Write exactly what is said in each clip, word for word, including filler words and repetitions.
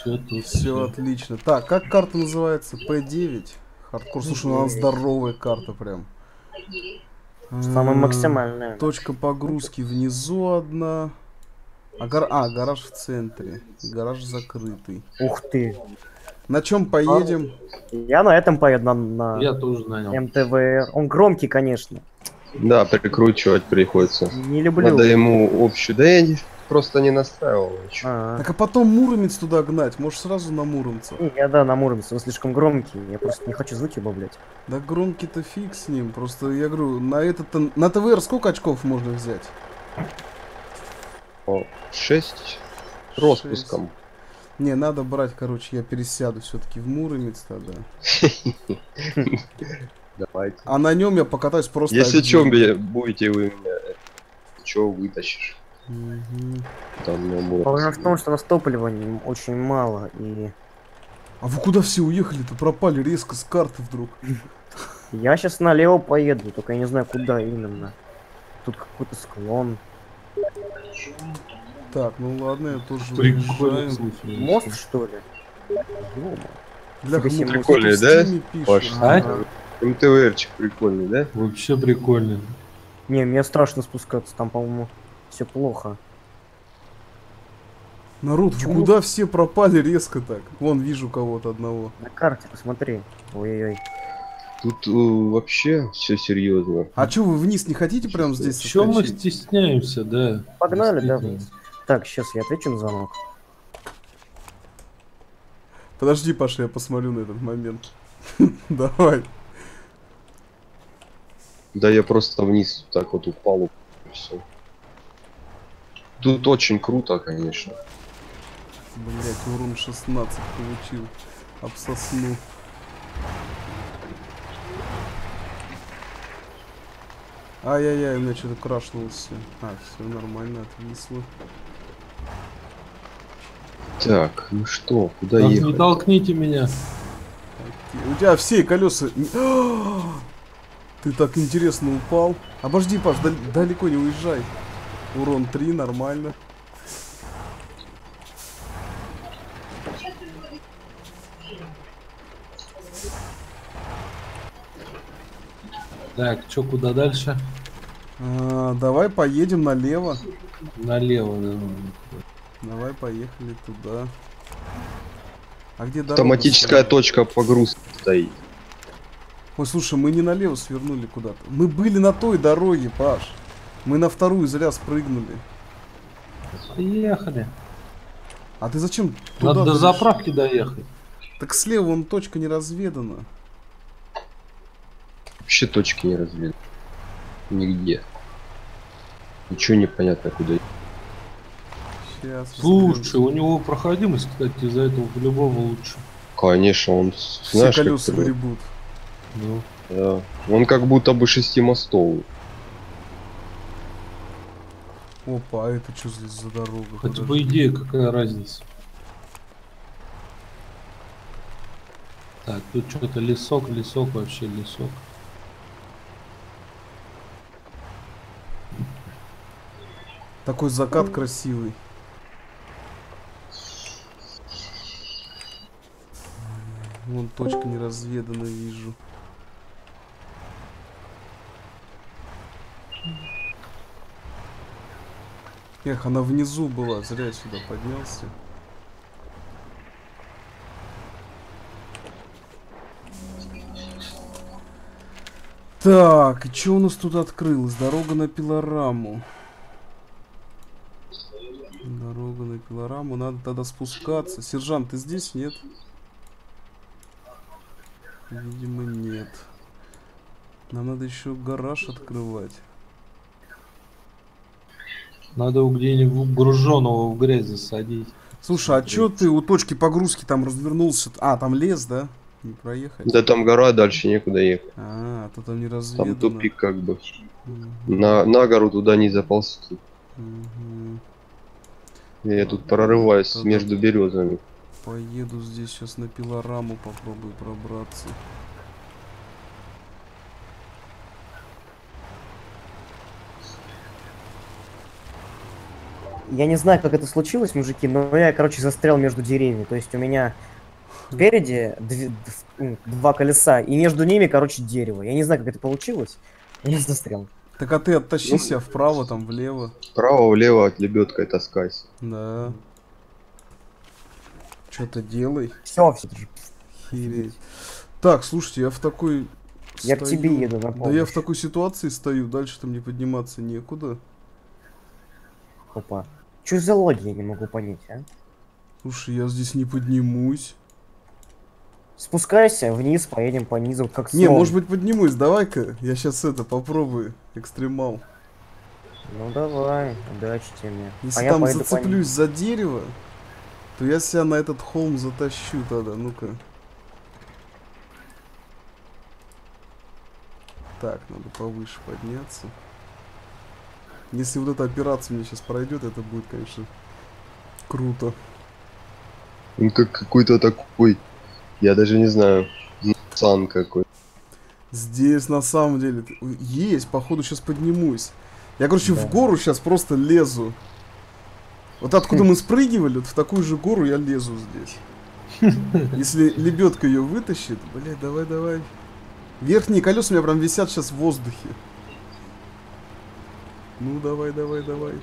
Все тут. Все отлично. Так, как карта называется? Пэ девять. Хардкор. Слушай, ну она здоровая карта прям. Самая М, максимальная. Точка погрузки внизу одна. А, гар... а, гараж в центре. Гараж закрытый. Ух ты. На чем поедем? Я на этом поеду, на, на Я тоже на нем. эм тэ вэ эр. Он громкий, конечно. Да, прикручивать приходится. Не люблю. Надо ему общую. Да я не- просто не настраивал ничего. А, Так а потом Муромец туда гнать. Может сразу на Муромца. не, я да, на Муромце, он слишком громкий. Я просто не хочу звуки убавлять. Да громкий-то фиг с ним. Просто я говорю, на этот на тэ вэ эр сколько очков можно взять? О, шесть распуском. Не, надо брать, короче, я пересяду все-таки в Муромец тогда. Давайте. А на нем я покатаюсь просто. Если один. чё, бе- будете вы меня, чё вытащишь? Мгм. Там на Муромце. Проблема в том, что у нас топлива не- очень мало. И А вы куда все уехали-то? Пропали резко с карты вдруг. я сейчас налево поеду, только я не знаю, куда именно. Тут какой-то склон. Так, ну ладно, я тоже Прикольно, уезжаю. слушай. Мост, что ли? Ёма. Для Фига себе, ну, прикольный, кто-то в да, Стиме пишет. Паш? Ага. эм тэ вэ эрчик прикольный, да? Вообще прикольно. Не, мне страшно спускаться, там, по-моему, все плохо. Народ, вы Почему? куда все пропали резко так? Вон, вижу кого-то одного. На карте посмотри. Ой-ой-ой. Тут э, вообще все серьезно. А чё, вы вниз не хотите прямо здесь Чем мы соскочить? стесняемся, да? Погнали, да, Действительно. вниз. Так, сейчас я отвечу на звонок. Подожди, Паша, я посмотрю на этот момент. Давай. Да я просто вниз так вот упал. И всё. Тут очень круто, конечно. Блять, урон шестнадцать получил. Обсосну. Ай-яй-яй, у меня что-то крашнулось все. А, все нормально, отвисло. Так, ну что, куда Так, ехать? не толкните меня. У тебя все колеса. Ты так интересно упал. Обожди, Паш, дал- далеко не уезжай. Урон три, нормально. Так, что, куда дальше? А, давай поедем налево. Налево. да. Давай поехали туда. А где дорога? Автоматическая стоит? точка погрузки стоит. Ой, слушай, мы не налево свернули куда-то. Мы были на той дороге, Паш. Мы на вторую зря спрыгнули. Поехали. А ты зачем туда? Надо до бежишь? заправки доехать. Так слева вон точка не разведана. Вообще точки не разведаны. Нигде. Ничего не понятно куда. Сейчас. Слушай, у него проходимость, кстати, из-за этого по-любому лучше. Конечно, он, Все знаешь, как колеса это, гребут. Ну, да. Он как будто бы шестимостовый. Опа, а это что здесь за дорога? хотя Подожди. бы идея, какая разница. Так, тут что-то лесок, лесок, вообще лесок. Такой закат красивый. Вон точка не разведана, вижу. Эх, она внизу была, зря я сюда поднялся. Так, и что у нас тут открылось? Дорога на пилораму. Дорога на пилораму, надо тогда спускаться. Сержант, ты здесь? Нет? Видимо, нет. Нам надо еще гараж открывать. Надо его где-нибудь груженого в грязь засадить. Слушай, а чё ты у точки погрузки там развернулся? А, там лес, да? Не проехать? Да там гора, дальше некуда ехать. А, то там не разведано. Там тупик как бы. Мгм, На, на гору туда не заползти. мгм. Я тут прорываюсь Тогда между березами. Поеду здесь сейчас на пилораму, попробую пробраться. я не знаю, как это случилось, мужики, но я, короче, застрял между деревьями. То есть у меня спереди дв- дв- два колеса, и между ними, короче, дерево. Я не знаю, как это получилось, но я застрял. Так а ты оттащи себя вправо, там, влево. Вправо-влево от лебедкой таскайся. Да. Что-то делай. Все, все. Хереть. Так, слушайте, я в такой... Я к тебе еду на Да я помощь. в такой ситуации стою, дальше-то мне подниматься некуда. Опа. Что за логи, я не могу понять, а? Слушай, я здесь не поднимусь. Спускайся вниз, поедем по низу, как Не, слон. может быть поднимусь, давай-ка. Я сейчас это попробую. Экстремал. Ну давай, удачи тебе. Если А я там пойду по зацеплюсь за дерево, то я себя на этот холм затащу тогда. Ну-ка. Так, надо повыше подняться. Если вот эта операция мне сейчас пройдет, это будет, конечно, круто. Он как какой-то такой, я даже не знаю, сан какой. Здесь на самом деле есть, походу сейчас поднимусь. Я, короче, Да. в гору сейчас просто лезу. Вот откуда мы спрыгивали, вот в такую же гору я лезу здесь. Если лебедка ее вытащит, блядь, давай, давай. Верхние колеса у меня прям висят сейчас в воздухе. Ну, давай, давай, давай.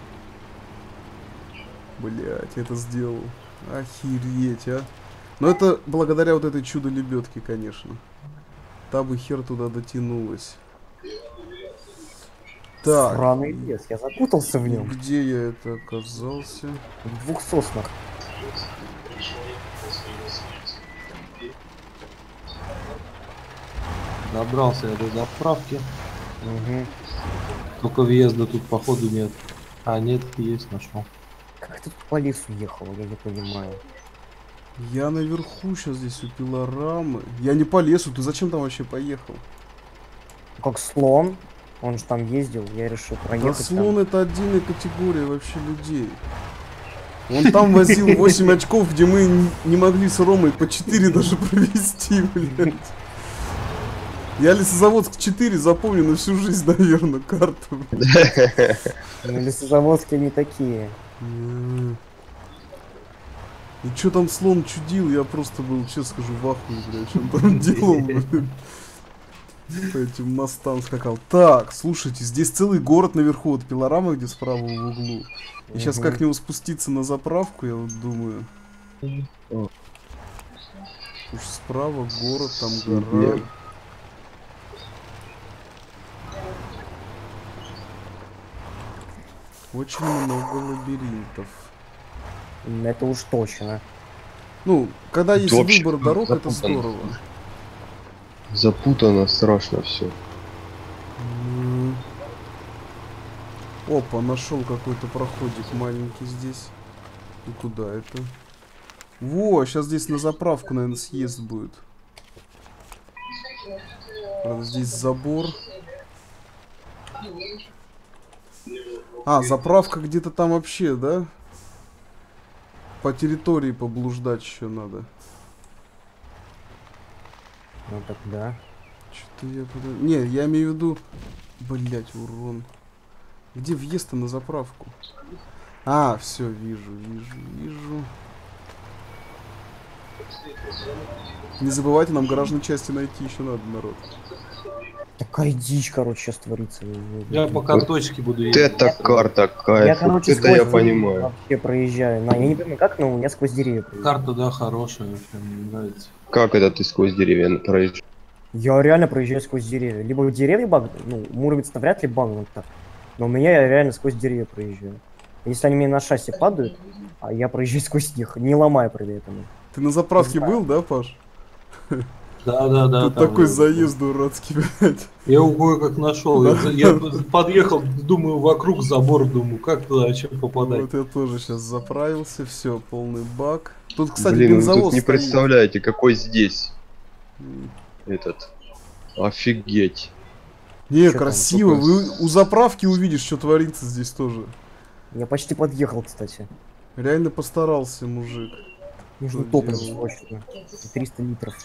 Блядь, я это сделал. Охереть, а. Но это благодаря вот этой чудо-лебедке, конечно. Та бы хер туда дотянулась. Так. Сраный лес, я запутался в нем. Где я это оказался? В двух соснах. Добрался я до заправки. Угу. Только въезда тут походу нет. А, нет, есть, нашел. Как ты тут по лесу ехал, я не понимаю. Я наверху сейчас здесь у пилорамы. Я не по лесу, ты зачем там вообще поехал? Как слон, он же там ездил, я решил Да проехать. слон там. это отдельная категория вообще людей. Он там возил восемь очков, где мы н- не могли с Ромой по четыре даже провести, блядь. Я Лесозаводск четыре запомню на всю жизнь, наверное, карту. Ну, лесозаводские не такие. М. И чё там слон чудил, я просто был, честно скажу, в ахуе, блядь, что он там делал, блядь. По этим мостам скакал. Так, слушайте, здесь целый город наверху, вот пилорама, где справа в углу. И сейчас Мгм. как него спуститься на заправку, я вот думаю. Уж справа город, там гора. Очень много лабиринтов. М, Это уж точно. Ну, когда есть Вообще выбор дорог, это запутанно. здорово. Запутано, страшно все. М. Опа, нашел какой-то проходик маленький здесь. И куда это? Во, сейчас здесь на заправку, наверное, съезд будет. Правда, здесь забор. А, заправка где-то там вообще, да? По территории поблуждать еще надо. Ну так да. Что-то я куда... Не, я имею в виду... Блять, урон. Где въезд-то на заправку? А, все, вижу, вижу, вижу. Не забывайте, нам гаражные части найти еще надо, народ. Такая дичь, короче, сейчас творится. Я пока Вот точки буду Вот ездить. это карта Я, кайф, вот короче, это я сквозь понимаю. вообще проезжаю. На, я не понимаю, как, но я сквозь деревья проезжаю. Карта, да, хорошая, вообще, мне нравится. Как это ты сквозь деревья проезжаешь? Я реально проезжаю сквозь деревья. Либо в деревья баг, ну, Муромец-то вряд ли багнут так. Но у меня я реально сквозь деревья проезжаю. Если они мне на шасси падают, а я проезжаю сквозь них, не ломая при этом. Ты на заправке Да. был, да, Паш? Да, да, да. Тут там, такой э, заезд дурацкий, блядь. Я его кое-как нашел. Я, я подъехал, думаю, вокруг забор, думаю, как туда вообще попадать. Вот я тоже сейчас заправился, все, полный бак. Тут, кстати, Блин, вы бензовоз тут не стоит. представляете, какой здесь М. этот. Офигеть. Не, Чё там? красиво. Только Вы с- у заправки увидишь, что творится здесь тоже. Я почти подъехал, кстати. Реально постарался, мужик. Нужно Что топливо делать? срочно. триста литров.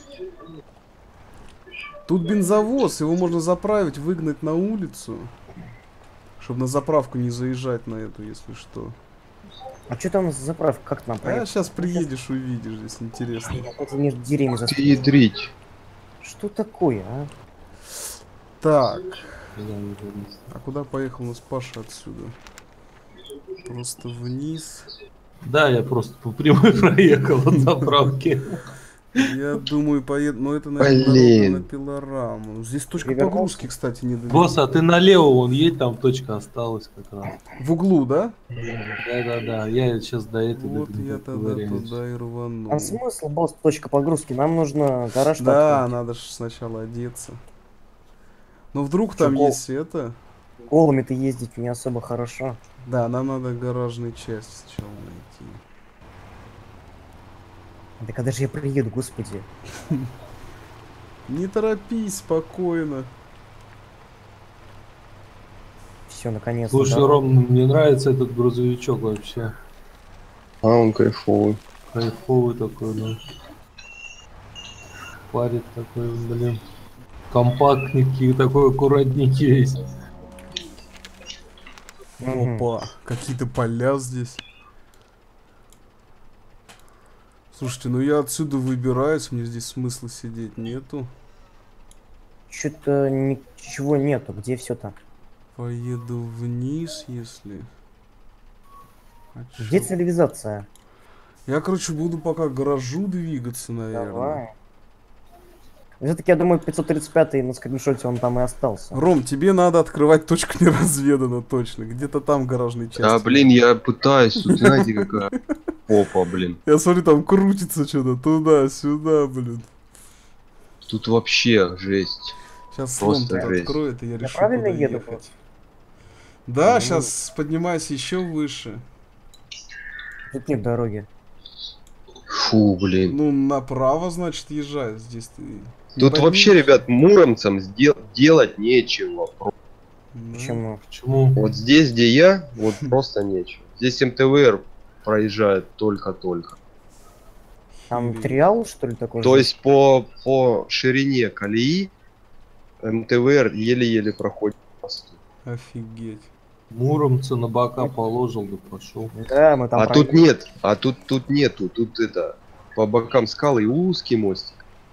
Тут бензовоз, его можно заправить, выгнать на улицу. Чтобы на заправку не заезжать на эту, если что. А что там за заправка? Как нам А проехать? сейчас приедешь, увидишь, здесь интересно. Это между деревьями Ты застрял. ядрить. Что такое, а? Так, Я не знаю. а куда поехал у нас Паша отсюда? Просто вниз. Да, я просто по прямой проехал от заправки. Я думаю, поеду. Но это, наверное, Блин. дорога на пилораму. Здесь точка Перевернулся. погрузки, кстати, не дали. Босс, а ты налево вон едь, там точка осталась как раз. В углу, да? Да-да-да, я сейчас до этого Вот я тогда доковыряюсь. туда и рванул. А смысл, босс, точка погрузки? Нам нужно гараж Да, открыть. надо же сначала одеться. Но вдруг там Чего? есть это. Голыми-то ездить не особо хорошо. Да, нам надо гаражную часть сначала найти. Да когда же я приеду, господи? Не торопись, спокойно. Все, наконец-то. Слушай, да. Ром, мне нравится этот грузовичок вообще. А он кайфовый. Кайфовый такой, да. Парит такой, блин. Компактненький, такой аккуратненький весь. Мгм. Опа, какие-то поля здесь. Слушайте, ну я отсюда выбираюсь, мне здесь смысла сидеть нету. Что-то ничего нету. Где все так? Поеду вниз, если... А Где чё? цивилизация? Я, короче, буду пока к гаражу двигаться, наверное. Давай. Все-таки, я думаю, пятьсот тридцать пятый на скриншоте он там и остался. Ром, тебе надо открывать точку неразведана точно. Где-то там гаражной части. Да, блин, я пытаюсь, тут знаете какая попа, блин. Я смотрю, там крутится что-то туда-сюда, блин. Тут вообще жесть. Сейчас слон Просто тут жесть. откроет, и я решу, правильно куда еду ехать. просто? Да, Ну, сейчас поднимаюсь еще выше. Тут нет дороги. Фу, блин. Ну, направо, значит, езжай. Здесь ты... не Тут пойми- вообще, ребят, муромцам сдел- делать нечего. Про- Да. Почему? Почему? Вот здесь, где я, вот просто нечего. Здесь эм тэ вэ эр проезжает только-только. Там Или- триал, что ли, такой? То же? есть по, по ширине колеи эм тэ вэ эр еле-еле проходит по мосту. Офигеть. Муромца на бока положил, да пошел. Да, мы там А тут проехали. нет, а тут тут нету, тут это по бокам скалы и узкий мостик.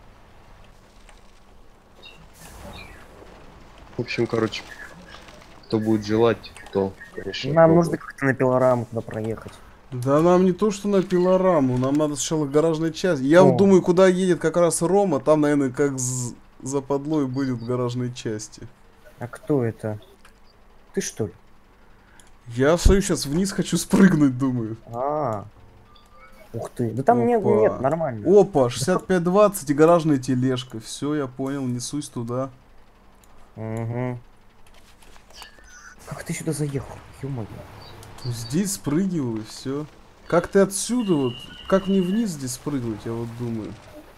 В общем, короче, кто будет желать, то, конечно. Нам пробует. нужно как-то на пилораму туда проехать. Да нам не то, что на пилораму, нам надо сначала гаражная часть. Я вот О. думаю, куда едет как раз Рома, там, наверное, как з- западлой будет гаражной части. А кто это? Ты что ли? Я стою сейчас вниз, хочу спрыгнуть, думаю. А. Ух ты. Да там нет, Опа. нет, нормально. Опа, шестьдесят пять двадцать и гаражная тележка. Все, я понял, несусь туда. Угу. Как ты сюда заехал? Ё-моё. Здесь спрыгиваю, все. Как ты отсюда вот, как мне вниз здесь спрыгнуть, я вот думаю.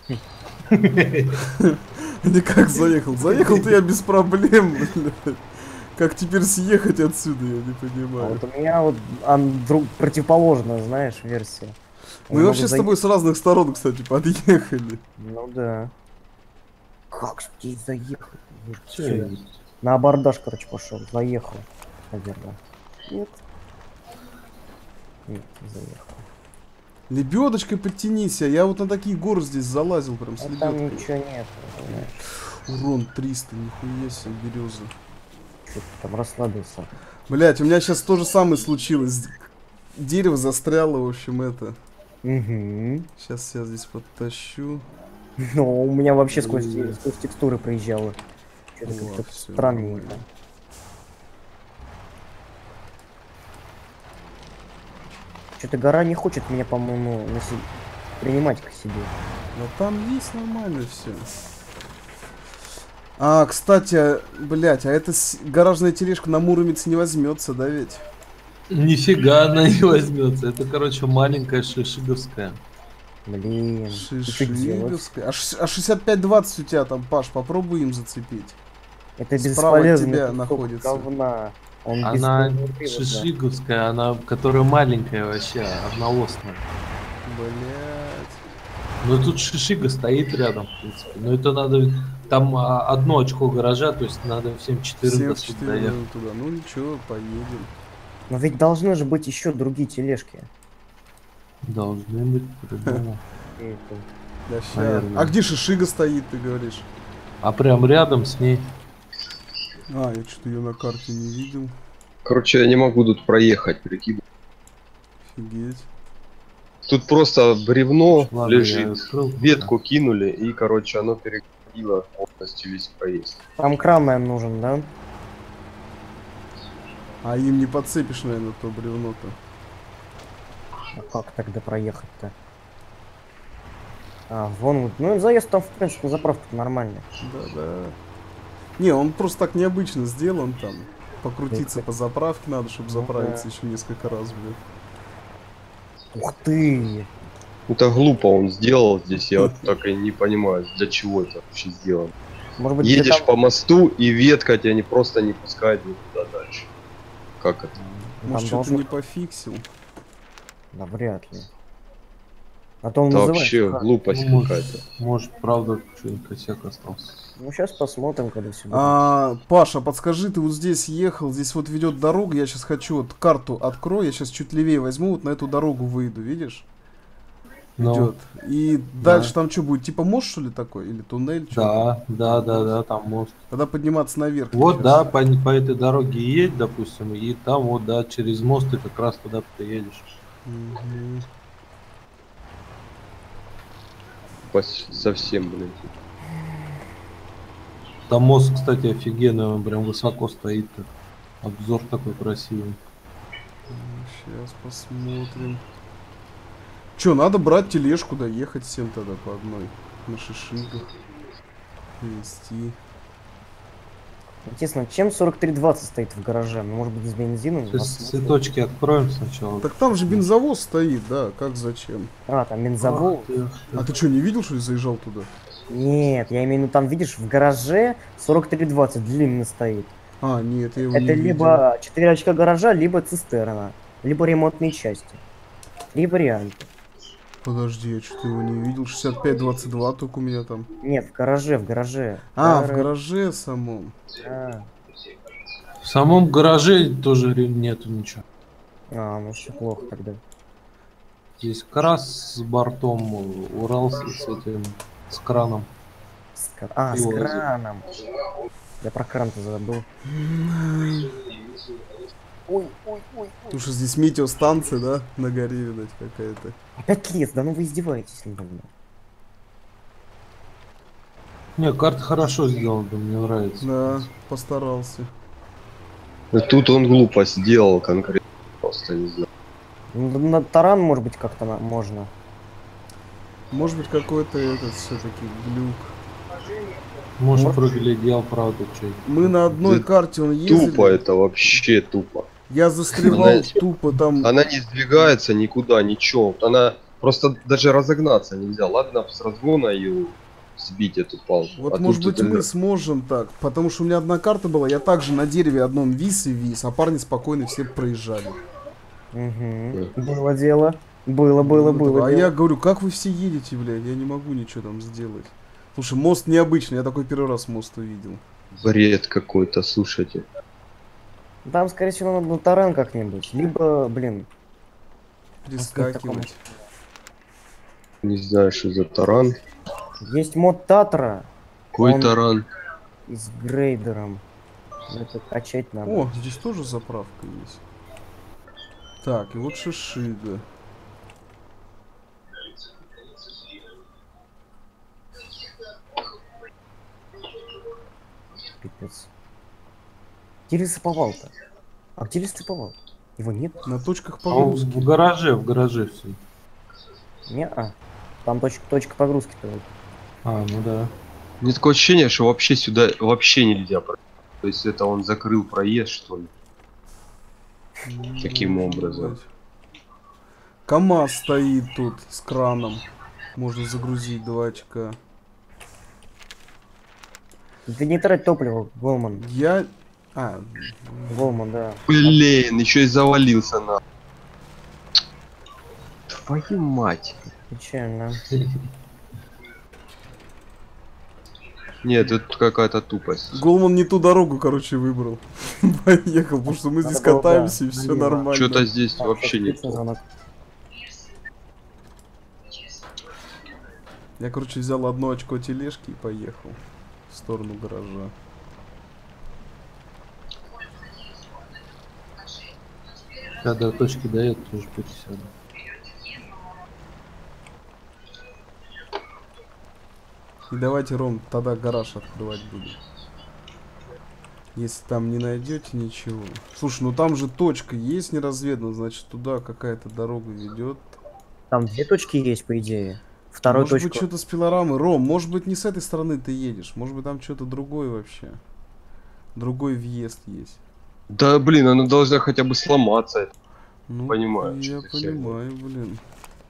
Не как заехал. Заехал-то я без проблем, блядь. Как теперь съехать отсюда, я не А понимаю. вот у меня вот ан- друг, противоположная, знаешь, версия. Мы Я вообще могу с тобой с разных сторон, кстати, подъехали. заехать- Ну да. Как здесь заехал? Чё Всё, я? на абордаж, короче, пошел. Заехал, наверное. Нет. Нет, не заехал. Лебедочкой подтянись, а я вот на такие горы здесь залазил прям с А там лебедкой. ничего нет, знаешь. Урон триста, нихуя себе, береза. Что ты там расслабился? Блять, у меня сейчас то же самое случилось. Дерево застряло, в общем, это. Угу. Сейчас я здесь подтащу. Но у меня вообще сквозь, сквозь текстуры проезжало. Что-то О, как-то всё, странненько. нормально. Что-то гора не хочет меня, по-моему, на се- принимать к себе. Но там есть нормально все. А, кстати, блять, а эта с- гаражная тележка на Муромец не возьмется, да ведь? Нифига она не возьмется. Это, короче, маленькая шишиговская. Блин, ты что делаешь? Шишиговская. А, ш- а шестьдесят пять двадцать у тебя там, Паш, попробуй им зацепить. Это Справа от бесполезно. тебя находится. Говна. Он Она бесполезный, да. шишиговская, она, которая маленькая вообще, одноосная. Блять. Ну тут шишига стоит рядом, в принципе. Но это надо... Там а, одно очко гаража, то есть надо всем четырем Всем до сюда четыре доехать. туда. Ну ничего, поедем. Но ведь должны же быть еще другие тележки. Должны быть по-любому. И это- Да, ща. Наверное. А где Шишига стоит, ты говоришь? А прям рядом с ней. А, я что-то ее на карте не видел. Короче, я не могу тут проехать, прикинь. Офигеть. Тут просто бревно Ладно, я лежит, открыл. ветку кинули, и, короче, оно перегорело полностью весь проезд. Там кран, наверное, нужен, да? А им не подцепишь, наверное, то бревно-то. А как тогда проехать-то? А, вон, вот. Ну, заезд там, в принципе, заправка нормальная. Да-да. Не, он просто так необычно сделан там. Покрутиться Это- по заправке надо, чтобы Ну заправиться да. еще несколько раз, блин. Ух ты! Это глупо он сделал здесь, я вот так и не понимаю, для чего это вообще сделано. Может быть, для Едешь того- по мосту, и ветка тебя не просто не пускает никуда дальше. Как это? там Может, что-то должно- не пофиксил. Да, вряд ли. А то он Это называется вообще как? глупость Ну, может, какая-то. может, правда, что-нибудь косяк остался. Ну, сейчас посмотрим, когда все будет. А, Паша, подскажи, ты вот здесь ехал, здесь вот ведет дорога, я сейчас хочу вот карту открою, я сейчас чуть левее возьму, вот на эту дорогу выйду, видишь? Ну, Идет. И дальше там что будет, типа мост что ли такой, или туннель? Чё? да, да, да, да, там мост. Тогда подниматься наверх. Вот, сейчас. да, по, по этой дороге едь, допустим, и там вот, да, через мост ты как раз туда приедешь. Мгм. Пос- Совсем, блин. Там мост, кстати, офигенный, он прям высоко стоит. Так. Обзор такой красивый. Сейчас посмотрим. Че, надо брать тележку, да, ехать всем тогда по одной. На шишигах. Вести. Интересно, чем сорок три двадцать стоит в гараже? Ну, может быть, с бензином? Сейчас Посмотрим. цветочки откроем сначала. Так там же бензовоз стоит, да, как зачем? А, там бензовоз. Ах ты, А ты что, не видел, что ли, заезжал туда? Нет, я имею в виду, там, видишь, в гараже сорок три двадцать длинный стоит. А, нет, я его Это не видел. либо четыре очка гаража, либо цистерна. Либо ремонтные части. Три варианта. Подожди, я что-то его не видел. шестьдесят пять двадцать два только у меня там. Нет, в гараже, в гараже. А, в Гара- гараже самом. А, В самом гараже тоже ре- нету ничего. а, ну все плохо тогда. Здесь крас с бортом, Урал с, с этим, с краном. С кра- А, с Его краном. Я про кран-то забыл. Ой, ой, ой, ой. Потому что здесь метеостанция, да, на горе, видать, какая-то. Опять лес, да ну вы издеваетесь надо мной. Не, карта хорошо сделана, мне нравится. Да, постарался. И тут он глупо сделал конкретно. Просто не знаю. Ну, на таран, может быть, как-то на- можно. Может быть, какой-то этот все-таки глюк. Может, Может. проглядел, правда, что. Мы на одной Да карте он ездили. Тупо это, вообще тупо. Я застревал Знаете, тупо там. Она не сдвигается никуда, ничего. Она просто даже разогнаться нельзя. Ладно, с разгона ее сбить эту палку. Вот А может тут быть это- мы сможем так. Потому что у меня одна карта была, я также на дереве одном вис и вис, а парни спокойно все проезжали. Угу. Было дело. Было, было, Вот, было. А дело. я говорю, как вы все едете, блядь, я не могу ничего там сделать. Слушай, мост необычный, я такой первый раз мост увидел. Бред какой-то, слушайте. Там, скорее всего, надо на таран как-нибудь. Либо, блин, Перескакивать. Не знаю, что за таран. есть мод Татра Какой Он- таран? и с грейдером. Это качать надо. О, здесь тоже заправка есть. Так, и вот шишига. Пипец. Где лесоповал-то? А где лесоповал? Его нет? На точках А он погрузки. в гараже, в гараже все. Не-а. Там точка, точка погрузки-то. вот. А, ну да. Мне такое ощущение, что вообще сюда вообще нельзя проехать. То есть это он закрыл проезд, что ли? М, Таким может образом. быть. КамАЗ стоит тут с краном. Можно загрузить два очка. Ты не трать топливо, Голман. Я... А, Голман, да. Блин, еще и завалился на. Твою мать. Печально. Нет, тут какая-то тупость. Голман не ту дорогу, короче, выбрал. Поехал, потому что мы здесь Надо было, катаемся и да, все налево. нормально. Что-то здесь Так, вообще не отключен то. звонок. Я, короче, взял одно очко тележки и поехал в сторону гаража. Когда точки дает, тоже пересяду. И давайте, Ром, тогда гараж открывать будем. Если там не найдете ничего. Слушай, ну там же точка есть неразведана, значит туда какая-то дорога ведет. Там две точки есть, по идее. Вторую Может быть, точку. что-то с пилорамы. Ром, может быть, не с этой стороны ты едешь. Может быть, там что-то другое вообще. Другой въезд есть. Да блин, она должна хотя бы сломаться. Ну, Понимаю, я что ты херня. понимаю, блин.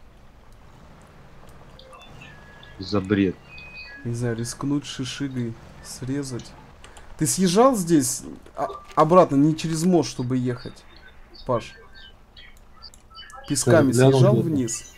За бред. Не знаю, рискнуть шишигой срезать. Ты съезжал здесь а, обратно, не через мост, чтобы ехать, Паш? Песками Так, глянул съезжал где-то. вниз?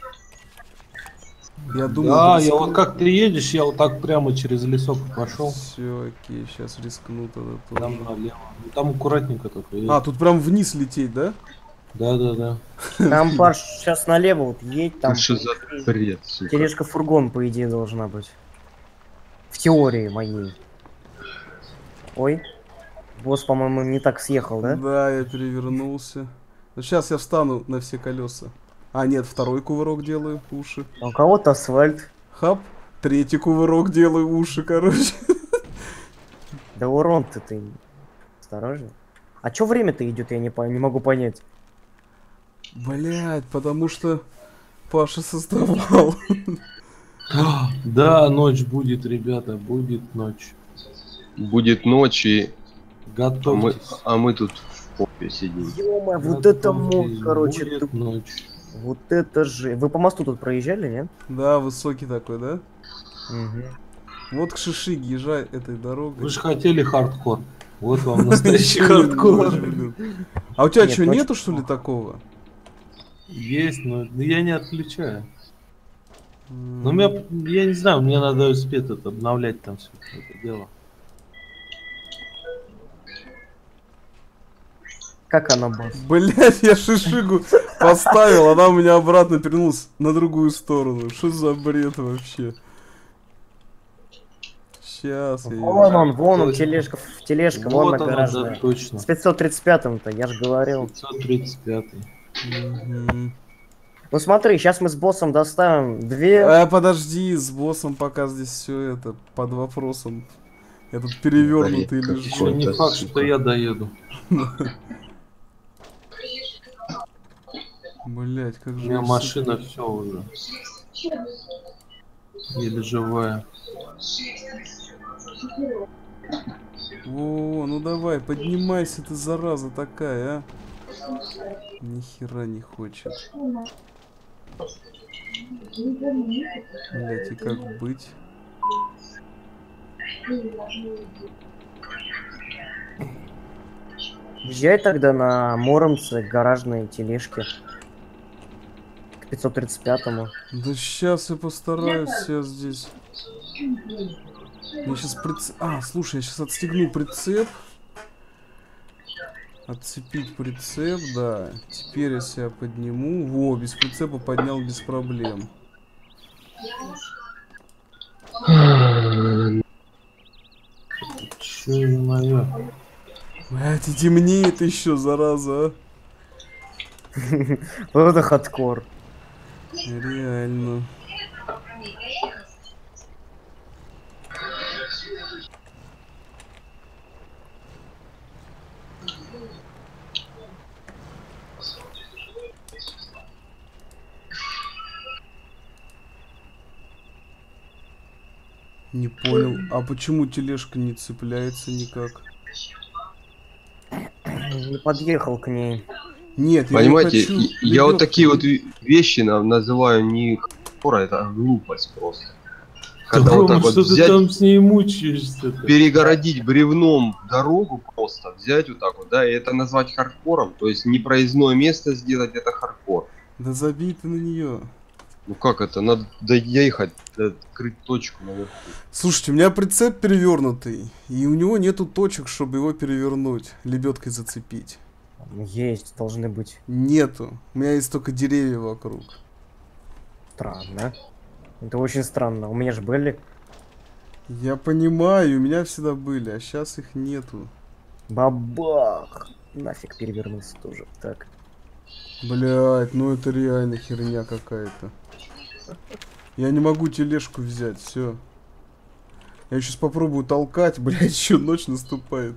Я думаю, Да, я вот как ты едешь, я вот так прямо через лесок пошел. Все, окей, сейчас рискну тогда Там тоже. налево. Ну, там аккуратненько только. едь. А, тут прям вниз лететь, да? Да, да, да. Там, Паш, сейчас налево вот едь, там Тут что за бред, сука. тележка-фургон, по идее, должна быть. В теории моей. Ой. Босс, по-моему, не так съехал, да? Да, я перевернулся. Ну, сейчас я встану на все колеса. А, нет, второй кувырок делаю, уши. А у кого-то асфальт. Хап, третий кувырок делаю, уши, короче. Да урон-то ты. Осторожно. А чё время-то идет, я не, по- не могу понять. Блять, потому что Паша создавал. Да, ночь будет, ребята, будет ночь. Будет ночь, и... а, мы, Готовьтесь. а мы тут в попе сидим. Ё-моё, вот это мод, Готовьтесь, короче. будет туп- ночь. Вот это же. Вы по мосту тут проезжали, нет? Да, высокий такой, да? Угу. Вот к Шишиге езжай этой дорогой. Вы же хотели хардкор. Вот вам настоящий хардкор. Блин. А у тебя Нет, что, точно. нету что ли такого? Есть, но я не отключаю. М. Но у меня, я не знаю, мне надо успеть это обновлять там все это дело. Как она, босс? Блять, я Шишигу поставил, она у меня обратно перенулась на другую сторону. Что за бред вообще? Сейчас я... Вон он, вон он, Точно. тележка, тележка, вон Вот на она, да, гаражная. точно. С пятьсот тридцать пятым-то, я же говорил. пятьсот тридцать пятый. Мгм. Ну смотри, сейчас мы с боссом доставим две. А, подожди, с боссом пока здесь все это под вопросом. Я тут перевернутый Блин, лежу. Еще не Какой-то, факт, сука. что я доеду. Блять, как У же... меня я машина все уже. Еле живая. О, ну давай, поднимайся ты, зараза такая, а. Ни хера не хочет. Блять, и как быть? Езжай тогда на Муромце гаражной тележке. К пятьсот тридцать пятому. Да сейчас я постараюсь сейчас здесь. Я сейчас прицеп... А, слушай, я сейчас отстегну прицеп. Отцепить прицеп, да. Теперь я себя подниму. Во, без прицепа поднял без проблем. Че не мое? Блять, и темнеет еще, зараза, а. Вот это хардкор. Реально. Не понял. А почему тележка не цепляется никак? Не подъехал к ней. Нет, я Понимаете, не хочу. и- я вот лебедку. такие вот ви- вещи на- называю не хардкор, а это глупость просто. Когда вот Рома, так вот что ты взять, там с ней мучаешься? перегородить бревном дорогу просто, взять вот так вот, да, и это назвать хардкором, то есть непроездное место сделать, это хардкор. Да забей ты на нее. Ну как это? Надо доехать, открыть точку наверху. Слушайте, у меня прицеп перевернутый, и у него нету точек, чтобы его перевернуть, лебедкой зацепить. Есть, должны быть. Нету. У меня есть только деревья вокруг. Странно. Это очень странно. У меня же были. Я понимаю, у меня всегда были, а сейчас их нету. Бабах! Нафиг перевернулся тоже. Так. Блять, ну это реально херня какая-то. Я не могу тележку взять, все. Я сейчас попробую толкать, блять, еще ночь наступает.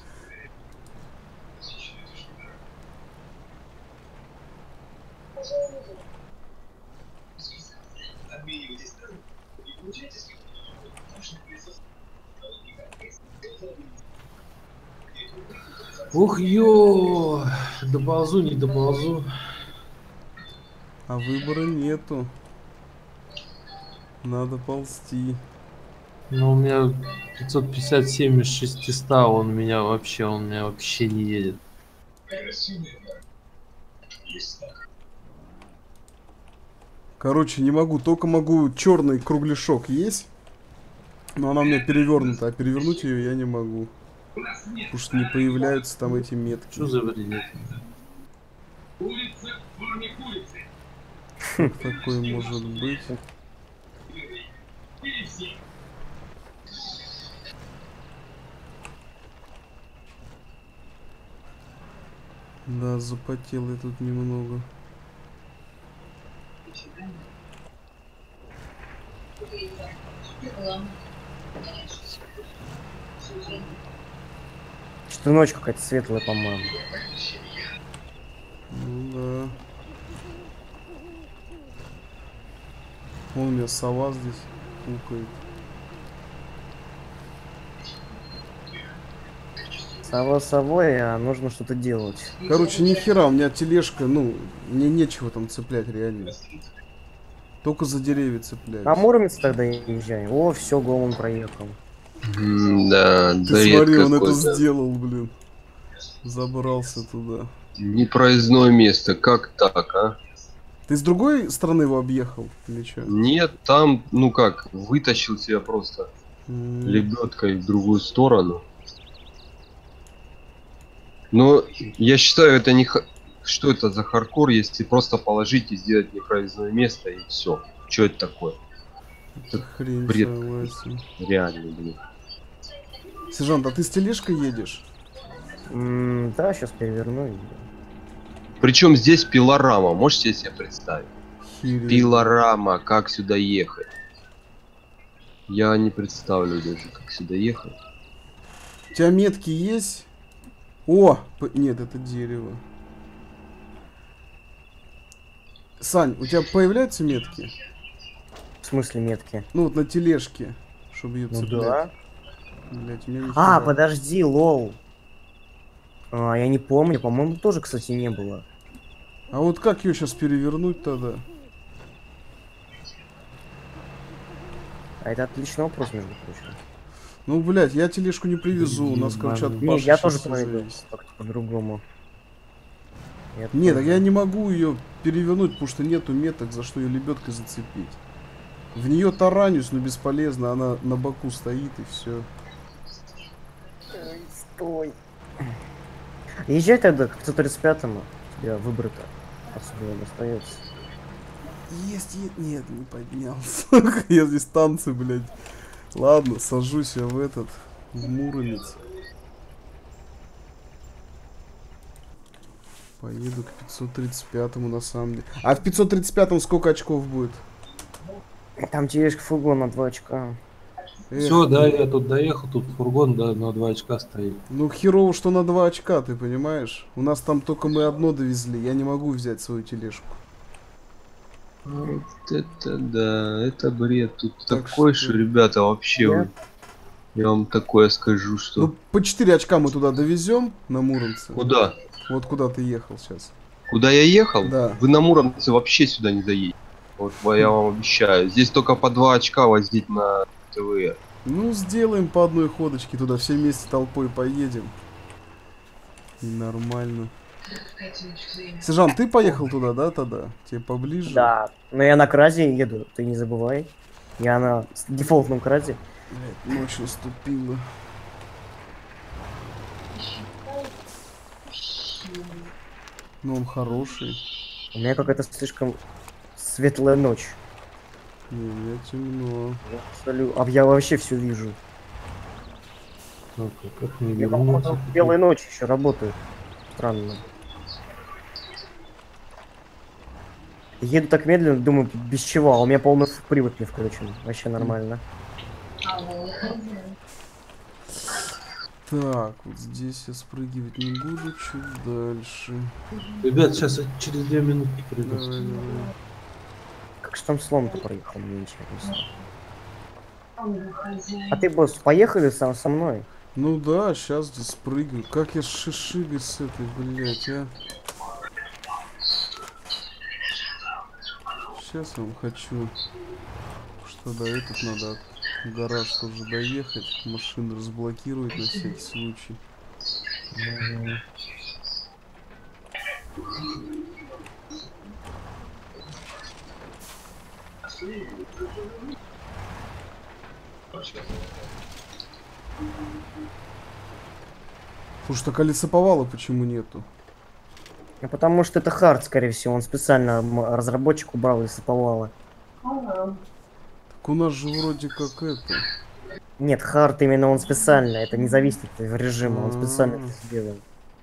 Ух, ё, доползу, не доползу. А выбора нету. Надо ползти. Но у меня пятьсот пятьдесят семь из шестисот, он меня вообще, он меня вообще не едет. Короче, не могу, только могу черный кругляшок есть. Но она у меня перевернута, а перевернуть ее я не могу. Потому что не появляются там эти метки. Что за вредит? Как такое может быть? Да, запотел я тут немного. Что ночь какая-то светлая, по-моему. Ну да. Вон у меня сова здесь кукает. Сова совой, а нужно что-то делать. Короче, ни хера, у меня тележка, ну, мне нечего там цеплять реально. Только за деревья цепляюсь. А Муромец тогда езжай. О, все, Голман проехал. М, Да, Ты бред смотри, он это какой-то. сделал, блин. Забрался туда. Непроездное место, как так, а? Ты с другой стороны его объехал? Или что? Нет, там, ну как, вытащил себя просто лебедкой в другую сторону. Но я считаю, это не... ха- Что это за хардкор, если просто положить и сделать непроездное место и все. Что это такое? Это хрень, бред. согласен. Реально, блин. Сержант, а ты с тележкой едешь? М, да, сейчас переверну. и- Причем здесь пилорама, можете себе представить? Херень. Пилорама, как сюда ехать? Я не представлю даже, как сюда ехать. У тебя метки есть? О! п- Нет, это дерево. Сань, у тебя появляются метки? В смысле метки? Ну вот на тележке, чтобы ее Ну цеплять. да. Блять, у меня ни А, хера. подожди, лол. А, я не помню, по-моему, тоже, кстати, не было. А вот как ее сейчас перевернуть тогда? А это отличный вопрос, между прочим. Ну, блять, я тележку не привезу. У нас, короче, от Не, Паши я щас тоже всё пройду. зависит. Как-то по-другому. Я Нет, так тоже. я не могу ее перевернуть, потому что нету меток, за что ее лебедкой зацепить. В нее таранюсь, но бесполезно, она на боку стоит и все. Ой, стой. Езжай тогда к сто тридцать пятому. Тебя выбрато. Отсюда достается. Есть, есть, нет, не поднялся. Я здесь танцы, блядь. Ладно, сажусь я в этот, в Муромец. Поеду к пятьсот тридцать пятому на самом деле. А в пятьсот тридцать пятом сколько очков будет? Там тележка фургон на два очка. Эх, Все, да, я тут доехал, тут фургон, да, на два очка стоит. Ну херово, что на два очка, ты понимаешь? У нас там только мы одно довезли, я не могу взять свою тележку. Вот это да, это бред. Тут Так такой, что- что, ребята, вообще... Нет. Я вам такое скажу, что... Ну по четыре очка мы туда довезем на Муромце. Куда? Вот куда ты ехал сейчас. Куда я ехал? Да. Вы на Муромце вообще сюда не заедете. Вот я вам обещаю. Здесь только по два очка возить на ТВР. Ну, сделаем по одной ходочке туда, все вместе толпой поедем. И нормально. Сержант, ты поехал туда, да, тогда? Тебе поближе? Да, но я на кразе еду, ты не забывай. Я на с- дефолтном кразе. Блядь, ночь наступила. Ну, он хороший. У меня какая-то слишком светлая ночь. Не, у меня темно. Я, абсолю- а я вообще все вижу. Ну, как, как мне Я, вернуться? походу, в белой ночи еще работаю. Странно. Еду так медленно, думаю, без чего, а у меня полный привод не включен. Вообще нормально. Так, вот здесь я спрыгивать не буду, чуть дальше. Ребят, сейчас я через две минутки приду. Давай, давай. Как же там слон-то проехал, мне интересно. А ты, босс, поехали сам со мной? Ну да, сейчас здесь спрыгаю. Как я шишигой с этой, блядь, а? Сейчас я вам хочу. Что до этот надо в гараж тоже доехать. Машину разблокировать на всякий случай. Мгм. Слушай, так а лесоповала почему нету? Ну, потому что это хард, скорее всего, он специально м, разработчик убрал и саповала. Так у нас же вроде как это. Нет, хард именно он специально, это не зависит от режима, он специально А. это сделал.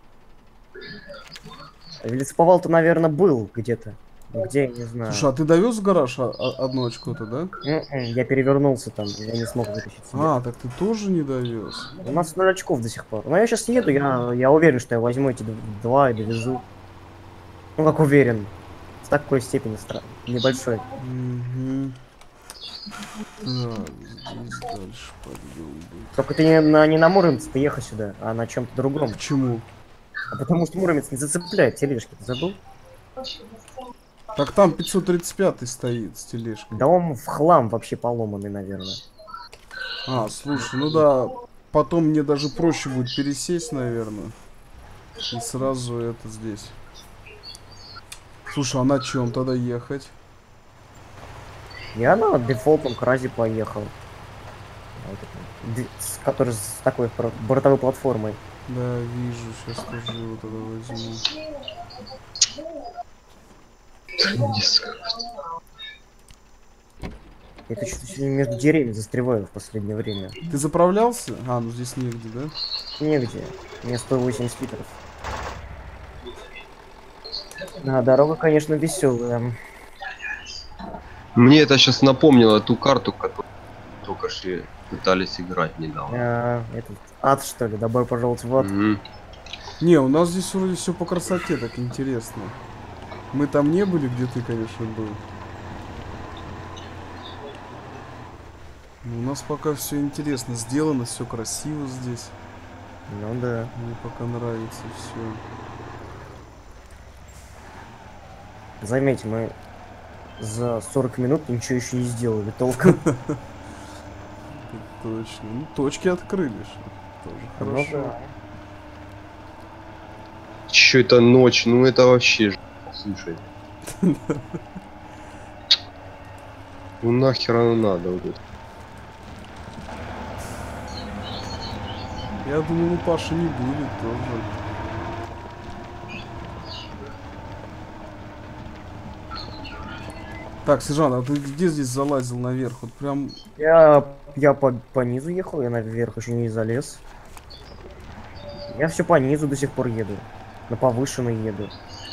Лесоповал-то, наверное, был где-то. Но где, я не знаю. Слушай, а ты довез в гараж а- а- одно очко-то, да? М-м, я перевернулся там, я не смог вытащить себе. А, так ты тоже не довез. У нас ноль очков до сих пор. Но я сейчас еду, я, я уверен, что я возьму эти д- два и довезу. Ну, как уверен. В такой степени стра... небольшой. Угу. Так, здесь дальше подъем будет. Только ты не на, не на Муромец, ты ехай сюда, а на чем-то другом. Почему? А потому что Муромец не зацепляет тележки, ты забыл? Так там пятьсот тридцать пятый стоит с тележкой. Да он в хлам вообще поломанный, наверное. А, слушай, ну да, потом мне даже проще будет пересесть, наверное. И сразу это здесь. Слушай, а на чем тогда ехать? Я на дефолтном кразе поехал. Вот это, д- с- который с такой про- бортовой платформой. Да, вижу, сейчас тоже его тогда возьму. Я что-то сегодня между деревьями застреваю в последнее время. Ты заправлялся? А, ну здесь негде, да? Негде. Мне сто восемьдесят литров. Да, дорога, конечно, веселая. Мне это сейчас напомнило ту карту, которую только что пытались играть недавно. А, этот ад, что ли? Добро пожаловать в ад. Мгм. Не, у нас здесь вроде все по красоте, так интересно. Мы там не были, где ты, конечно, был. Но у нас пока все интересно сделано, все красиво здесь. Ну да. Мне пока нравится все. Заметь, мы за сорок минут ничего еще не сделали толком. Точно. Ну, точки открыли, что тоже Ну хорошо. да. Чё это ночь? Ну это вообще ж- слушай. Ну нахер оно надо вот это. Я думал, у Паши не будет тоже. Так, Сержан, а ты где здесь залазил наверх? Вот прям... Я, я по, по низу ехал, я наверх еще не залез. Я все по низу до сих пор еду. На повышенной еду.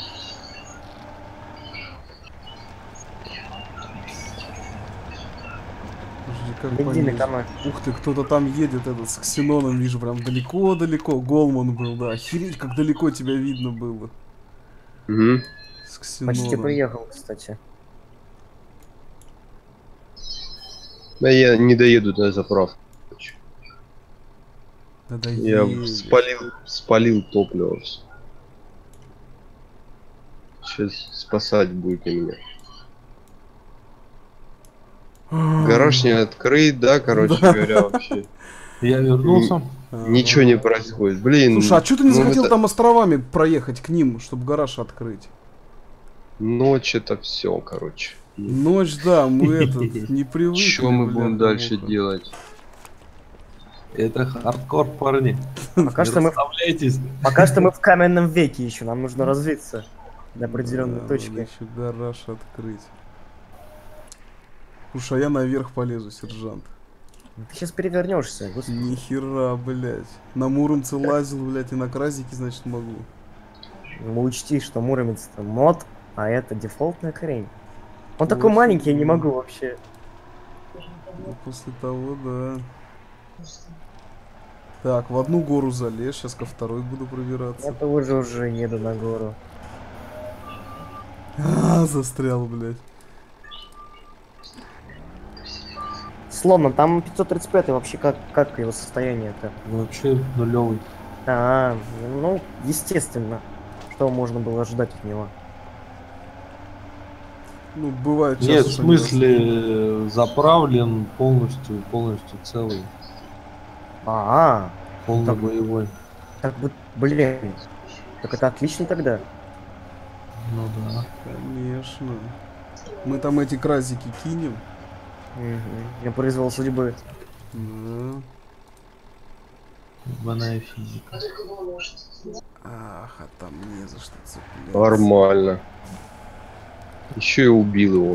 Подожди, как Иди на понизу? канал. Ух ты, кто-то там едет, этот, с ксеноном, вижу, прям далеко-далеко. Голман был, да. Охереть, как далеко тебя видно было. Угу. С ксеноном. Почти приехал, кстати. Да я не доеду до заправки. Да Я доедешь. спалил, спалил топливо. Сейчас спасать будете меня. Гараж не открыт, да, короче Да. говоря, вообще. Я вернулся. Ничего не происходит. Блин. Слушай, а что ты не ну захотел это- там островами проехать к ним, чтобы гараж открыть? Ночь это все, короче. Ночь, да, мы это не привыкли. Что мы будем бляха-муха. дальше делать? Это хардкор, парни. Пока Не что мы, расслабляйтесь. пока что мы в каменном веке еще, нам нужно развиться до определенной Да, точки. надо еще гараж открыть. Слушай, а я наверх полезу, сержант. Ты сейчас перевернешься, господи. Нихера, блядь. На Муромце лазил, блядь, и на Кразике, значит, могу. Ну, учти, что Муромец это мод, а это дефолтная хрень. Он Очень такой маленький, я не мило. могу вообще. Ну, после того, да. Так, в одну гору залез, сейчас ко второй буду пробираться. Я тоже уже еду на гору. А, застрял, блядь. Сломно, там пятьсот тридцать пять вообще как, как его состояние-то? Вообще нулевый. А, ну, естественно. Что можно было ожидать от него? Ну, бывает Нет, часто, в что не смысле э, заправлен полностью, полностью целый. А, Полный Так. боевой. так вот, блин. Так это отлично тогда. Ну да. Конечно. Мы там эти кразики кинем. Мгм. Я произвол судьбы. Да. Ебаная физика. Ах, а там не за что цепляться. Нормально. Еще и убил его.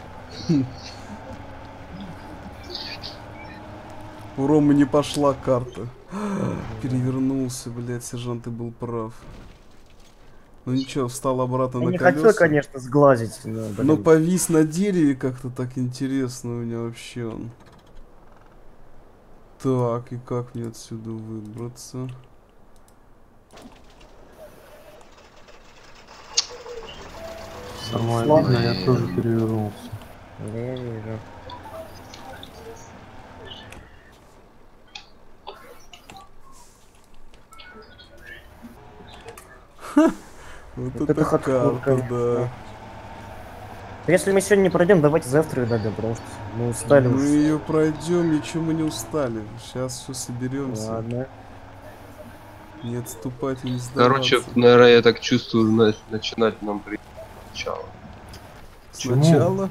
У Ромы не пошла карта. Перевернулся, блядь, сержант, ты был прав. Ну ничего, встал обратно Я на не колеса. хотел, конечно, сглазить. Но, блин. Но повис на дереве как-то так интересно у меня вообще он. Так, и как мне отсюда выбраться? Самое Слава. обидное, я тоже перевернулся. Я вижу. Вот Вот это это хардкор, карта, да. конечно. Если мы сегодня не пройдем, давайте завтра ее дойдем, потому что мы устали Мы уже. ее пройдем, ничего мы не устали. Сейчас все соберемся. Ладно. Не отступать и не сдаваться. Короче, наверное, я так чувствую, на- начинать нам при сначала. Сначала.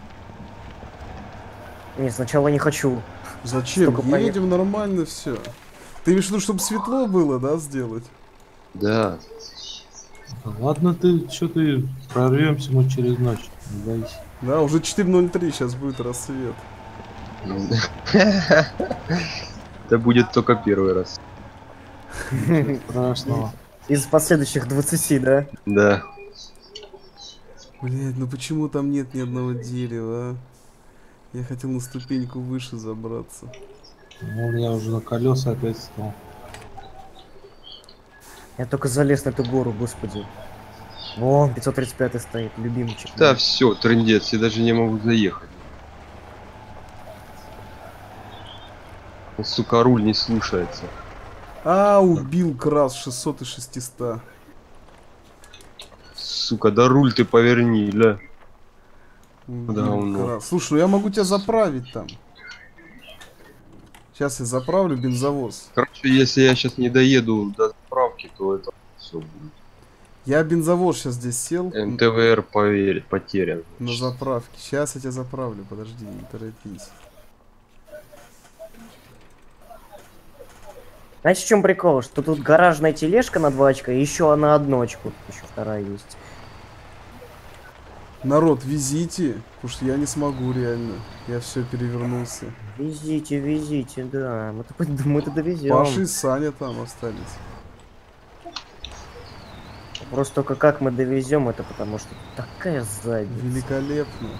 Не, сначала не хочу. Зачем? Столько поех- Едем нормально все. Ты имеешь в виду, чтобы светло было, да, сделать? Да. Да ладно ты, что ты, прорвемся мы через ночь. Не бойся. Да, уже четыре ноль три, сейчас будет рассвет. Это будет только первый раз. Страшного. Из последующих двадцати, да? Да. Блять, ну почему там нет ни одного дерева, а? Я хотел на ступеньку выше забраться. Ну, я уже на колеса опять стал. Я только залез на эту гору, господи. Вон, пятьсот тридцать пять стоит, любимчик. Да, все, трындец, я даже не могу заехать. Сука, руль не слушается. А, убил крас шестьсот и шестьсот. Сука, да руль ты поверни, ля. Убил Говно. крас. Слушай, ну я могу тебя заправить там. Сейчас я заправлю бензовоз. Короче, если я сейчас не доеду до заправки, то это все будет. Я бензовоз сейчас здесь сел. эн тэ вэ эр поверит, потерян. На заправке. Сейчас я тебя заправлю, подожди, не торопись. Знаете, в чем прикол? Что тут гаражная тележка на два очка, и еще на одну очку. Еще вторая есть. Народ, везите, потому что я не смогу реально. Я все перевернулся. Везите, везите, да. Мы-то, мы-то довезем. Паша и Саня там остались. Просто только как мы довезем это, потому что такая задница. Великолепно.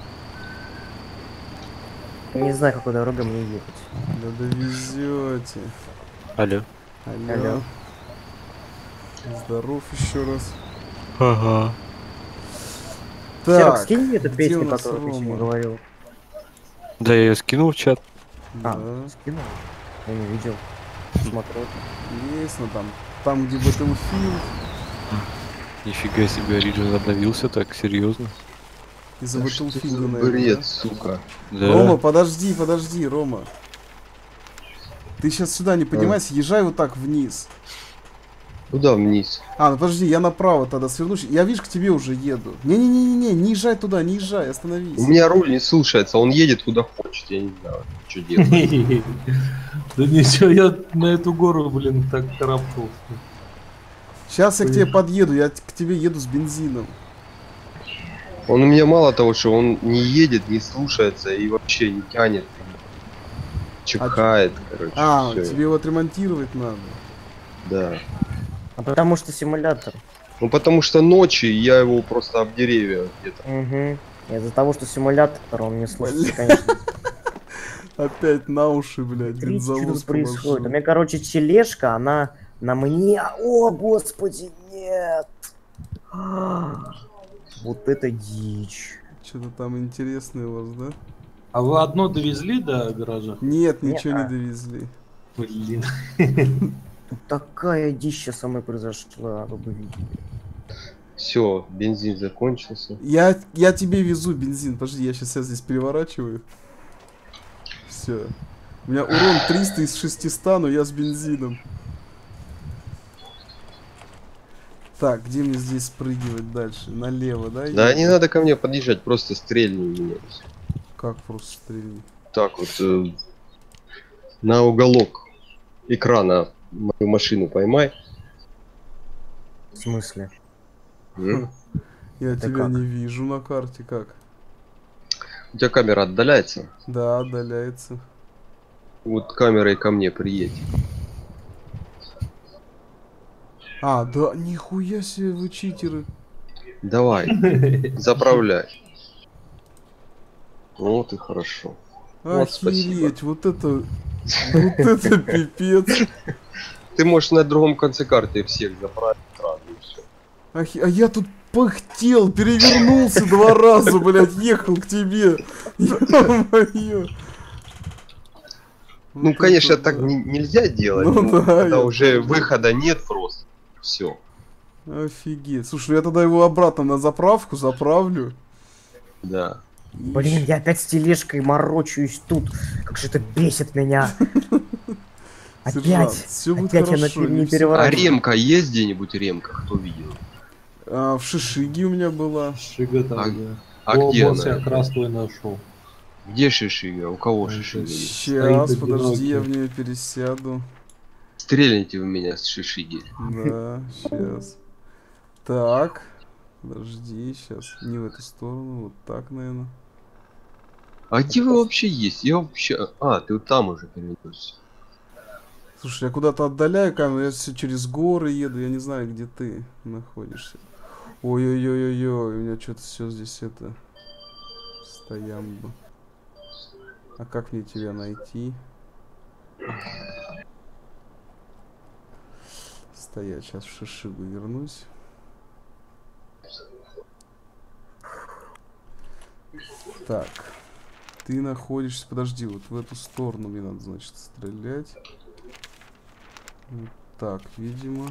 Я не знаю, какой дорогой мне ехать. Да довезете. Алло. Алло. Алло. Здоров еще раз. Ага. Серег, Так, скинь мне эту где у песню, нас которую ты Рома? сегодня говорил. Да, я ее скинул в чат. Да. А, скинул? Я не видел. Смотрю. Есть, но там, там где Battlefield, Нифига себе, Origin обновился так, серьезно. из-за Да что Battlefield, за наверное. бред, да? сука. Да. Рома, подожди, подожди, Рома. Ты сейчас сюда не поднимайся, езжай вот так вниз. Куда вниз? А, ну подожди, я направо тогда свернусь. Я, видишь, к тебе уже еду. Не-не-не-не, не езжай туда, не езжай, остановись. У меня руль не слушается, он едет куда хочет, я не знаю, что делать. Да ничего, я на эту гору, блин, так карабкался. Сейчас я к тебе подъеду, я к тебе еду с бензином. Он у меня мало того, что он не едет, не слушается и вообще не тянет. Чихает, короче. А, всё. тебе его отремонтировать надо. Да. А потому что симулятор. Ну потому что ночью я его просто об деревья где-то. Угу. Из-за того, что симулятор, он не слушается, Бля. конечно. Опять на уши, блядь, Смотрите, что бензовоз тут происходит. У положил. меня, короче, тележка, она на мне. О, господи, нет. Вот это дичь. Что-то там интересное у вас, да? А вы одно довезли до гаража? Нет, ничего не Не-а. довезли. Блин. Тут такая дичь сейчас со мной произошла, вы бы видели. Все, бензин закончился. Я, я тебе везу бензин. Подожди, я сейчас здесь переворачиваю. Все. У меня урон триста из шестисот, но я с бензином. Так, где мне здесь спрыгивать дальше? Налево, да? Да идём? не надо ко мне подъезжать, просто стрельни в меня. Как просто стрельни? Так вот, э, на уголок экрана мою машину поймай. В смысле? М? Я Это тебя как? не вижу на карте, как? У тебя камера отдаляется. Да, отдаляется. Вот камерой ко мне приедь. А, да, нихуя себе вы читеры. Давай, заправляй. Вот и хорошо. Вот, Охереть, вот это... Вот это пипец. Ты можешь на другом конце карты всех заправить сразу и все. Охе- А я тут пыхтел, перевернулся два раза, блядь, ехал к тебе. Ё-моё. Ну, Вот конечно, это так да. не- нельзя делать. Ну но да, когда я уже понял. выхода нет просто. Все. Офигеть. Слушай, я тогда его обратно на заправку заправлю. Да. Блин, я опять с тележкой морочусь тут. Как же это бесит меня. Сержант, Опять. всё будет Опять я на хорошо, пер- не не всё. А переворачиваюсь. ремка есть где-нибудь ремка? Кто видел? А, в Шишиге у меня была. Шига там, А- да. А О, где босс, она? я крас твой нашел. Где Шишига? У кого Это Шишига есть? Сейчас, Стоит подожди, я в одинокий. нее пересяду. Стрельните в меня с Шишиги. Да, сейчас. Так. Подожди, сейчас. Не в эту сторону, вот так, наверное. А где вы вообще есть? Я вообще... А, ты вот там уже перенесся. Слушай, я куда-то отдаляю камеру, я все через горы еду, я не знаю, где ты находишься. Ой-ой-ой-ой-ой, у меня что-то все здесь это... Стоямба. А как мне тебя найти? Стоять, сейчас в Шишигу вернусь. Так. Ты находишься... Подожди, вот в эту сторону мне надо, значит, стрелять. Вот так, видимо.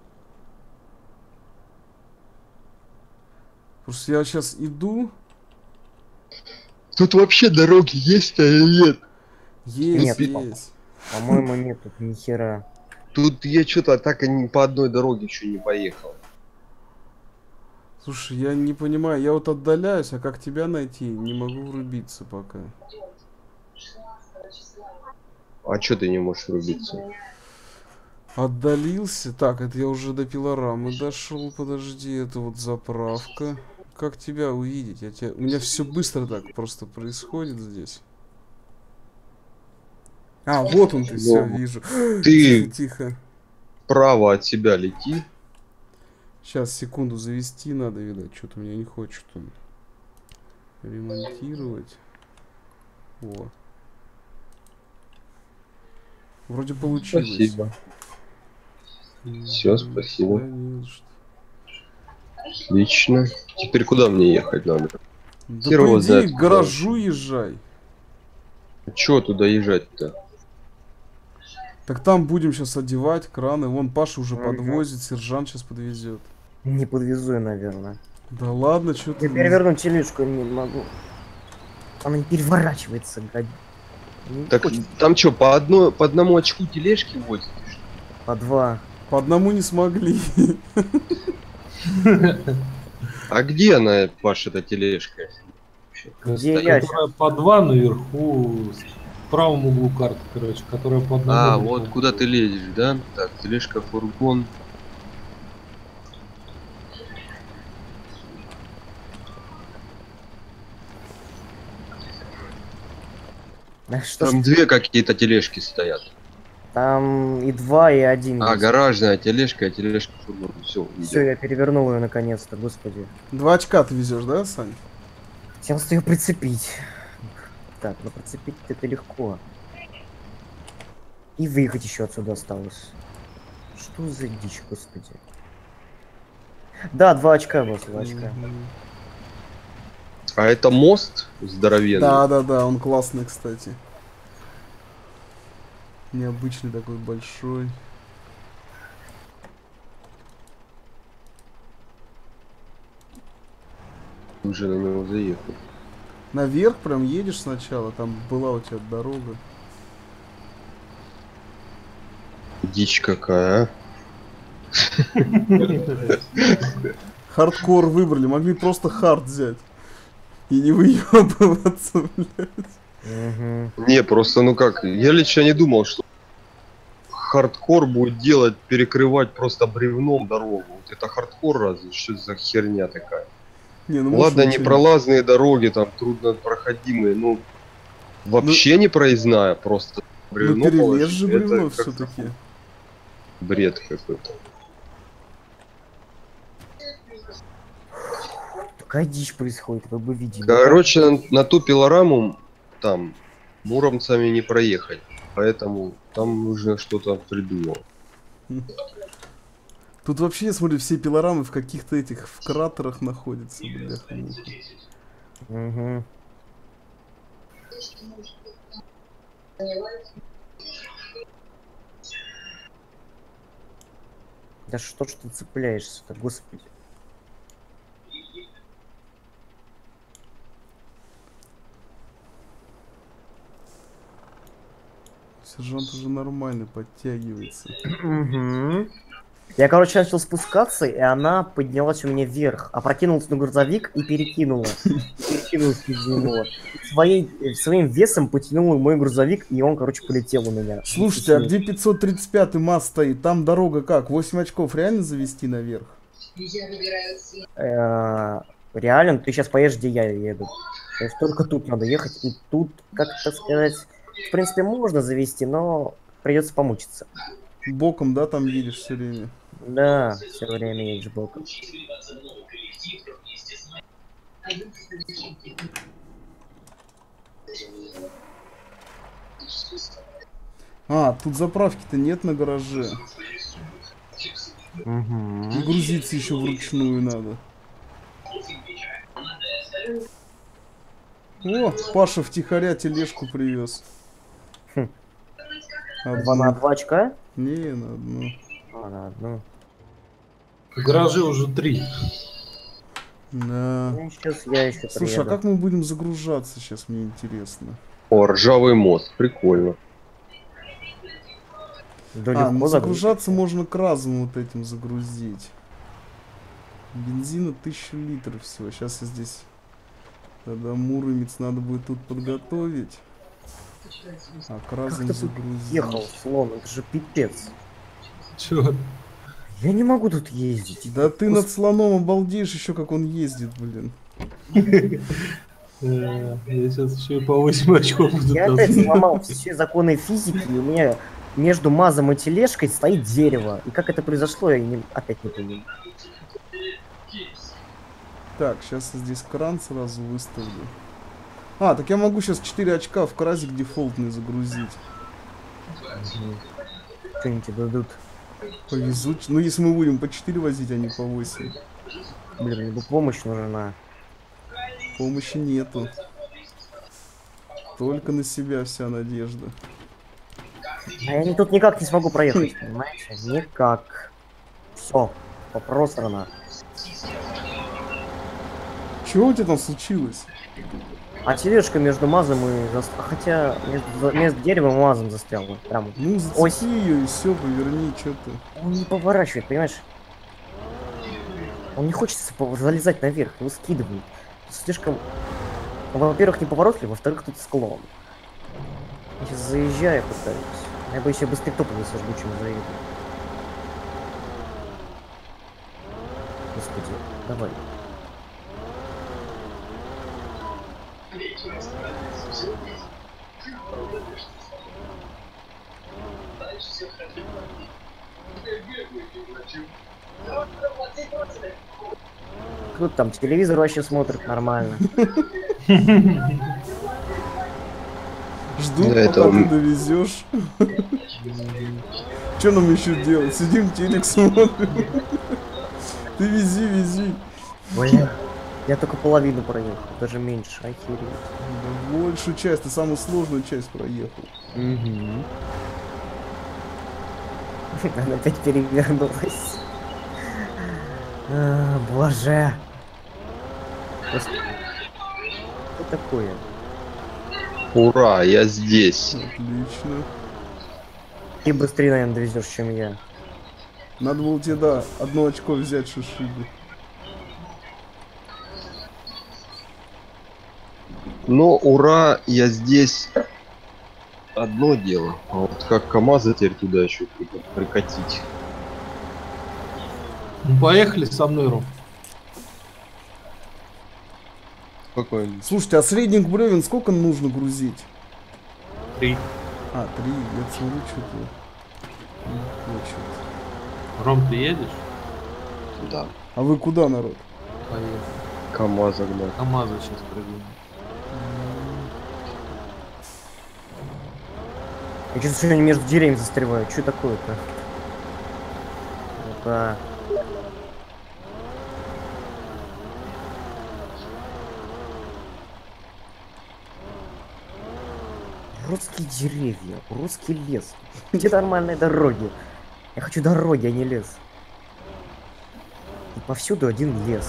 Просто я сейчас иду. Тут вообще дороги есть, а нет? Есть, Нет, папа. есть. По-моему, нет тут ни хера. Тут я что-то так и не по одной дороге еще не поехал. Слушай, я не понимаю, я вот отдаляюсь, а как тебя найти? Не могу врубиться пока. А что ты не можешь врубиться? Отдалился. Так, это я уже до пилорамы дошел. Подожди, это вот заправка. Как тебя увидеть? Я тебя... У меня все быстро так просто происходит здесь. А, вот он ты, все, Ну, вижу. Ты Тихо, тихо. вправо от себя лети. Сейчас, секунду, завести надо, видать. Что-то у меня не хочет он ремонтировать. О. Вроде получилось. Спасибо. Всё, спасибо. Да, не за что. Отлично. Теперь куда мне ехать надо? Да Хер по его идее, знает, к куда. гаражу езжай. Чего туда езжать-то? Так там будем сейчас одевать краны. Вон Паша уже Ага. подвозит, сержант сейчас подвезет. Не подвезу я, наверное. Да ладно, что ты... Я перевернуть тележку не могу. Она не переворачивается, гад. Не Так хочет. там что, по одной, по одному очку тележки возят? По два. По одному не смогли. А где она, Паша, эта тележка? Где Та- я которая по два наверху, в правом углу карты, короче, которая по одному. А, наверху. вот куда ты лезешь, да? Так, тележка, фургон. Что ж, Там две какие-то тележки стоят. там и два, и один. А, есть. гаражная тележка, и тележка, фургон. Все, Все, я перевернул ее наконец-то, господи. Два очка ты везешь, да, Сань? Хотелось ее прицепить. Так, ну прицепить это легко. И выехать еще отсюда осталось. Что за дичь, господи. Да, два очка было, два очка. А это мост здоровенный? Да, да, да, он классный, кстати. Необычный такой большой. Уже на него заехал. Наверх прям едешь сначала, там была у тебя дорога. Дичь какая, а? Хардкор выбрали, могли просто хард взять. И не выебываться, блядь. Угу. Не, просто ну как, я лично не думал, что хардкор будет делать, перекрывать просто бревном дорогу. Вот это хардкор разве? Что это за херня такая? Не, ну, может, Ладно, ничего не- непролазные дороги, там труднопроходимые, ну вообще не проездная, просто Ну бревно перелез положить, же это бревно как-то все-таки. бред какой-то. Такая дичь происходит, вы бы видели. Короче, на, на ту пилораму там муромцами не проехать, поэтому там нужно что-то придумать. Тут вообще, я смотрю, все пилорамы в каких-то этих, в кратерах находятся, бляха. Угу. Да что ж ты цепляешься-то, господи. Сержант уже нормально подтягивается. Угу. Я, короче, начал спускаться, и она поднялась у меня вверх, опрокинулась на грузовик и перекинула. Перекинулась через него. Своей, э, своим весом потянула мой грузовик, и он, короче, полетел у меня. Слушайте, а где пятьсот тридцать пятый МАЗ стоит? Там дорога как? восемь очков реально завести наверх? Э, Реально, ты сейчас поедешь, где я еду. То есть только тут надо ехать, и тут, как так сказать, в принципе, можно завести, но придется помучиться. Боком, да, там едешь все время? Да, все время едешь боком. А, тут заправки-то нет на гараже. Угу. И грузиться еще вручную надо. О, Паша втихаря тележку привез. Хм. Одну. Два на два очка? Не, на одну. А, на одну. В гараже уже три. Да. Ну, сейчас я еще Слушай, а как мы будем загружаться сейчас, мне интересно. О, ржавый мост, прикольно. Да А, легко ну загрузить. загружаться можно к разуму вот этим загрузить. Бензина тысяча литров всего. Сейчас я здесь... Тогда Муромец надо будет тут подготовить. А к Как разуму ты тут загрузить. ехал, слон? Это же пипец. Чё? Я не могу тут ездить. Да ты над слоном обалдеешь еще, как он ездит, блин. Э, Я сейчас еще и по восемь очков буду Я таскать. опять сломал все законы физики, и у меня между МАЗом и тележкой стоит дерево. И как это произошло, я не- опять не понимаю. Так, сейчас я здесь кран сразу выставлю. А, так я могу сейчас четыре очка в кразик дефолтный загрузить. Что-нибудь дадут. Повезут. Ну, если мы будем по четыре возить, а не по восемь. Блин, либо помощь нужна. Помощи нету. Только на себя вся надежда. А я ни- тут никак не смогу проехать, понимаете? Никак. Все, просрано. Чего у тебя там случилось? А тележка между мазом и... зас- а Хотя между, между деревом и мазом застряла. Прям. Ну, Ось. зацепи ее и все, поверни, что ты. Он не поворачивает, понимаешь? Он не хочет пов- залезать наверх, его скидывает. Слишком... Во-первых, неповоротливый, во-вторых, тут склон. Я сейчас заезжаю, пытаюсь. Я бы еще быстрее топовый сожгу, чем заеду. Господи, давай. Кто там телевизор вообще смотрит нормально? Ждут, Да, это пока ты он. довезешь. Что нам еще делать? Сидим, телек смотрим. Ты вези, вези. Бля, я только половину проехал, даже меньше, охереть. Да, большую часть, ты самую сложную часть проехал. Угу. Она опять перевернулась. А, боже. Просто- Что такое? Ура, я здесь. Отлично. Ты быстрее, наверное, довезешь, чем я. Надо было тебе, да, одно очко взять шишиби. Но ура, я здесь. Одно дело. А вот как КамАЗа теперь туда еще прикатить. Ну, поехали со мной, Ром. Какой? Слушайте, а средних бревен сколько нужно грузить? Три. А, три, я смотрю, что-то не хочет. Ром, ты едешь? Да. А вы куда, народ? Поехали. КамАЗа, да. КамАЗа сейчас прыгнем. Я что-то сегодня между деревьями застреваю. Что такое-то? Ну-ка. Русские деревья, русский лес. Где нормальные дороги? Я хочу дороги, а не лес. И повсюду один лес.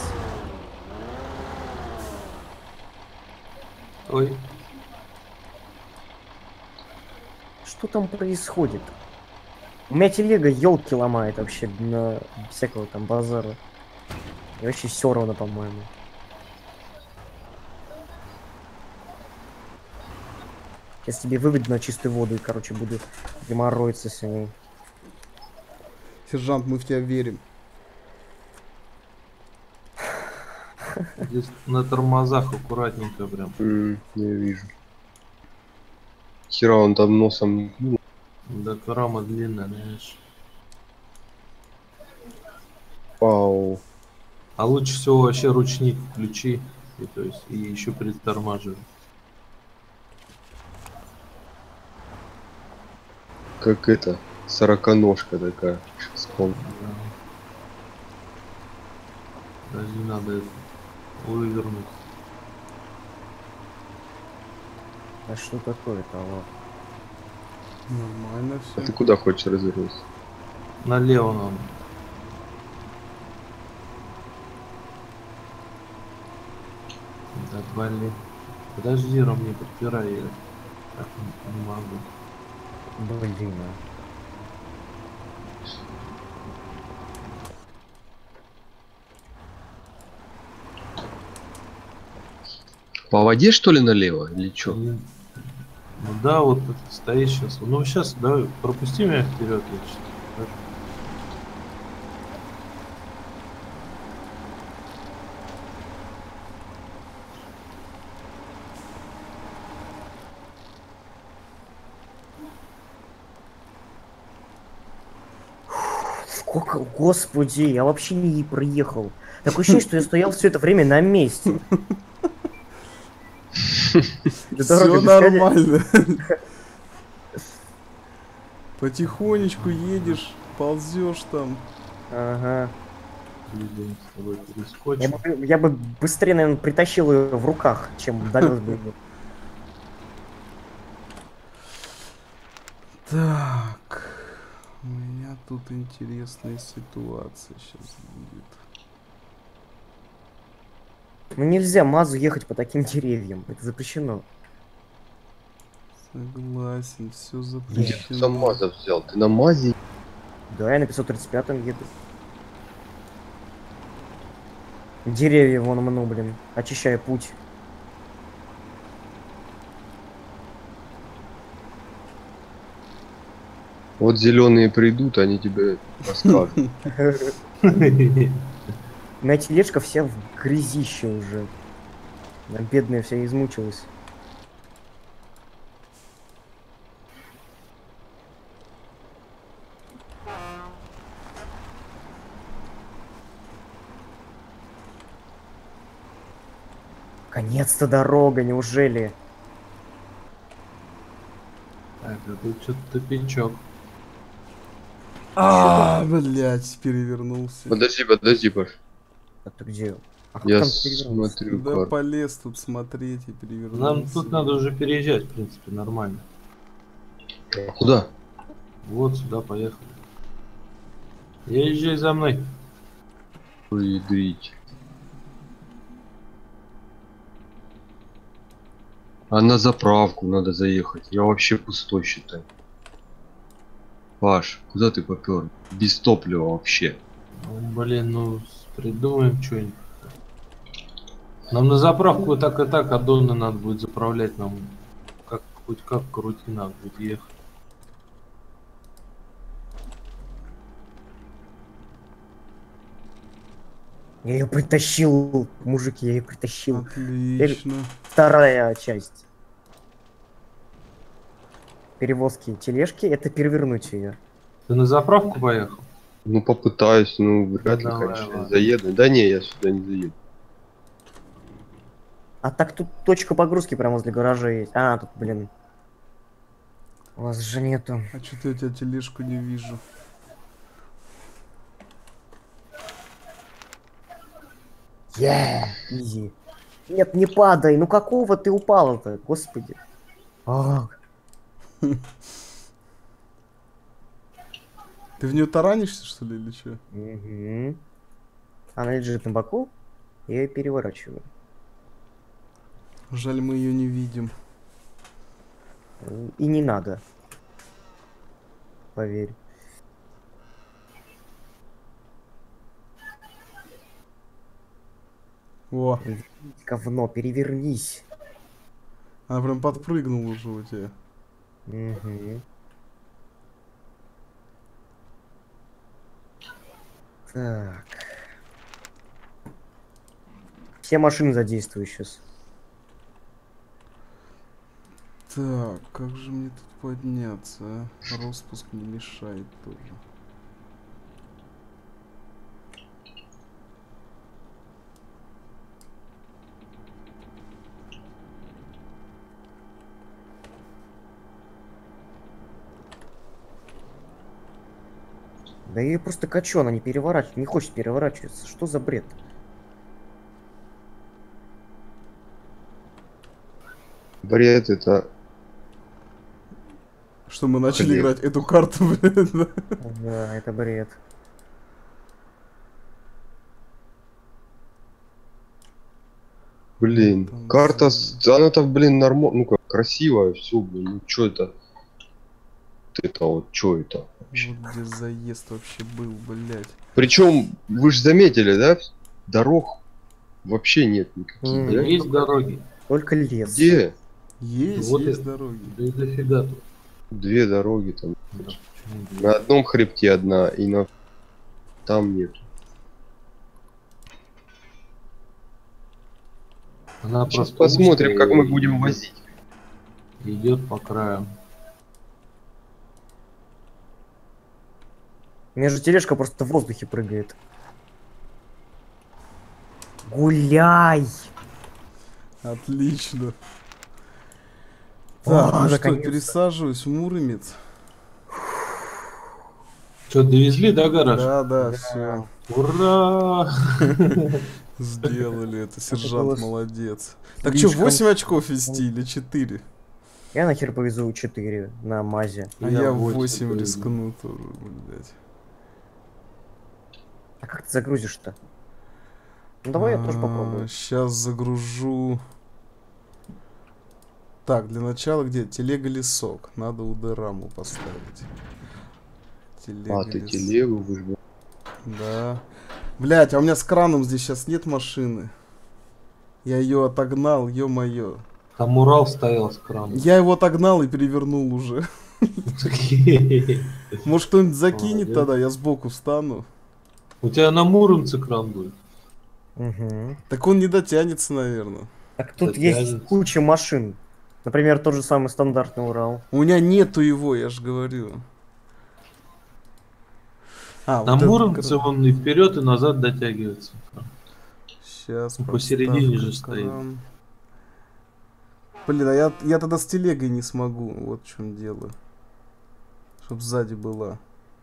Ой, Что там происходит? У меня телега елки ломает вообще на всякого там базара. И вообще все равно, по-моему. Сейчас тебе выведу на чистую воду и, короче, буду геморроиться с ней. Сержант, мы в тебя верим. здесь на тормозах аккуратненько прям. М, не вижу. Хера он там носом не клюнул. Да, рама длинная, знаешь. Пау. А лучше всего вообще ручник включи. И, то есть, и еще притормаживай. Как это, сороконожка такая. Вспомнил. Даже не надо это вывернуть. А что такое-то? Алло? Нормально А все. ты куда хочешь развернуться? Налево надо. Да, блин. Подожди, Ром, не подпирай, я так не, не могу. Блин. а. По воде что ли налево или чё? Ну ну да, вот ты стоишь сейчас. Ну сейчас, давай, пропусти меня вперед, я щас покажу. Сколько, господи, я вообще не проехал. Такое ощущение, что я стоял все это время на месте. Да Все дорога бесконечная. нормально. Потихонечку едешь, ползешь там. Ага. Блин, с тобой Я перескочим. бы, я бы быстрее, наверное, притащил ее в руках, чем довез бы ее. Так. У меня тут интересная ситуация сейчас будет. Ну нельзя МАЗу ехать по таким деревьям. Это запрещено. Согласен, все Где ты запрещено. сам Мазов взял? Ты на Мазе? Да, я на пятьсот тридцать пятом еду. Деревья вон мну, блин. Очищаю путь. Вот зеленые придут, они тебе расскажут. У меня тележка вся в грязище уже. Она бедная вся измучилась. Наконец-то дорога, неужели? Так, а тут что-то тупичок. А, блять, перевернулся. Подожди, подожди, Паш. А ты где? А как Я там перевернулся? смотрю Да карту. полез тут смотреть и перевернулся. Нам тут надо уже переезжать, в принципе, нормально. А куда? Вот сюда поехали. Езжай за мной. Ядрить. А на заправку надо заехать. Я вообще пустой считаю. Паш, куда ты попер? Без топлива вообще. Ну, блин, ну придумаем что-нибудь. Нам на заправку и так и так аддоны надо будет заправлять. Нам как хоть как крути надо будет ехать. Я ее притащил, мужики, я ее притащил. Отлично. Вторая часть. Перевозки тележки, это перевернуть ее. Ты на заправку поехал? Ну попытаюсь, ну вряд ли, Давай, конечно, я ладно. заеду. Да не, я сюда не заеду. А так тут точка погрузки прямо возле гаража есть. А, тут, блин. У вас же нету. А что-то я тебя тележку не вижу. Yeah, изи. Нет, не падай. Ну какого ты упала-то, господи. А, Ты в нее таранишься, что ли, или что? мгм. Она лежит на боку, я ее переворачиваю. Жаль, мы ее не видим. И не надо. Поверь. О, Говно, перевернись. она прям подпрыгнула уже у тебя. Мгм. Так. Все машины задействую сейчас. Так, как же мне тут подняться, а? Распуск не мешает тоже. Да я ее просто качу, она не переворачивается, не хочет переворачиваться. Что за бред? Бред это... Что мы начали Блин. играть эту карту, блин, да? Да, это бред. Блин, Там карта, за- с- она-то, блин, нормально, ну как, красивая, все, блин, ну чё это? Это вот, чё это вообще? Вот где заезд вообще был, блядь. Причем, вы же заметили, да, дорог вообще нет никаких, М, да? Есть дороги. Только лес. Где? Есть, Вот есть и- дороги. Да и дофига тут. Две дороги там. Да, почему нет? На одном хребте одна, и на... Там нет. Она Сейчас просто посмотрим, узкая как мы и будем идет- возить. Идет по краю. У меня же тележка просто в воздухе прыгает. Гуляй! Отлично. О, Так, ну что, наконец-то. пересаживаюсь в Муромец. Что, довезли, да, гараж? Да, да, все. Ура! Сделали это, сержант было молодец. Так что, слишком- восемь очков вести или четыре? Я нахер повезу четыре на мазе. А Я я восемь восемь повезу. рискну тоже, блядь. А как ты загрузишь-то? Ну давай я тоже попробую. Сейчас загружу. Так, для начала где? Телега лесок. Надо УД-раму поставить. Телега, А, ты лес- телегу выжил. Да. Блять, а у меня с краном здесь сейчас нет машины. Я ее отогнал, ё-моё. Там Урал стоял с краном. Я его отогнал и перевернул уже. Может кто-нибудь закинет Молодец. тогда, я сбоку встану. У тебя на Муромце кран будет. Угу. Так он не дотянется, наверное. Так тут Это есть тянется. куча машин. Например, тот же самый стандартный Урал. У меня нету его, я же говорю. А, На Муромце он и вперед, и назад дотягивается. Сейчас Ну, посередине же стоит. Блин, а я, я тогда с телегой не смогу. Вот в чем дело. Чтоб сзади была.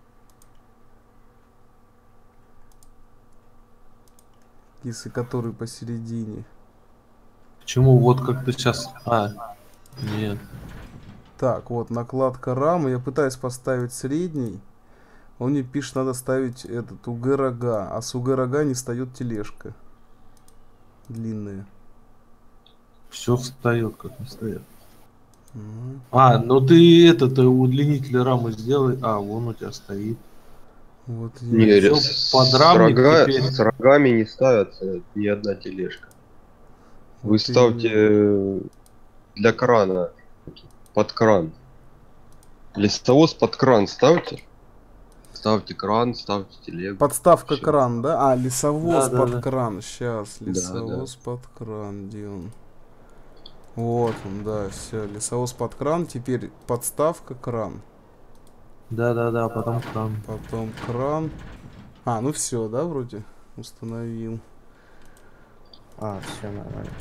Если который посередине. Почему вот как ты сейчас... А, нет. Так, вот накладка рамы. Я пытаюсь поставить средний. Он мне пишет, надо ставить этот УГ-рога. А с УГ-рога не встает тележка. Длинная. Все встает, как не стоят. Мгм. А, ну ты этот э, удлинитель рамы сделай. А, вон у тебя стоит. Вот я- Не, Всё, с, подрамник с рога- теперь. с рогами не ставится ни одна тележка. Вы вот ставьте именно. э, для крана под кран. Листовоз под кран ставьте. Ставьте кран, ставьте телегу. Подставка Всё. кран, да? А, лесовоз Да, да, под да. кран. Сейчас, Да, лесовоз под кран. Где он? Вот он, да, все. Лесовоз под кран. Теперь подставка кран. Да-да-да, потом кран. Потом кран. А, ну все, да, вроде установил. А, все нормально.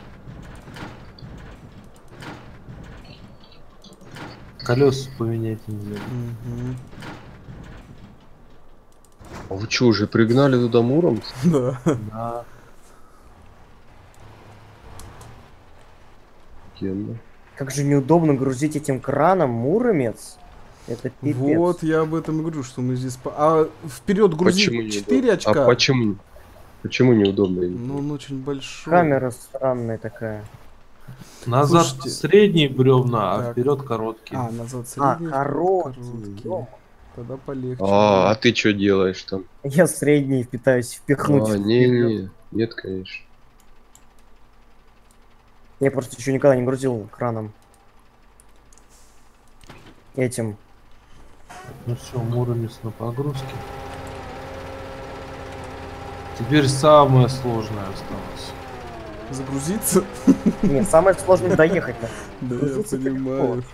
Колеса поменять нельзя. Мгм. А вы что, уже пригнали туда Муромец? Да. Да. Офигенно. Как же неудобно грузить этим краном Муромец. Это пипец. Вот я об этом и говорю, что мы здесь... по- А вперед грузить Почему четыре неудобно? очка. А почему? Почему неудобно? Ну, он очень большой. Камера странная такая. Назад Слушайте. средние бревна, а Так. вперед короткие. А, назад А, средний. короткий. короткий. ё. Тогда полегче. А, а ты что делаешь там? Я средний пытаюсь впихнуть. А, вперед. не-не, нет, конечно. Я просто еще никогда не грузил краном. Этим. Ну все, Муромец на погрузке. Теперь самое сложное осталось. Загрузиться? Нет, самое сложное доехать. на- Да, я Грузиться понимаю. легко.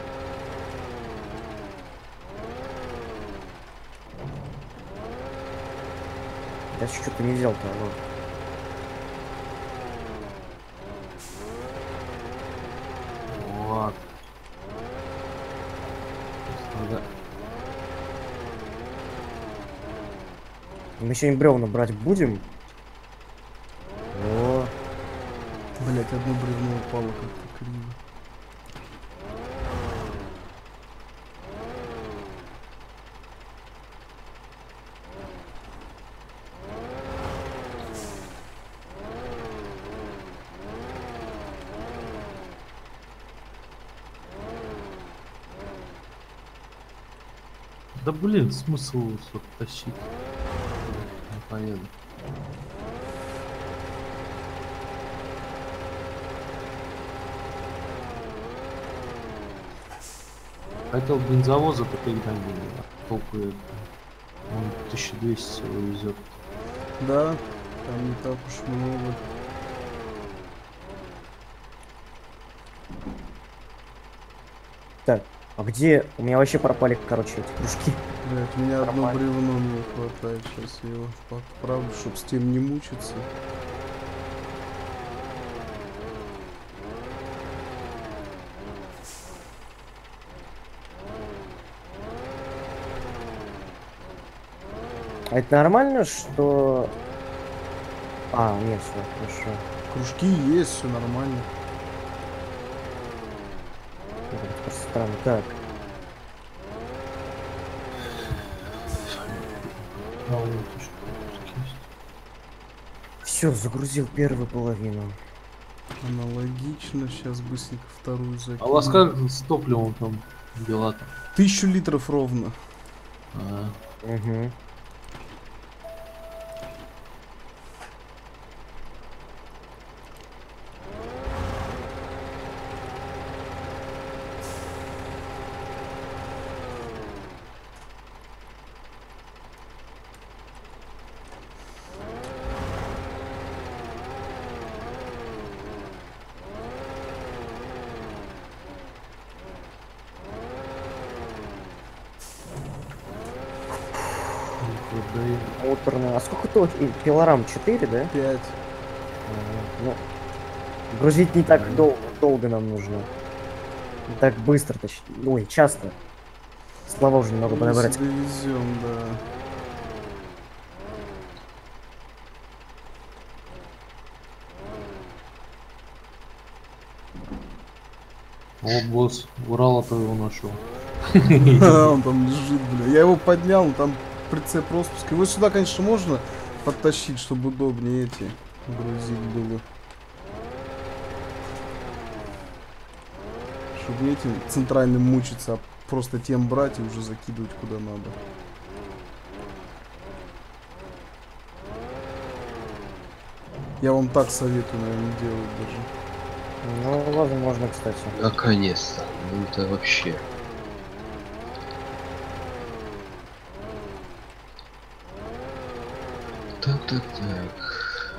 Я что-то не взял-то. алло. Вот. Сейчас надо- Мы сегодня бревна брать будем? О, Блять, одно бревно упало как-то криво. Да блин, смысл вот тащить. Не поеду. Хотел бензовоза пригнать, а толку это. Он тысячу двести всего везет. Да, там не так уж много. так, а где? У меня вообще пропали, короче, эти кружки. Блять, у меня одно Нормально. бревно не хватает. Сейчас я его подправлю, чтоб с тем не мучиться. А это нормально, что... А, нет, все, хорошо. Кружки есть, все нормально. Это просто странно. Так, А, вот еще кружки есть. Все, загрузил первую половину. Аналогично. Сейчас быстренько вторую закину. А у вас как с топливом там дела-то? Тысячу литров ровно. А, Угу. никуда и- Моторная. А сколько то? Пилорам четыре, да? Пять. Ага, ну, грузить не так дол- долго нам нужно. Не так быстро, точнее. Ой, часто. Слова уже немного Мы подобрать. себе везем, да. О, босс, Урала-то его нашел. Он там лежит, бля. Я его поднял, но там прицеп распуска. Его сюда, конечно, можно подтащить, чтобы удобнее эти грузить было. Чтобы не этим центральным мучиться, а просто тем брать и уже закидывать куда надо. Я вам так советую, наверное, делать даже. Ну, возможно, кстати. Наконец-то. Ну это вообще. Так, так, так.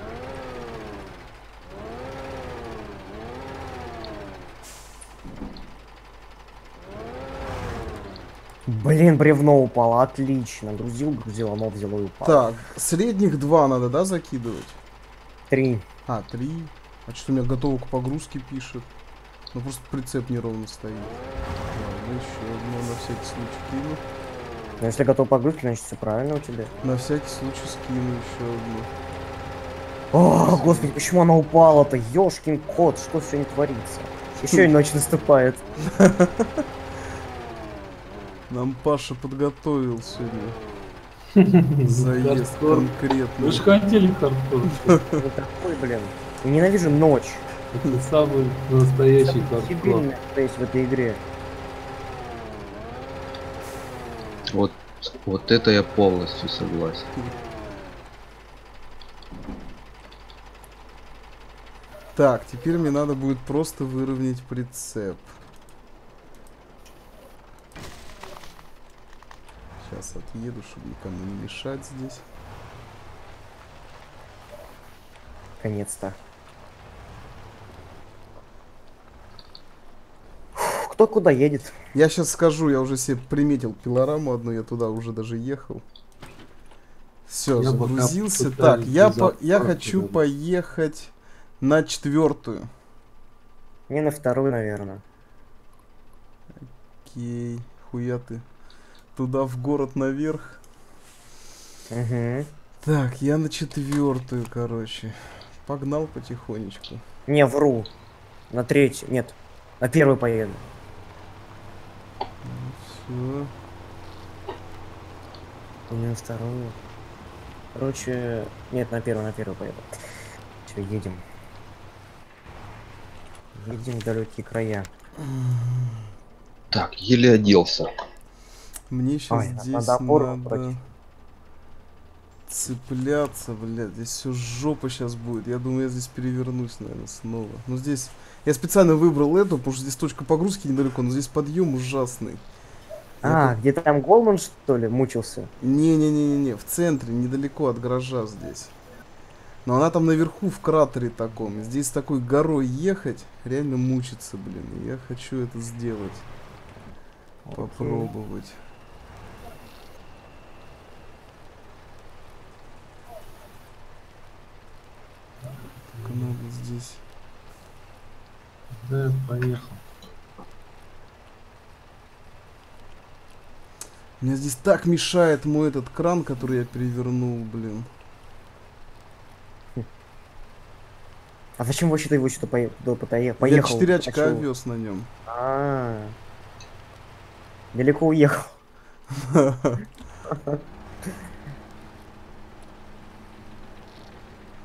Блин, бревно упало, отлично. Грузил, грузил, оно взяло и упало. Так, средних два надо, да, закидывать? Три. А, три. А что у меня готово к погрузке пишет? Ну просто прицеп неровно стоит. Ладно, еще одно на всякий случай кину. Но если готов погрузки, значит все правильно у тебя. На всякий случай скину еще одну. О, господи, почему она упала-то? Ёшкин кот, что сегодня творится? Еще и ночь наступает. Нам Паша подготовил сегодня заезд Хардкор. конкретно. Вы же хотели хардкор. Ну такой, блин. Я ненавижу ночь. Это самый настоящий хардкор. Дебильная, что есть в этой игре. Вот, вот это я полностью согласен. Так, теперь мне надо будет просто выровнять прицеп. Сейчас отъеду, чтобы никому не мешать здесь. Наконец-то. Фух, кто куда едет? Я сейчас скажу, я уже себе приметил пилораму одну, я туда уже даже ехал. Все, Я пока загрузился. пытаюсь Так, я, без по я отправки хочу даже. поехать на четвертую. Не на вторую, наверное. Окей, хуя ты. Туда в город наверх. Угу. Так, я на четвертую, короче. Погнал потихонечку. Не, вру. На третью. Нет. На первую поеду. Все. Не на вторую. Короче, нет, на первую, на первую поеду. Все, едем. Едем в далекие края. Так, еле оделся. Мне сейчас Ой, здесь надо опору надо брать. цепляться, блядь. Здесь все жопа сейчас будет. Я думаю, я здесь перевернусь, наверное, снова. Но здесь... Я специально выбрал эту, потому что здесь точка погрузки недалеко, но здесь подъем ужасный. Я А, где-то там Голман, что ли, мучился? Не-не-не-не, в центре, недалеко от гаража здесь. Но она там наверху в кратере таком. И здесь такой горой ехать, реально мучиться, блин. И я хочу это сделать. Попробовать. Так, надо здесь. Да, поехал. Мне здесь так мешает мой этот кран, который я перевернул, блин. А зачем вообще ты его что-то пое... туда потае- Я поехал? четыре очка Почему? вез на нем. А, далеко уехал.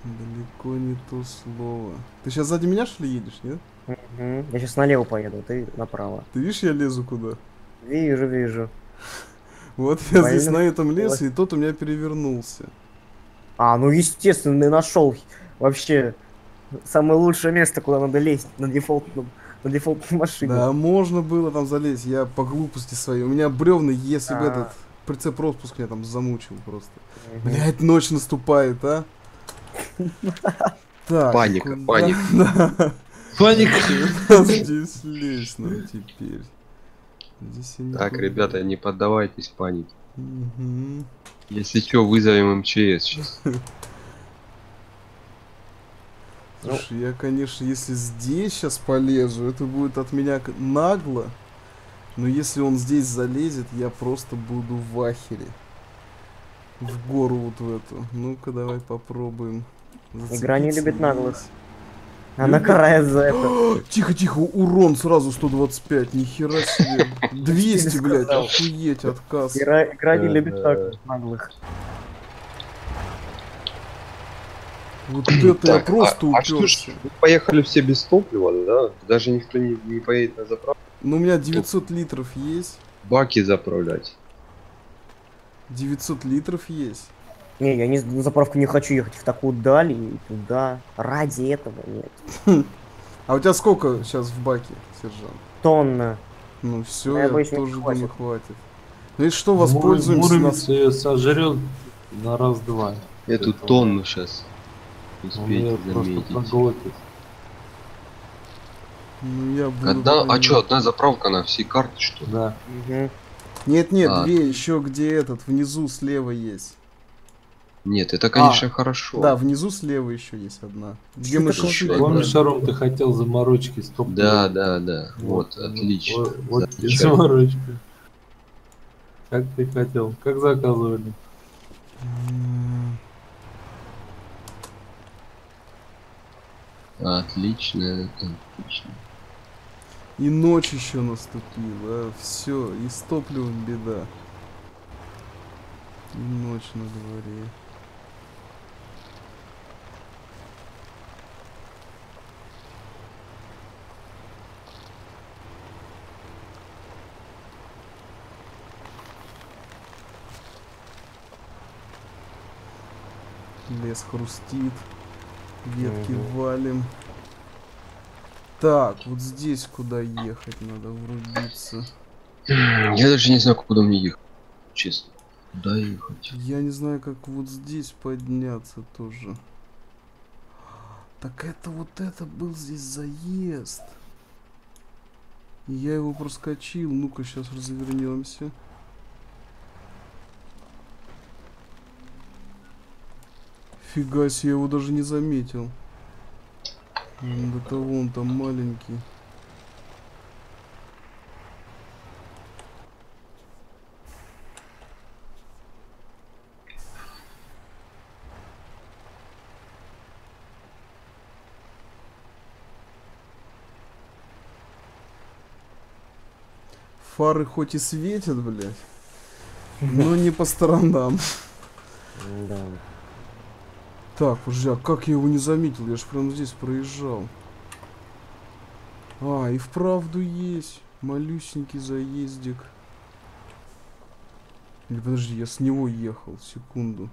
Далеко не то слово. Ты сейчас сзади меня, что ли, едешь, нет? Мгм. Я сейчас налево поеду, ты направо. Ты видишь, я лезу куда? Вижу, вижу. Вот я Больно. здесь на этом лес, и тот у меня перевернулся. А, ну естественно, ты нашел вообще самое лучшее место, куда надо лезть на дефолтном, на дефолтной машине. Да, можно было там залезть, я по глупости своей. У меня бревна, если бы А. этот прицеп распуск меня там замучил просто. Мгм. Блять, ночь наступает, а? Так, Паника, куда- паника. Да. Паника. Куда здесь лезть нам теперь? Здесь я не Так, помню. ребята, не поддавайтесь панике. Мгм. Если что, вызовем эм че эс сейчас. Слушай, я, конечно, если здесь сейчас полезу, это будет от меня к- нагло. Но если он здесь залезет, я просто буду в ахере. В гору вот в эту. Ну-ка, давай попробуем. Игра не Зацепиться любит наглых. здесь. Она карает за это. Тихо, тихо, урон сразу сто двадцать пять, нихера себе. двести, тебе блядь, сказал. охуеть, отказ. Игра, игра не Э, любит э. так наглых. Вот это я Так, просто а, а что ж, уперся. вы поехали все без топлива, да? Даже никто не, не поедет на заправку. Ну, у меня девятьсот литров есть. Баки заправлять. девятьсот литров есть. Не, я не, на заправку не хочу ехать в такую даль и туда. Ради этого нет. А у тебя сколько сейчас в баке, сержант? Тонна. Ну все, Ну, я я, боюсь, мне тоже не думаю, хватит. хватит. Ну и что, воспользуемся Муромец нас... ее сожрет на раз-два. Эту Это тонну сейчас Он успеете ее просто заметить. проглотит. Ну, я буду Одна, а понимать. что, одна заправка на все карты, что ли? Да. Мгм. Нет, нет, А. две еще где этот, внизу слева есть. Нет, это, конечно, А, хорошо. Да, внизу слева еще есть одна. Где мы такое? шишили. Помнишь, Шаром, ты хотел заморочки с топливом? Да, да, да. Вот, Вот, отлично. Вот, вот тебе Замечательно. заморочки. Как ты хотел? Как заказывали? М, Отлично, отлично. И ночь еще наступила. Все, и с топливом беда. И ночь на дворе. Лес хрустит. Ветки Мгм. валим. Так, вот здесь куда ехать надо врубиться. Я даже не знаю, куда мне ехать. Честно. Куда ехать? Я не знаю, как вот здесь подняться тоже. Так это вот это был здесь заезд. И я его проскочил. Ну-ка, сейчас развернемся. Фига себе, я его даже не заметил. Да-то вон там маленький. Фары хоть и светят, блядь, но не по сторонам. Да. Так, подожди, а как я его не заметил? Я же прямо здесь проезжал. А, и вправду есть. Малюсенький заездик. Или подожди, я с него ехал. Секунду.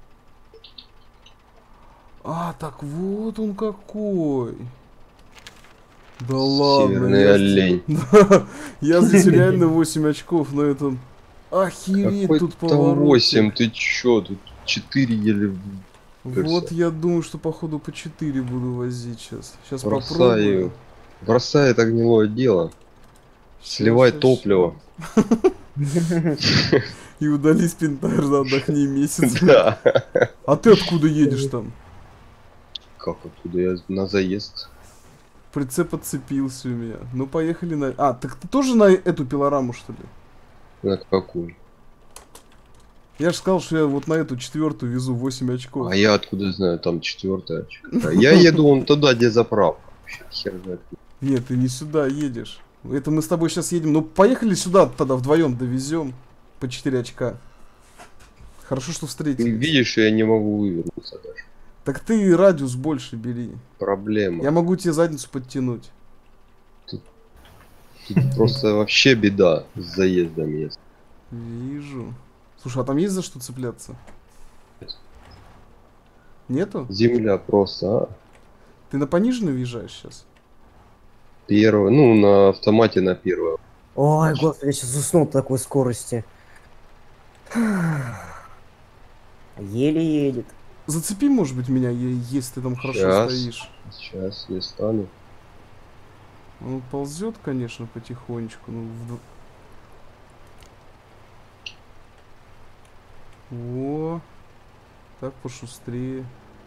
А, так вот он какой. Да ладно. Северный я олень. здесь- Я здесь реально восемь очков на этом. Охереть, Какой тут там поворот. восемь, ты чё? Тут четыре еле Вот я думаю, что походу по четыре буду возить сейчас. Сейчас бросаю. попробую. Бросай это гнилое дело. Щас, Сливай щас, топливо. щас. И удали спинтайр, отдохни месяц. Да. А ты откуда едешь там? Как оттуда? Я на заезд. Прицеп отцепился у меня. Ну поехали на... А, так ты тоже на эту пилораму, что ли? На какую? Я же сказал, что я вот на эту четвертую везу восемь очков. А я откуда знаю, там четвертая. Я еду вон туда, где заправка. Вообще хер знает. Нет, ты не сюда едешь. Это мы с тобой сейчас едем. Ну поехали сюда тогда вдвоем довезем. По четыре очка. Хорошо, что Ты встретились. видишь, что я не могу вывернуться даже. Так ты радиус больше бери. Проблема. Я могу тебе задницу подтянуть. Тут просто вообще беда с заездом есть. Вижу. Слушай, а там есть за что цепляться? Нету? Земля просто, а. Ты на пониженную въезжаешь сейчас? Первое, ну, на автомате на первое. Ой, господи, я сейчас уснул от такой скорости. Еле едет. Зацепи, может быть, меня, е- если ты там хорошо Щас. стоишь. Сейчас я стану. Он ползет, конечно, потихонечку. Ну, в... О, так пошустрее.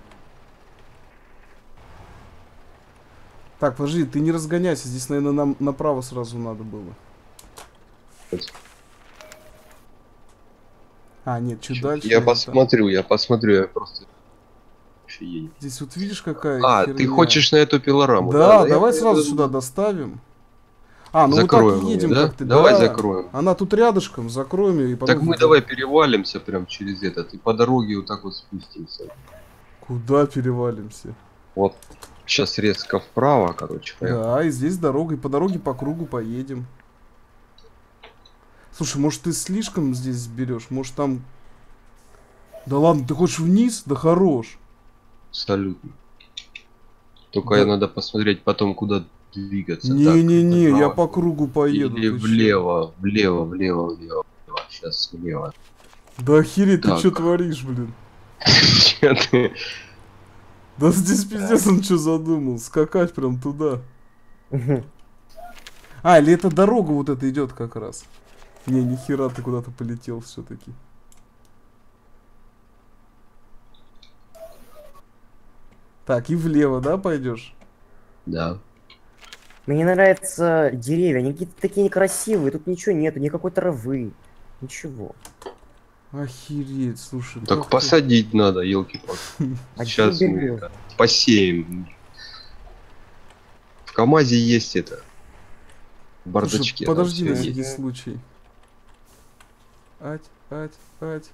Так, подожди, ты не разгоняйся. Здесь, наверное, нам направо сразу надо было. А, нет, чуть дальше. Я наверное, посмотрю, я посмотрю, я просто... Вообще едет. там. Здесь вот видишь, какая А, херня. ты хочешь на эту пилораму? Да, я давай пойду- сразу сюда доставим. А, ну Закроем мы так и её, едем да? как-то. Давай да. закроем. Она тут рядышком, закроем ее и потом... Так мы выйдем. давай перевалимся прям через этот и по дороге вот так вот спустимся. Куда перевалимся? Вот. Сейчас резко вправо, короче, поехали. Да, и здесь дорога, и по дороге по кругу поедем. Слушай, может ты слишком здесь берешь? Может там... Да ладно, ты хочешь вниз? Да хорош. Абсолютно. Только Да. я надо посмотреть потом, куда двигаться. Не-не-не, Так, я направо. по кругу поеду. Или ты чё? влево, влево, влево, влево. Сейчас влево. Да охереть, ты Так. что творишь, блин? Чё ты? Да здесь пиздец он что задумал? Скакать прям туда. А, или эта дорога вот эта идет как раз. Не, нихера ты куда-то полетел все-таки. Так, и влево, да, пойдешь? Да. Мне нравятся деревья, они какие-то такие некрасивые, тут ничего нету, никакой травы, ничего. Охереть, слушай. Так как ты- посадить надо, елки-палки. А Сейчас где мы берём? это, посеем. В КамАЗе есть это. В Слушай, бардачке. там подожди всё на есть. всякий случай. Ать, ать, ать.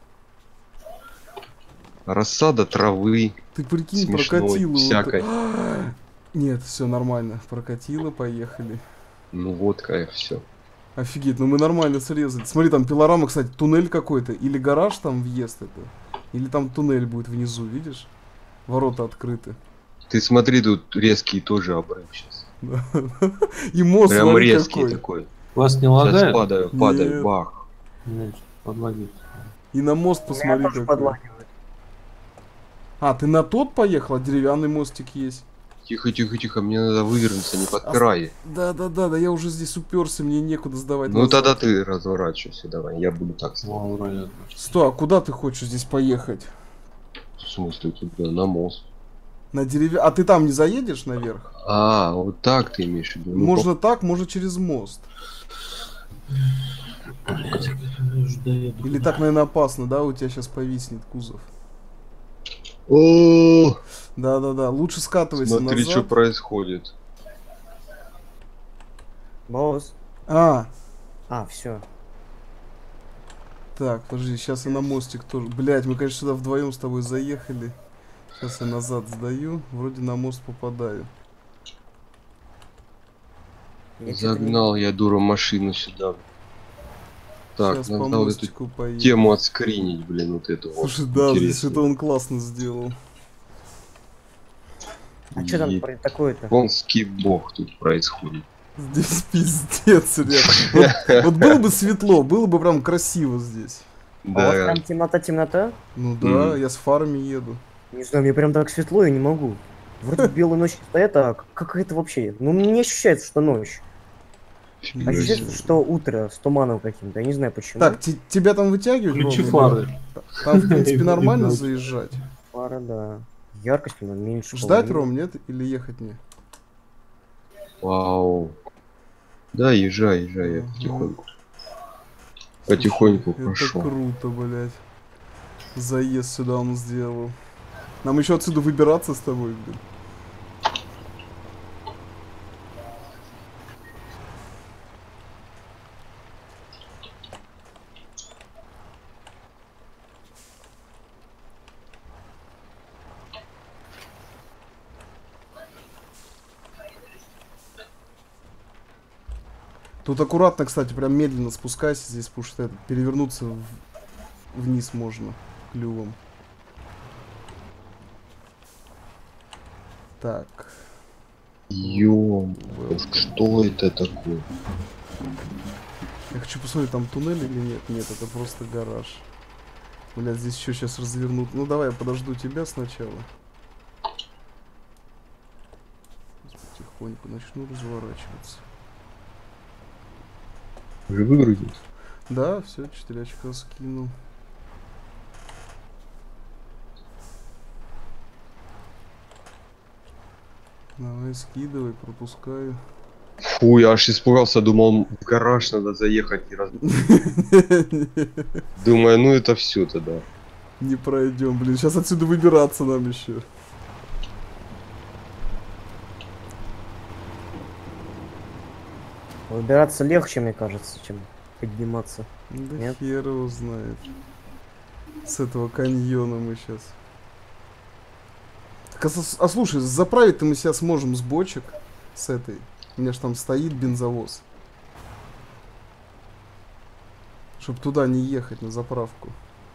Рассада травы. Ты прикинь, Смешной, прокатило. вот- всякой. Нет, все нормально. Прокатило, поехали. Ну вот, кайф, все. Офигеть, ну мы нормально срезали. Смотри, там пилорама, кстати, туннель какой-то. Или гараж там въезд это. Или там туннель будет внизу, видишь? Ворота открыты. Ты смотри, тут резкий тоже обрыв сейчас. И мост, Прям смотри, резкий какой. такой. Вас не Сейчас лагает? падаю, падаю, Нет. бах. Нет, подлагает. И на мост Меня посмотри тоже какой. подлагивает. А, ты на тот поехал, а деревянный мостик есть. Тихо, тихо, тихо, мне надо вывернуться, не подпирай. Да-да-да, да я уже здесь уперся, мне некуда сдавать Ну назад. тогда ты разворачивайся, давай, я буду так сделать. Вау, вроде. Стой, а куда ты хочешь здесь поехать? В смысле, туда на мост. На дереве... А ты там не заедешь наверх? А, вот так ты имеешь в виду. Ну, Можно так, можно через мост. Блядь, уже доеду. Или так, наверное, опасно, да? У тебя сейчас повиснет кузов. по- О, Да-да-да, лучше скатывайся смотри, что назад. происходит. Босс. А, А, все. так, подожди, сейчас я на мостик тоже. Блять, мы, конечно, сюда вдвоем с тобой заехали. Сейчас я назад сдаю, вроде на мост попадаю. Загнал я, дура, машину сюда. Так, Сейчас по надо вот эту мостику поедем. тему отскринить, блин, вот эту вот. Слушай, да, здесь интересную. это он классно сделал. А что там Е- про- такое-то? Японский бог тут происходит. Здесь пиздец, ребят. Вот, вот было бы светло, было бы прям красиво здесь. А у вас Да, прям темнота-темнота? Ну да, Мгм. я с фарами еду. Не знаю, мне прям так светло, я не могу. Вроде белая ночь стоит, а как- как это вообще? Ну, не ощущается, что ночь. фига Ощущается, себе. что утро с туманом каким-то, я не знаю почему. Так, те- тебя там вытягивать? Включи Рома? фары. Там, в принципе, И- и нормально ночь. заезжать. Пара, да. Яркость ну, меньше. Ждать, половины. Ром, нет? Или ехать мне? Вау. Да, езжай, езжай, я Ага. потихоньку. Потихоньку Это прошел. круто, блядь. Заезд сюда он сделал. Нам еще отсюда выбираться с тобой, блин. Тут аккуратно, кстати, прям медленно спускайся здесь, потому что это, перевернуться в- вниз можно клювом. Так. Ё, что это такое? Я хочу посмотреть, там туннель или нет. Нет, это просто гараж. Блядь, здесь еще сейчас развернут. Ну давай, я подожду тебя сначала. Потихоньку начну разворачиваться. Уже выгрузил? Да, все, четыре очка скинул. Давай, скидывай, пропускаю. Фу, я аж испугался, думал, в гараж надо заехать и раз... Думаю, ну это все тогда. Не пройдем, блин. Сейчас отсюда выбираться нам еще. Выбираться легче, мне кажется, чем подниматься. Да Нет? хер его знает. С этого каньона мы сейчас. Так, а, с- а слушай, заправить-то мы себя сможем с бочек. С этой. У меня ж там стоит бензовоз. Чтоб туда не ехать, на заправку.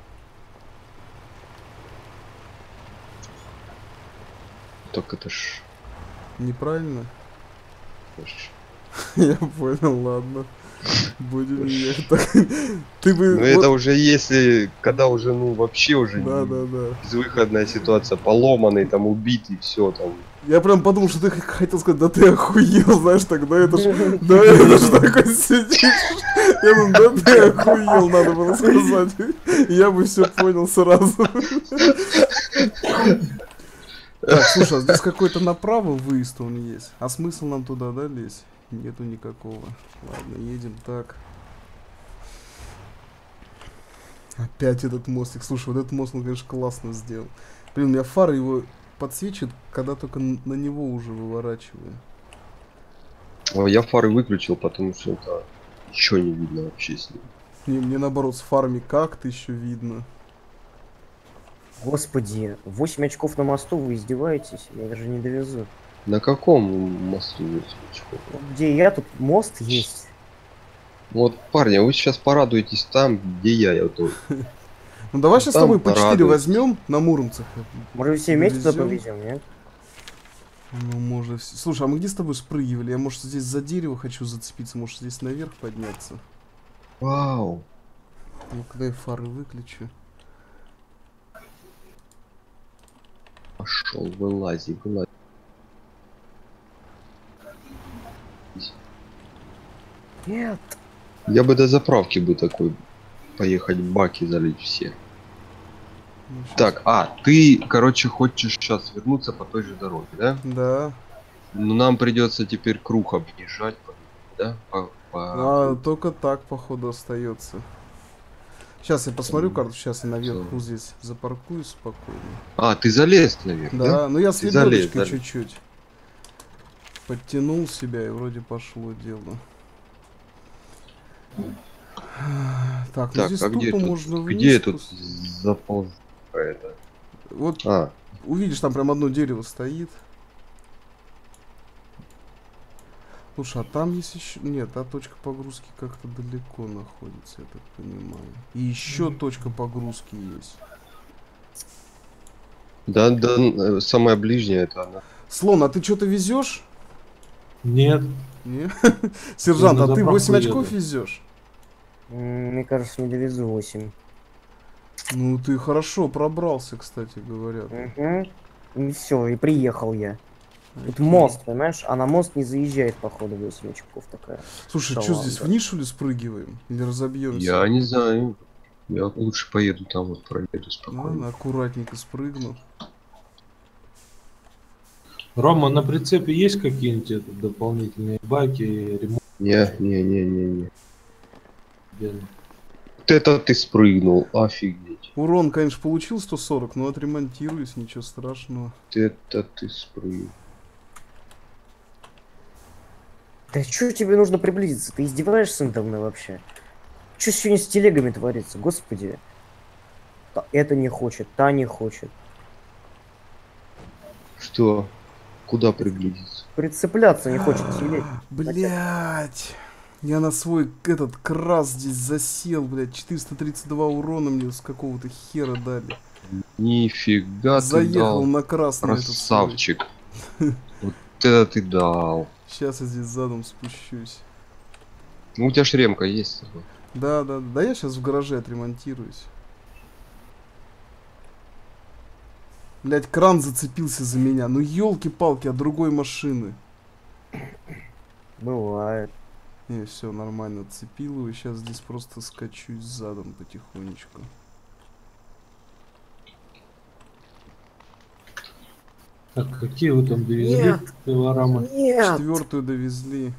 Так это ж... Неправильно? это ж- Я понял, ладно. Будем ехать. Так, ты бы... Ну вот- это уже если, когда уже, ну вообще уже Да, не- да, да. безвыходная ситуация, поломанный, там убитый, все там. Я прям подумал, что ты х- хотел сказать, да ты охуел, знаешь, тогда это ж, да это ж такой сидишь. Я думаю, да ты охуел, надо было сказать. Я бы все понял сразу. Так, слушай, а здесь какой-то направо выезд он есть. А смысл нам туда, да, лезть? Нету никакого. Ладно, едем так. Опять этот мостик. Слушай, вот этот мост, он, конечно, классно сделал. Блин, у меня фары его подсвечивают, когда только н- на него уже выворачиваю. А я фары выключил, потому что это ничего не видно вообще с ним. Не, мне наоборот с фарами как-то еще видно. Господи, восемь очков на мосту, вы издеваетесь? Я даже не довезу. На каком мосту восемь очков? Вот где я, тут мост есть. Вот, парни, вы сейчас порадуетесь там, где я. я вот, Ну давай сейчас с Там тобой по четыре порадуюсь. возьмем на Муромцах. Может, все вместе туда Довезём? повезем, нет? Ну, может. вс- Слушай, а мы где с тобой спрыгивали? Я, может, здесь за дерево хочу зацепиться, может, здесь наверх подняться. вау. Ну, когда я фары выключу. Пошел, вылази, вылази. Нет. Я бы до заправки бы такой поехать, баки залить все. Ну, щас. Так, а, ты, короче, хочешь сейчас вернуться по той же дороге, да? Да. Ну, нам придется теперь круг объезжать, да? По, по- А, только так, походу, остается. Сейчас я посмотрю карту, сейчас я наверху Всё. здесь запаркуюсь спокойно. А, ты залез наверх, Да, да? ну я с Ты залез, лебедочкой залез. чуть-чуть. Подтянул себя и вроде пошло дело. Так, ну Так, здесь а где тупо тут, можно вниз. где тут спус- заполз... это? Вот А, увидишь, там прям одно дерево стоит. Слушай, а там есть еще... Нет, та точка погрузки как-то далеко находится, я так понимаю. И еще точка погрузки есть. да, да, э, самая ближняя это она. Слон, а ты что-то везешь? Нет. Не? Сержант, на а ты заправку восемь очков еду. везешь? М, Мне кажется, не довезу восемь. Ну, ты хорошо пробрался, кстати говоря. Угу. И все, и приехал я. Тут мост, понимаешь? А на мост не заезжает, походу, восемь очков такая. Слушай, что Шаланда. здесь, вниз, что ли, спрыгиваем? Или разобьемся? Я не знаю. Я лучше поеду там вот проеду спокойно. Ладно, аккуратненько спрыгну. Рома, на прицепе есть какие-нибудь это, дополнительные баки, ремонт? Не, не, не, не, не. Отдельно? Вот это ты спрыгнул, офигеть. Урон, конечно, получил сто сорок, но отремонтируюсь, ничего страшного. Вот это ты спрыгнул. Да что тебе нужно приблизиться? Ты издеваешься надо мной вообще? Что сегодня с телегами творится? Господи. Та- Это не хочет, та не хочет. Что? Куда приблизиться? Прицепляться не хочет телег. Блять. Я на свой этот крас здесь засел, блядь. четыреста тридцать два урона мне с какого-то хера дали. Нифига ты Заехал дал. на красный этот свой. Красавчик. Вот это ты дал. Сейчас я здесь задом спущусь. Ну у тебя шремка есть с собой. Да, да, да, я сейчас в гараже отремонтируюсь. Блять, кран зацепился за меня. Ну елки-палки, от другой машины. Бывает. Не, все нормально, отцепил его. Сейчас здесь просто скачусь задом потихонечку. Так, какие вы там довезли Нет. пилорамы? Нет! Четвертую довезли.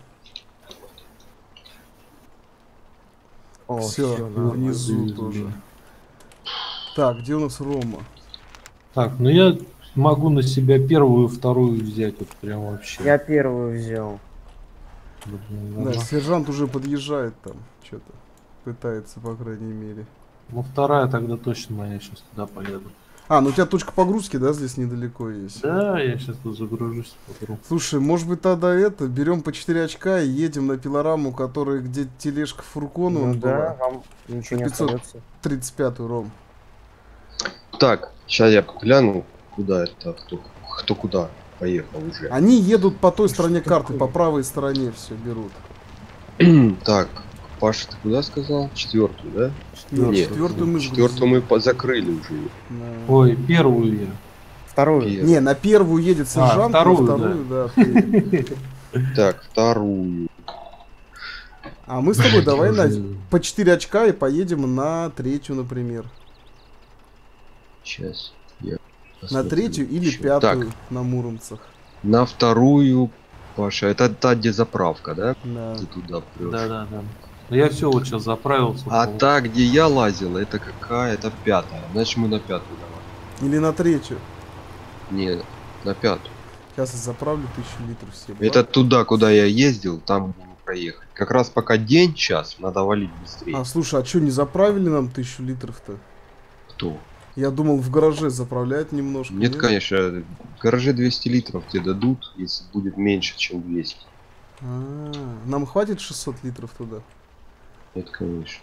О, Все, всё, ну, внизу довезли. тоже. Так, где у нас Рома? Так, ну я могу на себя первую и вторую взять, вот прям вообще. Я первую взял. Блин, Да, ладно. сержант уже подъезжает там, что-то пытается, по крайней мере. Ну вторая тогда точно моя, сейчас туда поеду. А, ну у тебя точка погрузки, да, здесь недалеко есть? Да, я сейчас тут загружусь, потру. Слушай, может быть тогда это, берем по четыре очка и едем на пилораму, которая где тележка фургона Ну он да, была. вам ничего не пятьсот. остается. тридцать пятую, Ром. Так, сейчас я гляну, куда это, кто, кто куда поехал уже. Они едут по той стороне карты, по правой стороне все берут. Так, Паша, ты куда сказал? Четвертую, да? Нет, Нет, четвертую мы Четвертую мы по- закрыли уже. На- Ой, первую я. Вторую. Первую. Не, на первую едет сержант, вторую, на вторую, да. ты. Так, вторую. А мы с тобой давай на, Уже- по четыре очка и поедем на третью, например. Сейчас. Я На посмотрю. третью или Ещё. пятую Так, на Муромцах. на вторую, Паша, это та, где заправка, да? Да. Ты туда прешь. Да, да, да. Ну, я все вот сейчас заправился. А по- та, где я лазил, это какая? Это пятая. Значит, мы на пятую давай. Или на третью. Не, на пятую. Сейчас я заправлю тысячу литров все. Это туда, куда я ездил, там будем проехать. Как раз пока день, час, надо валить быстрее. А, слушай, а что, не заправили нам тысячу литров-то? Кто? Я думал, в гараже заправлять немножко. Нет, конечно, в гараже двести литров тебе дадут, если будет меньше, чем двести. А, нам хватит шестьсот литров туда? Нет, конечно.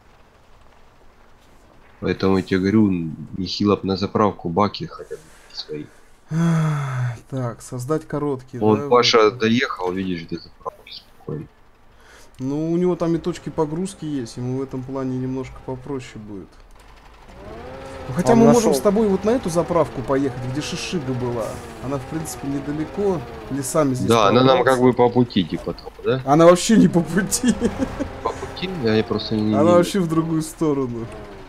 Поэтому я тебе говорю, нехило б на заправку баки хотя бы свои. А, Так, создать короткие. Он, да, Паша, вот. доехал, видишь, до заправки спокойно. Ну, у него там и точки погрузки есть, ему в этом плане немножко попроще будет. Ну, хотя Он мы нашел. можем с тобой вот на эту заправку поехать, где Шишига была. Она, в принципе, недалеко, лесами здесь. Да, она нам пробраться. как бы по пути, типа того, да? Она вообще не по пути. По пути? Я просто не... Она вообще в другую сторону.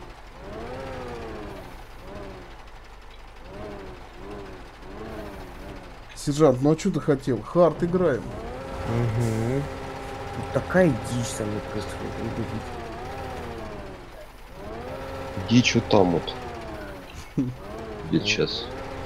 Сержант, ну а что ты хотел? Хард играем. Угу. Тут такая дичь со мной происходит. видите? Дичь вот там вот. Где сейчас?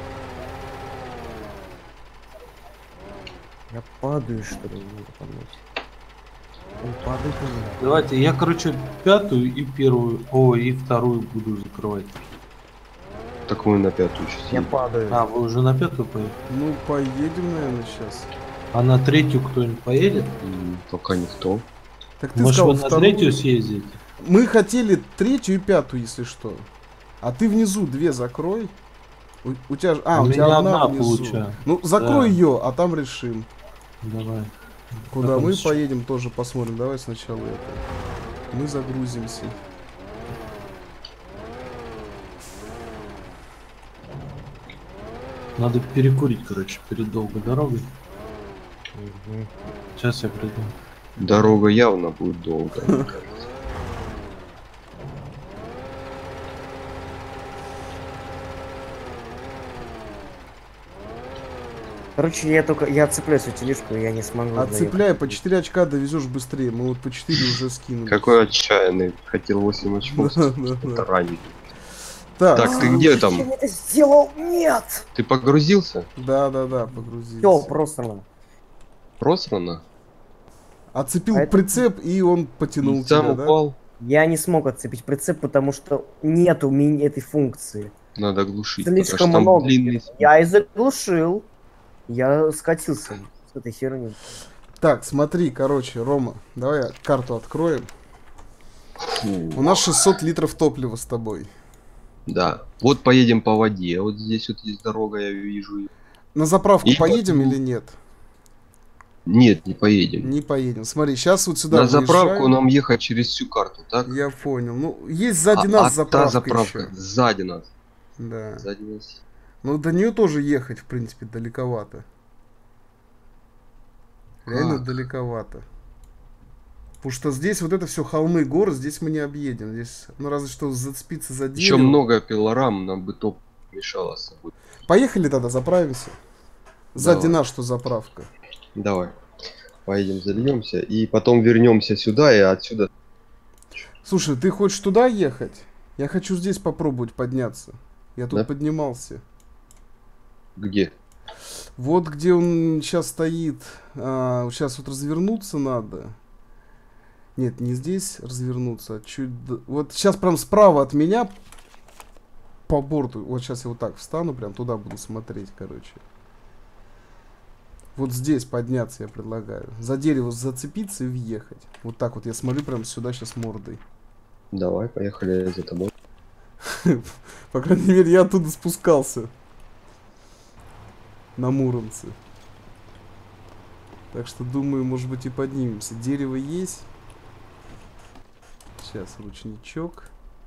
Я падаю, что ли, не могу понять. Он падает у меня. Давайте, я, короче, пятую и первую, о, и вторую буду закрывать. Так мы на пятую сейчас Я едем. падаю. А, вы уже на пятую поехали? Ну, поедем, наверное, сейчас. А на третью кто-нибудь поедет? М, Пока никто. Так ты Может, сказал вы на вторую? третью съездите? Мы хотели третью и пятую, если что. А ты внизу две закрой. У, у тебя же... А, У у, тебя меня одна, одна внизу. получаю. Ну, закрой Да. ее, а там решим. Давай. Куда Потом мы с- поедем, тоже посмотрим. Давай сначала это. Мы загрузимся. Надо перекурить, короче, перед долгой дорогой. Мгм. Сейчас я приду. Дорога явно будет долго, мне кажется. Короче, я только... Я отцепляю свою тележку, и я не смогу Отцепляй, доехать. по четыре очка довезешь быстрее. Мы вот по четыре уже скинули. Какой отчаянный. Хотел восемь очков. Да, да, да. Это ранее. Так, Так, ты где там? Зачем я это сделал? Нет! Ты погрузился? да, да, да, погрузись. Все, просто. Просрано? Отцепил А это- прицеп, и он потянул И сам тебя, да? упал? Я не смог отцепить прицеп, потому что нет у меня этой функции. Надо глушить. потому Слишком что там много. длинный спуск. Я и заглушил. Я скатился с этой херни. Так, смотри, короче, Рома, давай карту откроем. Фу. У нас шестьсот литров топлива с тобой. Да. Вот поедем по воде. Вот здесь вот есть дорога, я вижу. На заправку И поедем потом- или нет? Нет, не поедем. Не поедем. Смотри, сейчас вот сюда На заправку выезжаем. нам ехать через всю карту, так? Я понял. Ну, есть сзади А- нас а заправка, та заправка ещё. сзади нас. Да. Сзади нас. Ну, до нее тоже ехать, в принципе, далековато. Реально Как? далековато. Потому что здесь вот это все холмы, горы, здесь мы не объедем. Здесь, ну, разве что зацепиться за Еще дерево. много пилорам, нам бы топ мешало с собой. Поехали тогда, заправимся. Сзади Давай. нас что заправка. Давай. Поедем, зальемся. И потом вернемся сюда и отсюда. Слушай, ты хочешь туда ехать? Я хочу здесь попробовать подняться. Я тут Да? поднимался. Где? Вот где он сейчас стоит. А, сейчас вот развернуться надо. Нет, не здесь развернуться, а чуть... д- Вот сейчас прям справа от меня по борту. Вот сейчас я вот так встану, прям туда буду смотреть, короче. Вот здесь подняться я предлагаю. За дерево зацепиться и въехать. Вот так вот я смотрю прям сюда сейчас мордой. Давай, поехали за тобой. По крайней мере, я оттуда спускался. На Муромце. Так что, думаю, может быть и поднимемся. Дерево есть. Сейчас, ручничок.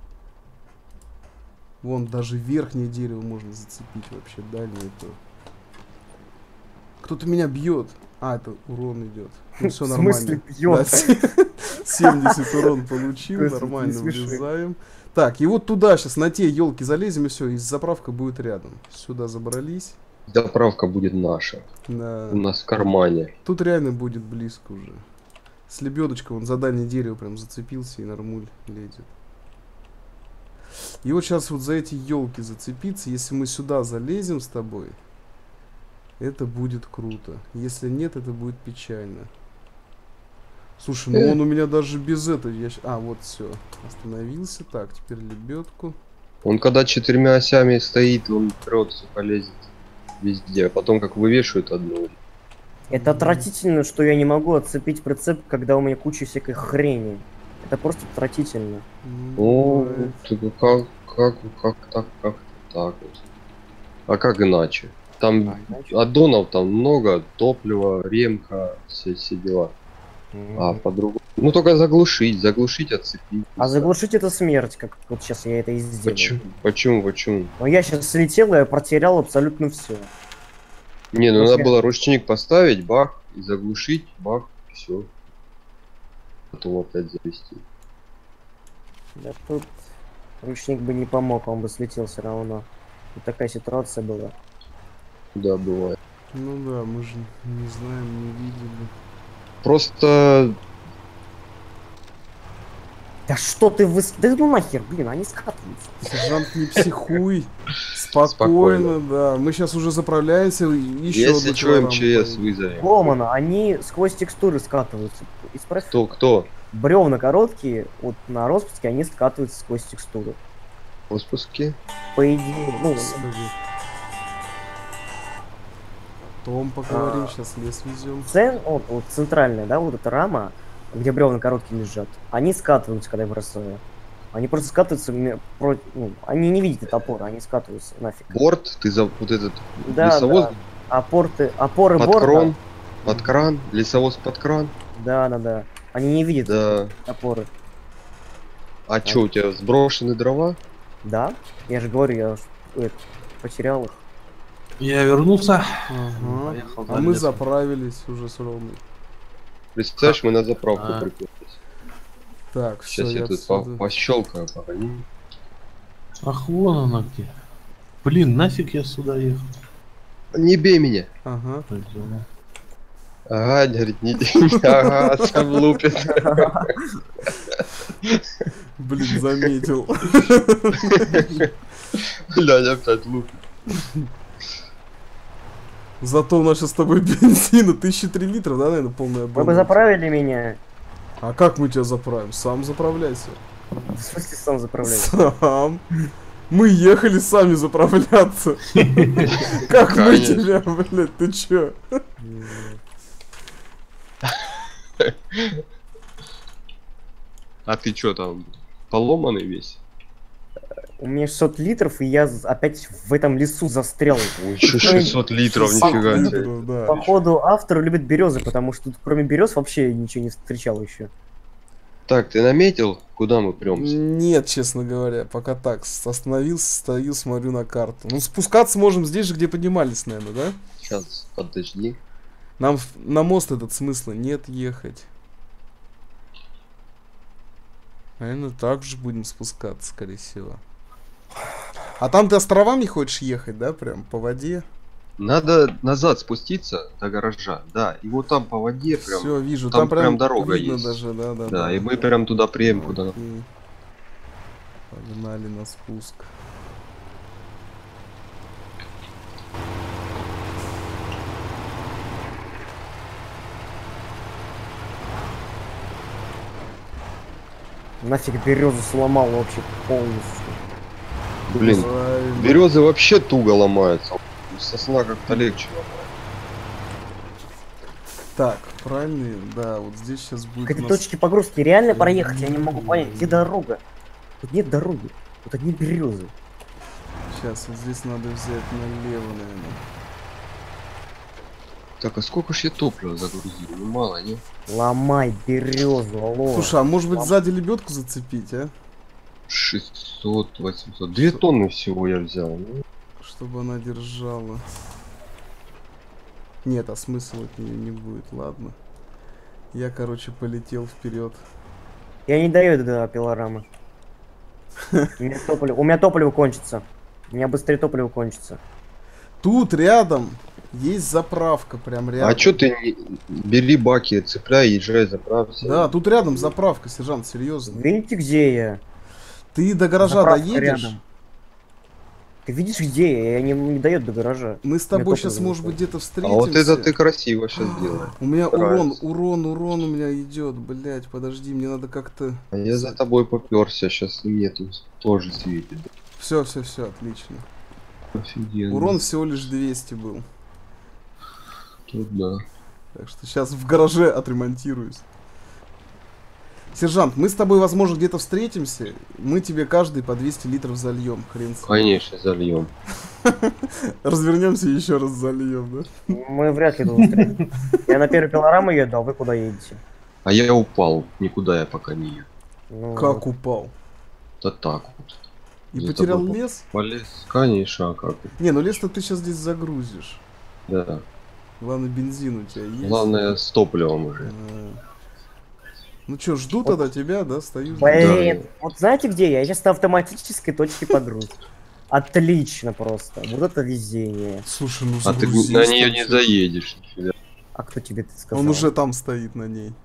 Вон, даже верхнее дерево можно зацепить вообще. Дальнее то. Кто-то меня бьет. А, это урон идет. Ну, все В нормально. смысле бьет? Да, семьдесят урон получил. Господи, Нормально не смеши. влезаем. Так, и вот туда сейчас на те елки залезем, и все, и заправка будет рядом. Сюда забрались. Заправка будет наша. Да. У нас в кармане. Тут реально будет близко уже. С лебедочкой он за дальнее дерево прям зацепился и нормуль лезет. И вот сейчас вот за эти елки зацепиться, если мы сюда залезем с тобой, это будет круто. Если нет, это будет печально. Слушай, ну он у меня даже без этого... Я... щ- А, вот все. Остановился. Так, теперь лебедку. Он когда четырьмя осями стоит, он прет, сука, лезет везде. А потом как вывешивают одну. Это отвратительно, что я не могу отцепить прицеп, когда у меня куча всякой хрени. Это просто отвратительно. Ну, О, бывает. ты как, как, как так, как так вот. А как иначе? Там А, иначе? аддонов там много, топлива, ремка, все, все дела. А по-другому. Ну только заглушить, заглушить, отцепить. А заглушить это смерть, как вот сейчас я это и сделаю. Почему? Почему? Почему? Но я сейчас слетел, и я потерял абсолютно все. Не, ну Вот надо я- было ручник поставить, бах, и заглушить, бах, все. Потом опять завести. Да тут ручник бы не помог, он бы слетел все равно. Вот такая ситуация была. Да, бывает. Ну да, мы же не знаем, не видели. Просто Да что ты вы... Да ну нахер, блин, они скатываются. Сержант, не психуй. Спокойно, Спокойно. да. Мы сейчас уже заправляемся. Еще если что, МЧС вызовем. Ломано, они сквозь текстуры скатываются. Исправь. Кто, кто? Бревна короткие, вот на распуске они скатываются сквозь текстуры. В спуске? По идее, ну, Том поговорим, А. сейчас лес везем. цен, вот, вот центральная, да, вот эта рама, где бревна короткие лежат, они скатываются, когда я бросаю. Они просто скатываются, ме- про- ну, они не видят этот опор, они скатываются нафиг. Борт, ты за вот этот Да, лесовоз да. Опорты, опоры под борта. крон, под кран, лесовоз под кран. Да, да, да. Они не видят Да. опоры. А чё, у тебя сброшены дрова? Да, я же говорю, я ж, э, потерял их. Я вернулся. Ага. Поехал А за мы лесом. заправились уже с Ромой. Представляешь, мы на заправку А. приперлись. Так, все, Сейчас я я тут по- отсюда. пощелкаю, погоди. Ах, вон она где. Блин, нафиг я сюда ехал. Не бей меня. Ага. Пойдем. Ага, говорит, не ага, сам лупит. Блин, заметил. Блядь, опять лупит. Зато у нас сейчас с тобой бензина тысяча три литра, да, наверное, полная Вы бы бомба. заправили меня. А как мы тебя заправим? Сам заправляйся. В смысле сам заправляю? Сам. Мы ехали сами заправляться. Как мы Конечно. тебя, блядь, ты чё? А ты чё там, поломанный весь? У меня шестьсот литров, и я з- опять в этом лесу застрял. Ой, еще шестьсот литров, нифига себе. Литров, да. Походу, автор любит березы, потому что тут кроме берез вообще ничего не встречал еще. Так, ты наметил, куда мы премся? Нет, честно говоря, пока так. С- Остановился, стою, смотрю на карту. Ну, спускаться можем здесь же, где поднимались, наверное, да? Сейчас, подожди. Нам в- на мост этот смысла нет ехать. Наверное, так же будем спускаться, скорее всего. А там ты островами хочешь ехать, да, прям по воде? Надо назад спуститься до гаража, да, и вот там по воде прям. Все, вижу, там там, прям, прям дорога видно есть. даже, да, да, Да, и мы прям туда приедем, куда надо. Окей. Погнали на спуск. Нафиг березу сломал вообще полностью. Блин, Правильно. березы вообще туго ломаются. Сосна как-то легче. Так, правильно, да, вот здесь сейчас будет К этой у нас- точке погрузки реально проехать, я не могу понять, где дорога. Тут нет дороги, тут одни березы. Сейчас вот здесь надо взять налево, наверное. Так, а сколько ж я топлива загрузил? Ну мало, не? Ломай березу, алло. Слушай, а может быть сзади лебедку зацепить, а? шестьсот, восемьсот. Две тонны всего я взял. Ну, Чтобы она держала. Нет, а смысла от нее не будет, ладно. Я, короче, полетел вперед. Я не даю до пилорамы. У меня топливо, у меня топливо кончится. У меня быстрее топливо кончится. Тут рядом есть заправка, прям рядом. а чё ты не... бери баки, цепляй, езжай, заправься. Да, тут рядом заправка, сержант, серьезно. Видите, где я? Ты до гаража Заправка доедешь? рядом. Ты видишь, где я? Я не, не дает до гаража. Мы с У меня тобой топливо сейчас, не может быть, хватит. где-то А встретимся. вот это ты красиво сейчас делаешь. У меня урон, Нравится. урон, урон у меня идет, блять, подожди, мне надо как-то... А я за тобой попёрся, сейчас и мне тут тоже светит. Все, все, все, отлично. Офигенно. Урон всего лишь двести был. Тут да. Так что сейчас в гараже отремонтируюсь. Сержант, мы с тобой, возможно, где-то встретимся. Мы тебе каждый по двести литров зальем. Хрен с ним. Конечно, зальем. Развернемся и еще раз зальем, да? Мы вряд ли тут встретимся. Я на первую пилораму еду, а вы куда едете? А я упал, никуда я пока не еду. Ну, Как упал? Да так вот. И За потерял тобой лес? Полез. Конечно, а как? Не, ну лес-то ты сейчас здесь загрузишь. Да. Главное, бензин у тебя есть. Главное с топливом уже. А. Ну что, жду тогда тебя, да? Стою. жду. Блин, Да. вот знаете где я? Я сейчас на автоматической точке погрузки. Отлично просто. Вот это везение. Слушай, ну А ты загрузись на нее там не всё. заедешь. нифига. А кто тебе это сказал? Он уже там стоит на ней.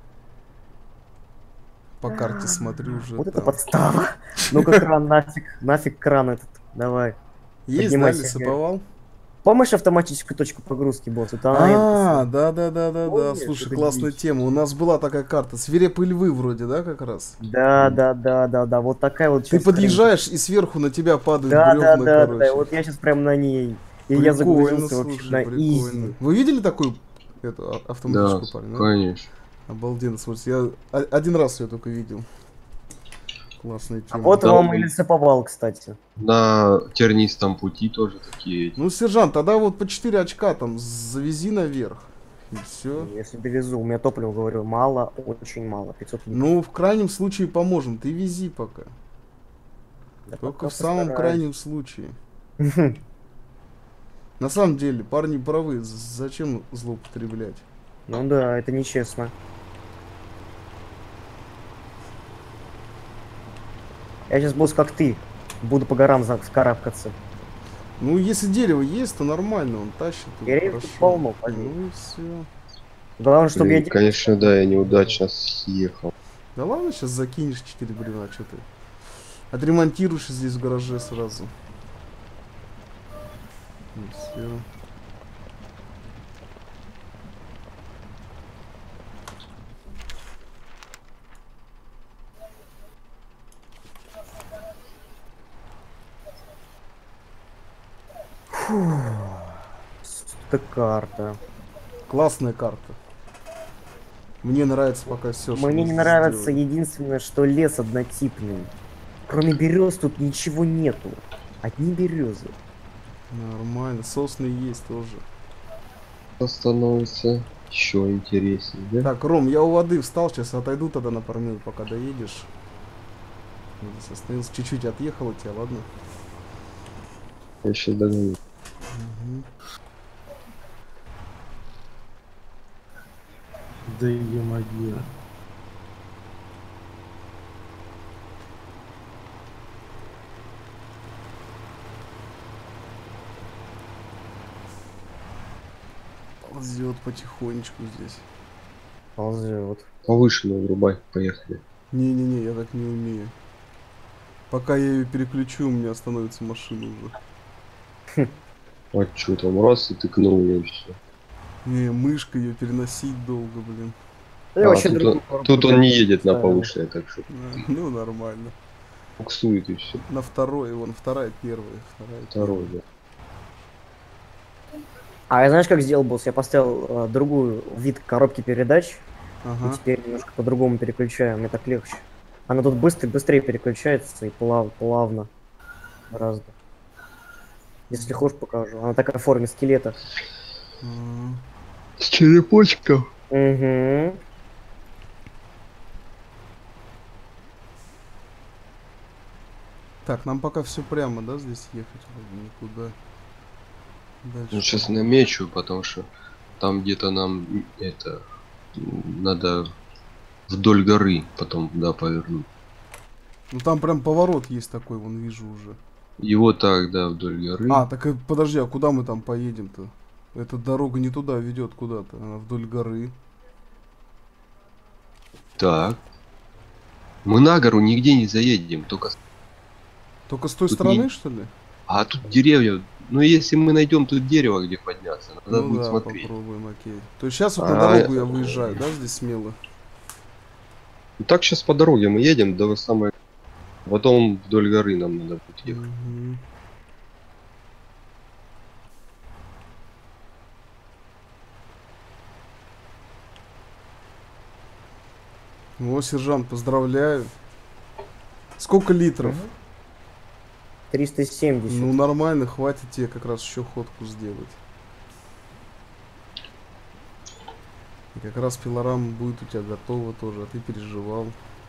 По карте смотрю уже. Вот это там. подстава. Ну-ка, кран нафиг. Нафиг кран этот. Давай. Есть, да, поднимайся, лесоповал? Помнишь автоматическую точку погрузки, босс? Это она А, это- да, да, да, да, да. Помнишь, Слушай, это классная дичь. тема. У нас была такая карта. Свирепые львы вроде, да, как раз? Да, да, да, да, да. Вот такая вот. Ты щас подъезжаешь, и сверху на тебя прям- падают Да, да, бревна, да, короче. да. Вот я сейчас прям на ней. И я Прикольно, загрузился вообще слушай, на прикольно. изи. Вы видели такую эту, а- Да, автоматическую парень? да? конечно. Обалденно, смотрите, я о- один раз ее только видел. Классная А тема. вот Да, вам он- и лесоповал, кстати. На тернистом пути тоже такие. Ну, сержант, тогда вот по четыре очка там завези наверх. И все. Если довезу, у меня топлива, говорю, мало, очень мало. пятьсот литров. Ну, в крайнем случае поможем. Ты вези пока. Да Только пока в самом постараюсь. крайнем случае. На самом деле, парни правы. з- Зачем злоупотреблять? Ну да, это нечестно. Я сейчас, босс, как ты, буду по горам за- вскарабкаться. Ну, если дерево есть, то нормально, он тащит. тут Деревьев тут хорошо. полно, поверь. Ну и все. Главное, чтобы Блин, я... де- конечно, да, я неудачно съехал. Да ладно, сейчас закинешь четыре бревна, что ты. Отремонтируешь здесь в гараже сразу. И все. Это карта. Классная карта. Мне нравится пока все, что Мне мы не здесь нравится сделали. единственное, что лес однотипный. Кроме берез тут ничего нету. Одни березы. Нормально, сосны есть тоже. Становится еще интереснее, да? Так, Ром, я у воды встал, сейчас отойду тогда на пару минут, пока доедешь. Здесь остановился, чуть-чуть отъехал от тебя, ладно? Я сейчас догоню. Да е-мое. Ползет потихонечку здесь. Ползет. Повышенную врубай, поехали. Не-не-не, я так не умею. Пока я ее переключу, у меня остановится машина уже. А чё там, раз и тыкнул ее, и все. Не, мышкой ее переносить долго, блин. Да я А, вообще тут, другую он, коробку тут он не едет на ставил. повышенное, так что А, Ну, нормально. буксует и все. На второй, вон, вторая, первая, вторая, Второй, первая. да. А я знаешь, как сделал, босс? Я поставил э, другую вид коробки передач. И Ага. теперь немножко по-другому переключаю. Мне так легче. Она тут быстро, быстрее переключается и плав, плавно. Гораздо. Если хочешь, покажу. Она такая в форме скелета. М. С черепочком. Угу. Так, нам пока все прямо, да, здесь ехать? Вроде никуда. Дальше. Ну, сейчас намечу, потому что там где-то нам м, это м, надо вдоль горы потом, да, повернуть. Ну там прям поворот есть такой, вон вижу уже. И вот так, да, вдоль горы. А, так и подожди, а куда мы там поедем-то? Эта дорога не туда ведет куда-то, она вдоль горы. Так. Мы на гору нигде не заедем, только... с- Только с той Тут стороны, не- что ли? А тут деревья. Ну, если мы найдем тут дерево, где подняться, надо Ну будет да, смотреть. попробуем, окей. То есть сейчас вот на А, дорогу я это- выезжаю, да, здесь смело? Ну, так сейчас по дороге мы едем, до самой... Потом вдоль горы нам надо будет ехать. Мгм. О, сержант, поздравляю. Сколько литров? триста семьдесят. Ну нормально, хватит тебе как раз еще ходку сделать. И как раз пилорама будет у тебя готова тоже, а ты переживал.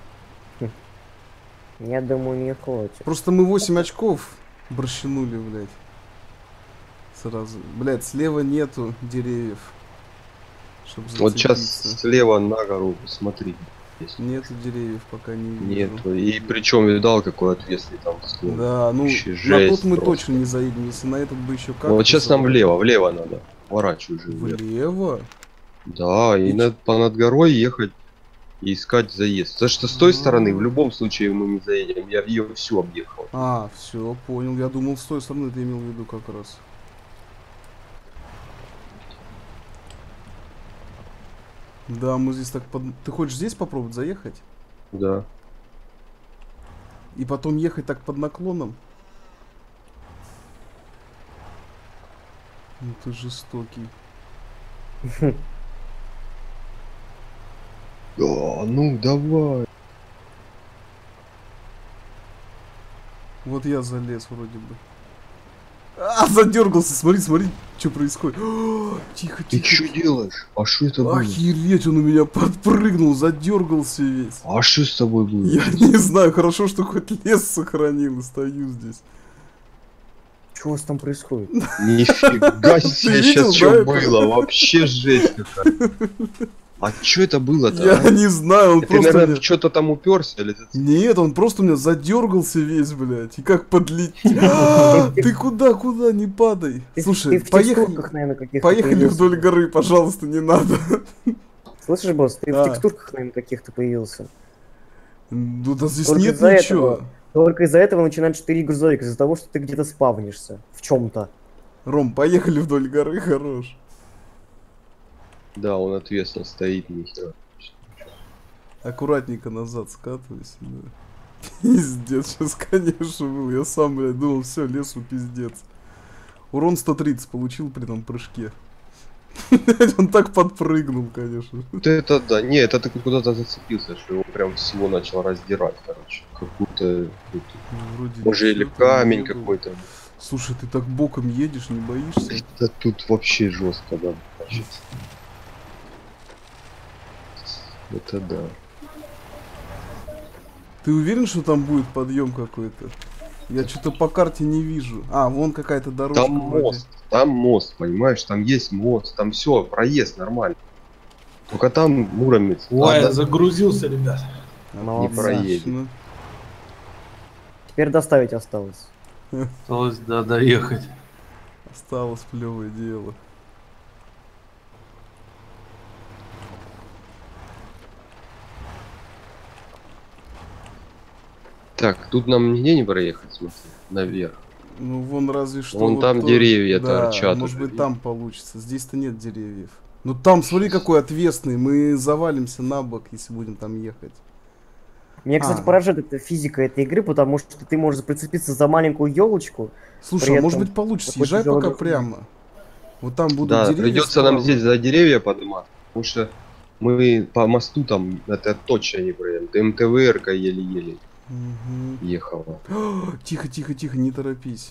Я думаю, не хватит. Просто мы восемь очков борщанули, блядь. Сразу. Блядь, слева нету деревьев. Чтоб Вот сейчас зацепиться. слева на гору, смотри. Есть. Нету деревьев, пока не вижу. Нету. И причем видал, какой ответственный там склон. Да, ну Вообще на жесть тот мы просто. точно не заедем, если на этот бы еще как. Ну, вот сейчас нам влево, влево надо. Поворачивай же вверх. Влево? Да, и И над, по над горой ехать и искать заезд. Потому что с той А. стороны в любом случае мы не заедем. Я ее всю объехал. А, все, понял. Я думал, с той стороны ты имел в виду как раз. Да, мы здесь так под... Ты хочешь здесь попробовать заехать? Да. И потом ехать так под наклоном? Ну ты жестокий. Да, ну давай. Вот я залез вроде бы. А, задергался, смотри, смотри, что происходит. О, тихо, Ты тихо. что делаешь? А что это было? Охереть, он у меня подпрыгнул, задергался весь. А что с тобой было? Я не знаю, хорошо, что хоть лес сохранил и стою здесь. Что у вас там происходит? Нифига себе, видел, сейчас что да, это? было? Вообще жесть какая. А что это было-то? Я а? не знаю, он Ты, просто... наверное, меня- в что-то там уперся или ты- Нет, он просто у меня задергался весь, блядь. И как подлетел. А, Ты куда, куда, не падай. Ты- Слушай, ты в поехали, текстурках, наверное, каких-то поехали появился. вдоль горы, пожалуйста, не надо. Слышишь, босс, ты А. в текстурках, наверное, каких-то появился. Ну да здесь Только нет из-за ничего. этого. Только из-за этого начинают четыре грузовика, из-за того, что ты где-то спавнишься. В чем-то. Ром, поехали вдоль горы, хорош. Да, он ответственно стоит, нихера. Аккуратненько назад скатывайся, да. Пиздец, сейчас, конечно, был. Я сам, блядь, думал, все, лесу пиздец. Урон сто тридцать получил при этом прыжке. Он так подпрыгнул, конечно. Вот это да. Не, это ты куда-то зацепился, что его прям всего начал раздирать, короче. Какую-то... Ну, вроде Может, или ничего там камень не было. какой-то. Слушай, ты так боком едешь, не боишься? Да тут вообще жестко, да. Значит. Это да. Ты уверен, что там будет подъем какой-то? Я что-то по карте не вижу. А, вон какая-то дорожка. Там вроде. мост, там мост, понимаешь, там есть мост, там все, проезд нормально. Только там Муромец. Ой, я Ладно, загрузился, ребят. Молодцы. проедет. Отлично. Теперь доставить осталось. Осталось, да, доехать. Осталось плевое дело. Так, тут нам нигде не проехать, смотри, наверх. Ну вон разве что. Вон вот там то- деревья да, торчат может уже, быть видишь? там получится. Здесь-то нет деревьев. Ну там, смотри, какой отвесный. Мы завалимся на бок, если будем там ехать. Меня, кстати, А. поражает эта физика этой игры, потому что ты можешь прицепиться за маленькую елочку. Слушай, При а может этом быть получится. какой Езжай тяжелый пока груз. прямо. Вот там будут Да, деревья. придется нам справа. здесь за деревья подниматься, потому что мы по мосту там, это точно не проедем. М Т В Р-ка еле-еле Мгм. ехала. Тихо, тихо, тихо, не торопись.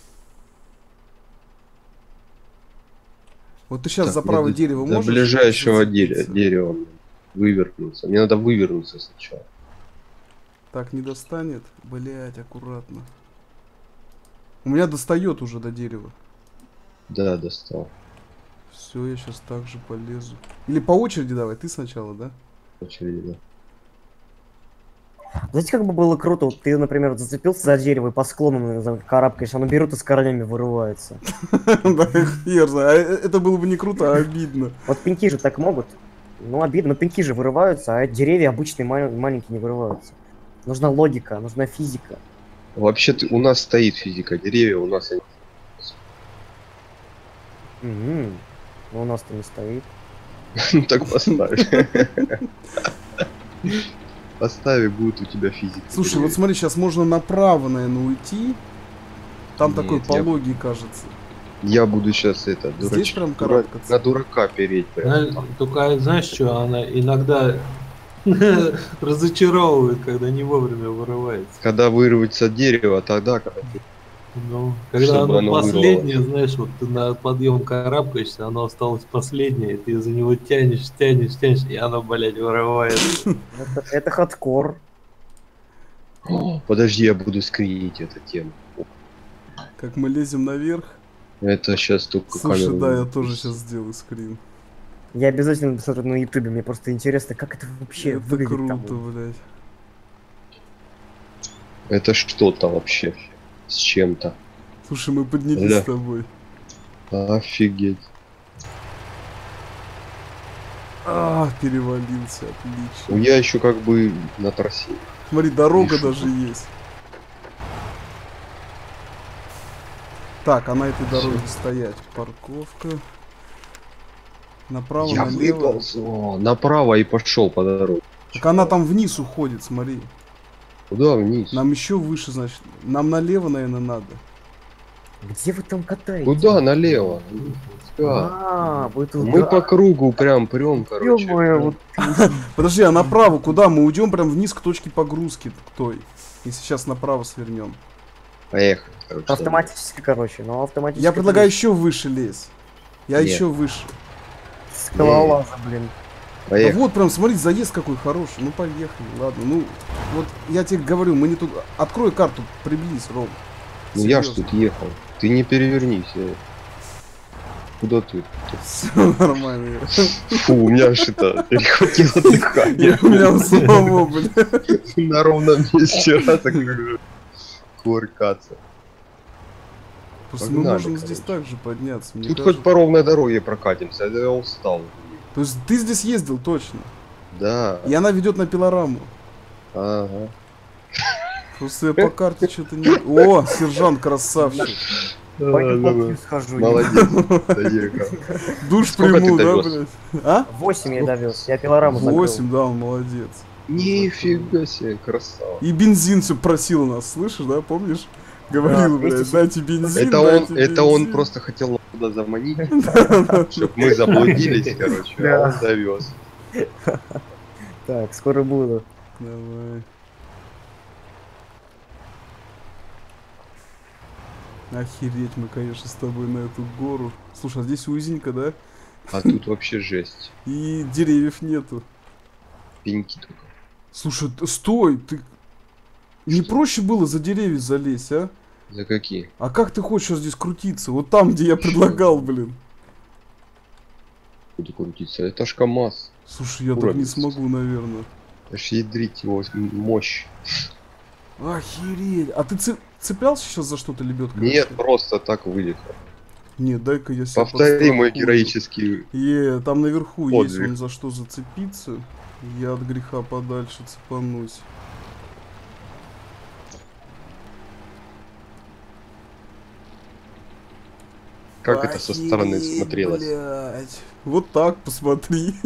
Вот ты сейчас Так, за мне правое до- дерево до можешь? ближайшего дерева, зацепиться? дерева вывернуться. Мне надо вывернуться сначала. Так, не достанет? Блять, аккуратно. У меня достает уже до дерева. Да, достал. Все, я сейчас так же полезу. Или по очереди давай, ты сначала, да? Очередь, да. Знаете, как бы было круто, вот ты, например, вот зацепился за дерево и по склону за- карабкаешься, оно берут и с корнями вырывается. Да, хер знает. А, э, Это было бы не круто, а обидно. Вот пеньки же так могут. Ну, обидно, но пеньки же вырываются, а деревья обычные ма- маленькие не вырываются. Нужна логика, нужна физика. Вообще-то у нас стоит физика деревьев, у нас они... Мгм. Но у нас-то не стоит. Ну так поставь. Поставь, и будет у тебя физика. Слушай, вот деревьев. смотри, сейчас можно направо, наверное, уйти. Там Нет, такой я- пологий, кажется. Я буду сейчас это, Здесь дурач... прям дура- карабкаться? на дурака переть прям. Зна- Только знаешь что, она иногда разочаровывает, когда не вовремя вырывается. Когда вырвется дерево, тогда, когда ты... Ну, когда Чтобы оно оно последнее, знаешь, вот ты на подъем карабкаешься, оно осталось последнее, и ты за него тянешь, тянешь, тянешь, и оно, блядь, вырывается. Это, это хардкор. О, подожди, я буду скринить эту тему. Как мы лезем наверх. Это сейчас только Слушай, камеру... да, я тоже сейчас сделаю скрин. Я обязательно посмотрю на ютубе, мне просто интересно, как это вообще Это выглядит круто, там. блядь. Это что-то вообще. С чем-то. Слушай, мы поднялись Да. с тобой. Офигеть. А, перевалился, Ну, отлично. я еще как бы на трассе. Смотри, дорога Вижу. даже есть. Так, а на этой дороге стоять. Парковка. Направо, Я налево. выполз. О, направо и пошел по дороге. Так она там вниз уходит, смотри. Куда вниз? Нам еще выше, значит. Нам налево, наверное, надо. Где вы там катаетесь? Куда? Налево. Да. А, вы туда. Мы по кругу прям прям, короче. Ё-моё, вот Подожди, а направо куда? Мы уйдем прям вниз к точке погрузки к той. Если сейчас направо свернем. Поехали, короче. автоматически, короче, но автоматически. Я предлагаю еще выше лезть. Я Нет. еще выше. Скалолаза, блин. Да Поехали. вот прям, смотри, заезд какой хороший. Ну поехали, ладно. Ну, вот я тебе говорю, мы не тут. Открой карту, приблизь, Ром. Ну я ж Серьезно. тут ехал. Ты не перевернись. я- Куда ты? Все нормально. Фу, у меня ж это перехватило Я- дыхание. У меня у самого, бля. На ровном месте раз так говорю. Кувыркаться. Просто мы Погнали, можем короче. здесь также подняться. Мне Тут кажется. хоть по ровной дороге прокатимся, а я устал. То есть ты здесь ездил точно. Да. И она ведет на пилораму. Ага. Просто я по карте что-то не. О, сержант красавчик. Пойду Да, попью да, схожу. молодец. доехал. Душ Сколько приму, ты да, довез? блядь? А? восемь я довез, я пилораму закрыл. Восемь, да, он молодец. Нифига себе, красава. И бензин все просил у нас, слышишь, да, помнишь? Говорил, Да, блядь, двести дайте бензин, Это он, дайте это он бензин. просто хотел туда заманить, чтобы мы заблудились, короче, а он довез. Так, скоро буду. Давай. Охереть мы, конечно, с тобой на эту гору. Слушай, а здесь узенько, да? А тут вообще жесть. И деревьев нету. Пеньки только. Слушай, т- стой, ты... Не проще было за деревья залезть, а? За какие? А как ты хочешь здесь крутиться? Вот там, где я предлагал, блин. Буду крутиться. Это ж КамАЗ. Слушай, я так не Уровень. смогу, наверное. Аж ядрить его мощь. Охереть. А ты цеп- цеплялся сейчас за что-то, лебедка? Нет, просто так вылетел. Нет, дай-ка я себя Повтори мой подстрахую. героический. Е, там наверху подвиг. есть он за что зацепиться. Я от греха подальше цепанусь. Как это со стороны Охереть, смотрелось? блядь. Вот так, посмотри.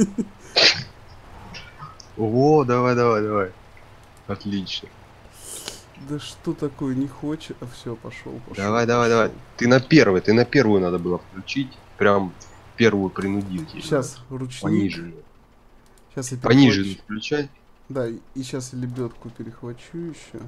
О, давай, давай, давай. Отлично. Да что такое, не хочет? А все, пошел, пошел. Давай, давай, давай. Ты на первый, ты на первую надо было включить. Прям первую принудительно. Сейчас, ручник. Пониженную. Сейчас я Пониженную перехвачу. включай. Да, и сейчас я лебедку перехвачу еще.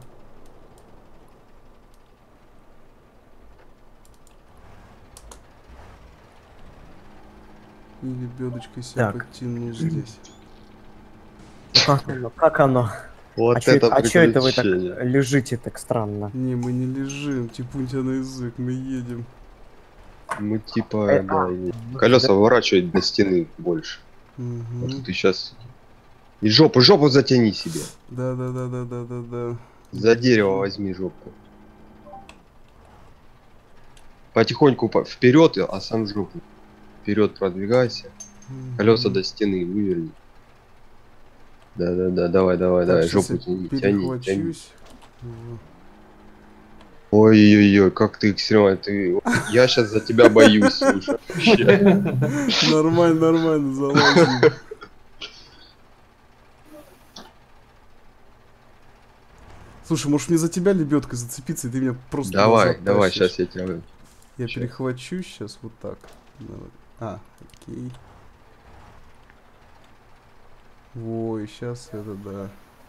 И лебедочкой себя Так. подтяну здесь. Как оно? Как оно? Вот а чё это, а чё это вы так приключение. лежите так странно? Не, мы не лежим, типун тебя на язык, мы едем. Мы типа, Э, да, а, и- ну, колеса да. выворачивать до стены больше. Мгм. Вот ты сейчас. И жопу, жопу затяни себе. Да, да, да, да, да, да, да. За дерево возьми жопу. Потихоньку по- вперед, а сам жопу. Вперед продвигайся. Мгм. Колеса до стены выверни. Да, да, да, давай, давай, Так, давай, щас жопу я тяни, тяни, тяни. перехвачусь. Во. Ой-ой-ой, как ты экстремально, ты. Я сейчас за тебя боюсь, слушай. Вообще. Нормально, нормально, залазим. Слушай, может мне за тебя лебедкой зацепиться, и ты меня просто Давай, назад давай, тащишь? сейчас я тебя. Я щас. перехвачу сейчас вот так. Давай. А, окей. Ой, сейчас это да.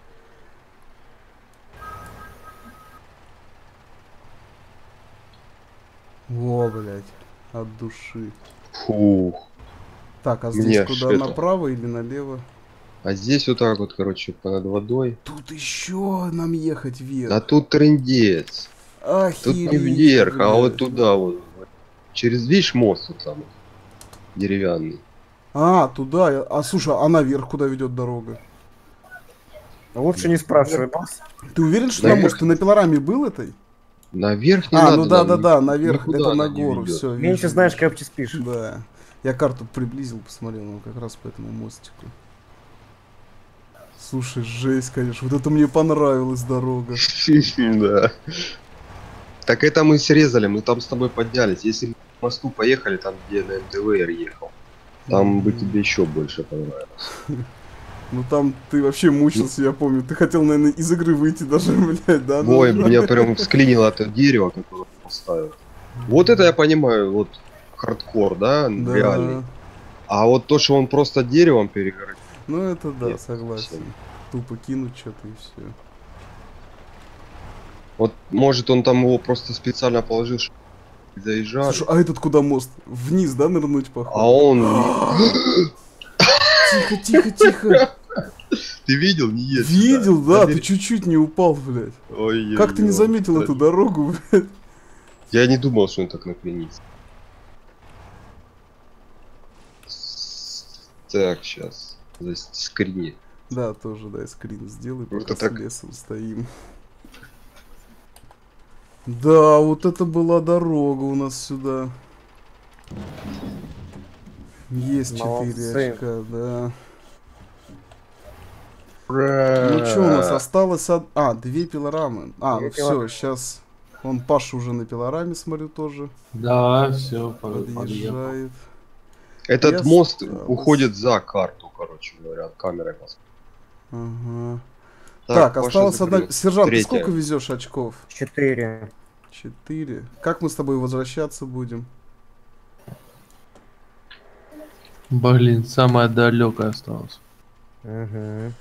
Во, блядь, от души. Фух. Так, а здесь Мне куда, ж это- направо или налево? А здесь вот так вот, короче, понад водой. Тут еще нам ехать вверх. Да тут трындец. Охереть, Тут не вверх, а вот блядь. туда вот. Через, видишь, мост вот самый. Деревянный. А, туда. я- А слушай, а наверх куда ведет дорога? Лучше не спрашивай, босс. Ты уверен, что на Наверх. мост? Ты на пилораме был этой? Наверх не А, надо. ну да, да, нам да, наверх, никуда это на она не гору, ведёт. все. Меньше знаешь, крепче спишь. Да. Я карту приблизил, посмотрел, ну как раз по этому мостику. Слушай, жесть, конечно. Вот это мне понравилась дорога. Да. Так это мы срезали, мы там с тобой поднялись. Если бы по мосту поехали, там где на эм тэ вэ эр ехал, там бы Мгм. тебе еще больше понравилось. Ну там ты вообще мучился, я помню. Ты хотел, наверное, из игры выйти даже, блядь, да? ну, Ой, да. меня прям склинило это дерево, которое он поставил. Вот это я понимаю, вот хардкор, да, Да. реальный. А вот то, что он просто деревом перегородил. Ну это да, Нет, согласен. всё. Тупо кинуть что-то и все. Вот может он там его просто специально положил, чтобы заезжали. Слушай, а этот куда мост? Вниз, да, нырнуть походу? А он... Тихо, тихо, тихо. Ты видел? Не едь сюда. Видел, да, Забери. ты чуть-чуть не упал, блядь. Ой-ой-ой. Как ты не заметил эту дорогу, блядь? Я не думал, что он так накренится. Так, сейчас. Скрини. Да, тоже, дай скрин сделай, Ну, пока это так. с лесом стоим. Да, вот это была дорога у нас сюда. Есть четыре Молодцы. очка, да. Ура! Ну что у нас осталось? од- А, две пилорамы. А, Две ну все, пилорамы. сейчас. Он Паша уже на пилораме, смотрю, тоже Да, все, подъехал. подъезжает. Этот И мост осталось. уходит за карту, короче говоря, камерой посмотри. Ага. Так, Паша осталось закрыл. одна... Сержант, Третья. ты сколько везешь очков? Четыре. Четыре. Как мы с тобой возвращаться будем? Блин, самая далекая осталась. Угу.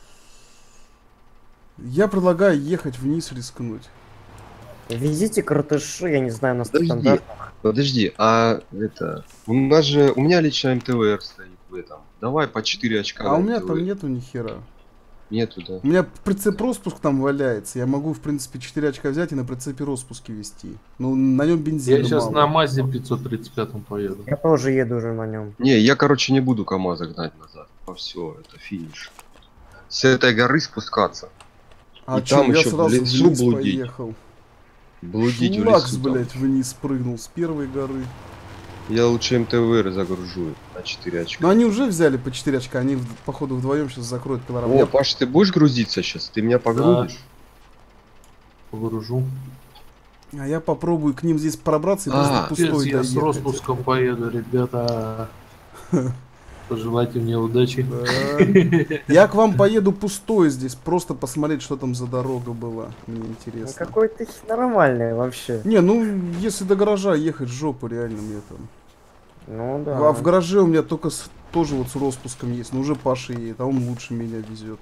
Я предлагаю ехать вниз рискнуть. Везите картыши, я не знаю, на Подожди. стандарт. Подожди, а это... У нас же... У меня лично эм тэ вэ эр стоит в этом. Давай по четыре очка А на у меня эм тэ вэ эр. там нету ни хера. Нету, да. У меня прицеп распуск там валяется. Я могу, в принципе, четыре очка взять и на прицепе распуске вести. Но на нем бензина Я сейчас мало. на Мазе пятьсот тридцать пять поеду. Я тоже еду уже на нем. Не, я, короче, не буду КамАЗа гнать назад. А все, это финиш. С этой горы спускаться. А И чё, там я еще в сразу лесу вниз блудить. поехал. Блудить в Лакс, лесу там. блять, вниз прыгнул с первой горы. Я лучше эм тэ вэ эр загружу на четыре очка. Но они уже взяли по четыре очка, они, в- походу, вдвоем сейчас закроют пилорам. О, Я- Паш, ты будешь грузиться сейчас? Ты меня погрузишь? Погружу. А я попробую к ним здесь пробраться и А, просто Пиздец, пустой я с доехать. распуском поеду, ребята. Пожелайте мне удачи. Да. Я к вам поеду пустой здесь, просто посмотреть, что там за дорога была. Мне Ну интересно. какой ты хи- нормальный вообще. Не, ну, если до гаража ехать, жопу реально мне там. Ну да. А в гараже у меня только с- тоже вот с распуском есть, но уже Паша едет, а он лучше меня везет.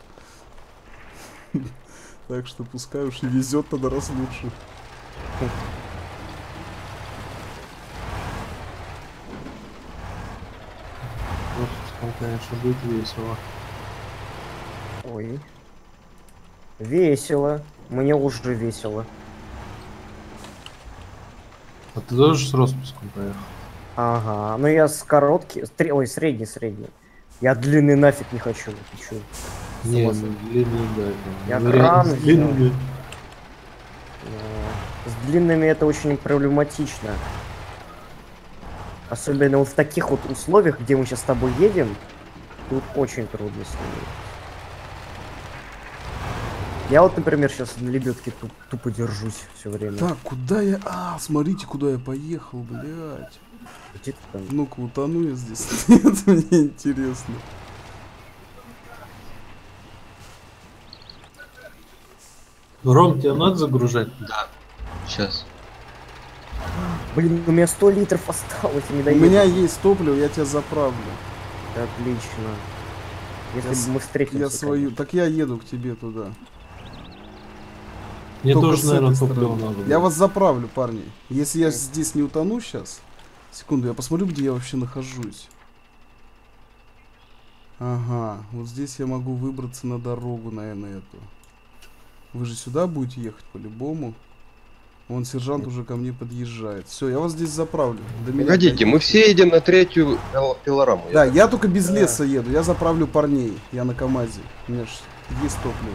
Так что пускай уж и везет тогда раз лучше. Распуском, конечно, будет весело. Ой. Весело. Мне уже весело. А ты тоже с распуском поехал? Ага. Ну я с короткий. стре- Ой, средний, средний. Я длинный нафиг не хочу. Ты чё? Не, С ума ну, длинный, да. там, Я вариант кран с длинными. Э, С длинными это очень проблематично. Особенно вот в таких вот условиях, где мы сейчас с тобой едем, тут очень трудно с ними. Я вот, например, сейчас на лебедке туп- тупо держусь все время. Так, куда я... А, смотрите, куда я поехал, блядь. Где ты там? Ну-ка, утону я здесь. Нет, мне интересно. Ром, тебе надо загружать? Сейчас. Блин, у меня сто литров осталось, не У доеду. меня есть топливо, я тебя заправлю. Отлично. Если Я с- бы мы встретимся. Я свою... конечно. Так я еду к тебе туда. Мне Только тоже, с наверное, этой топливо стороны. надо. Я будет. вас заправлю, парни. Если я здесь не утону сейчас... Секунду, я посмотрю, где я вообще нахожусь. Ага, вот здесь я могу выбраться на дорогу, наверное, эту. Вы же сюда будете ехать по-любому. Вон сержант уже ко мне подъезжает. Все, я вас здесь заправлю. До меня Погодите, доедете. мы все едем на третью пил- пилораму. Да, я я только без Да. леса еду. Я заправлю парней. Я на КамАЗе. У меня ж есть топливо.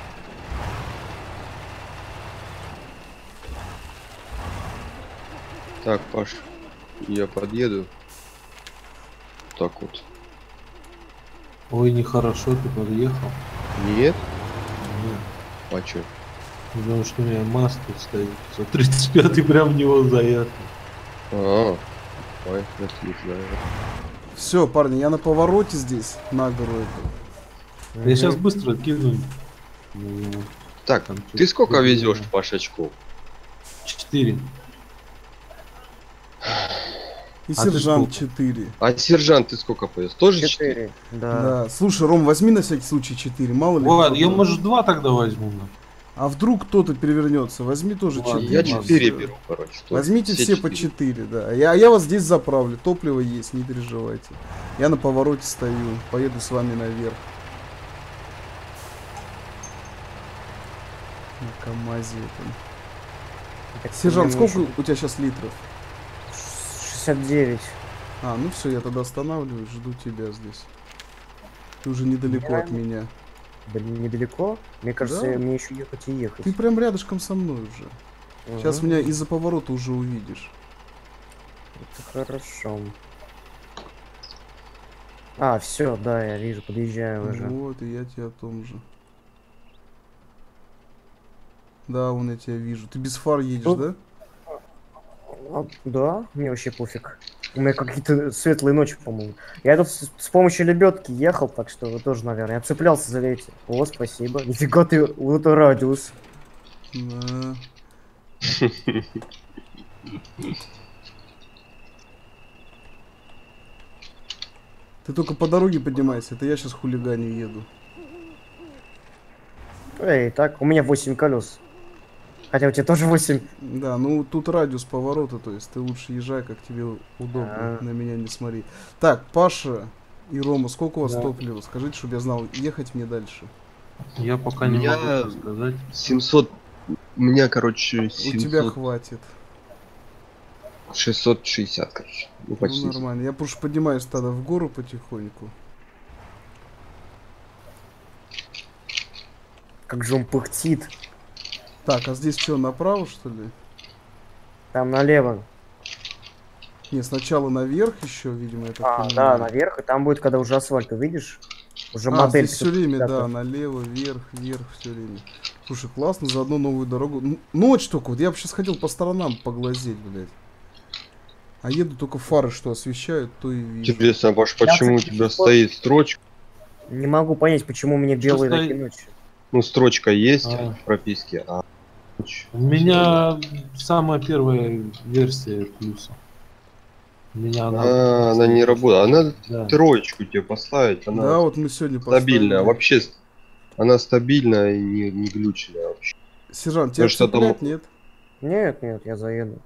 Так, Паш, я подъеду. Так вот. Ой, нехорошо, ты подъехал. Нет? Нет, А чё? потому что у меня маск тут стоит. пятьсот тридцать пятый прям в него заехал. А, ой, отлично. Все, парни, я на повороте здесь, на гору эту. Я сейчас быстро кину. Ну, Так, там ты чё- сколько чё- везешь, Паш, очков? Четыре. И А ты сержант сколько? четыре. А сержант ты сколько повез? Тоже четыре? Четыре. Да. Да. Слушай, Ром, возьми на всякий случай четыре, мало ли. Вот, кто я, там. может, два тогда возьму. на. А вдруг кто-то перевернется? Возьми тоже Ладно, четыре. Я Ладно, четыре всё. беру, короче. тоже. Возьмите все, по четыре, да. Я, я вас здесь заправлю. Топливо есть, не переживайте. Я на повороте стою. Поеду с вами наверх. На КамАЗе этом. Так, Сержант, мне сколько у тебя сейчас литров? шестьдесят девять. А, ну все, я тогда останавливаюсь, жду тебя здесь. Ты уже недалеко от Нормально. меня. Блин, недалеко? Мне кажется, Да. мне еще ехать и ехать. Ты прям рядышком со мной уже. Сейчас Ага, меня из-за поворота уже увидишь. это хорошо. А, все, да, я вижу, подъезжаю уже. Вот, и я тебе о том же. Да, вон я тебя вижу. Ты без фар едешь, Ну, да? А, да, мне вообще пофиг. У меня какие-то светлые ночи, по-моему. Я тут с, с помощью лебедки ехал, так что вы тоже, наверное. Я цеплялся за эти. О, спасибо. Нифига ты, вот это радиус. Да. Ты только по дороге поднимайся, это я сейчас хулиганю еду. Эй, так, у меня восемь колес. Хотя у тебя тоже восемь. Да, ну тут радиус поворота, то есть ты лучше езжай, как тебе удобно. А. На меня не смотри. Так, Паша и Рома, сколько у вас Да. топлива? Скажите, чтобы я знал, ехать мне дальше. Я пока не Я- могу сказать. семьсот... У меня, короче, У тебя семьсот... хватит. шестьсот шестьдесят, короче. Ну, почти. Ну нормально. Я просто поднимаюсь тогда в гору потихоньку. Как же он пыхтит. Так, а здесь что, направо что ли? Там налево. Не, сначала наверх еще, видимо, это. А, да, наверх, и там будет, когда уже асфальт увидишь. Уже А, модель. здесь все время, пятьдесят. да, налево, вверх, вверх, все время. Слушай, классно, заодно новую дорогу. Н- Ночь только, вот я бы сейчас хотел по сторонам поглазеть, блядь. А еду только фары, что освещают, то и вижу. Интересно, Паш, почему у кстати, тебя что- стоит строчка? Не могу понять, почему у меня белые стоит? такие ночи. Ну, строчка есть А. в прописке, а... ночь- У меня самая первая версия плюса. У меня она... А, она не работает. А надо Да. троечку тебе поставить. Она Да, вот мы сегодня стабильная. поставили. Вообще, с- она стабильная и не, не глючная вообще. Сержант, тебя Ну, что там- цеплять, нет? Нет, нет, я заеду.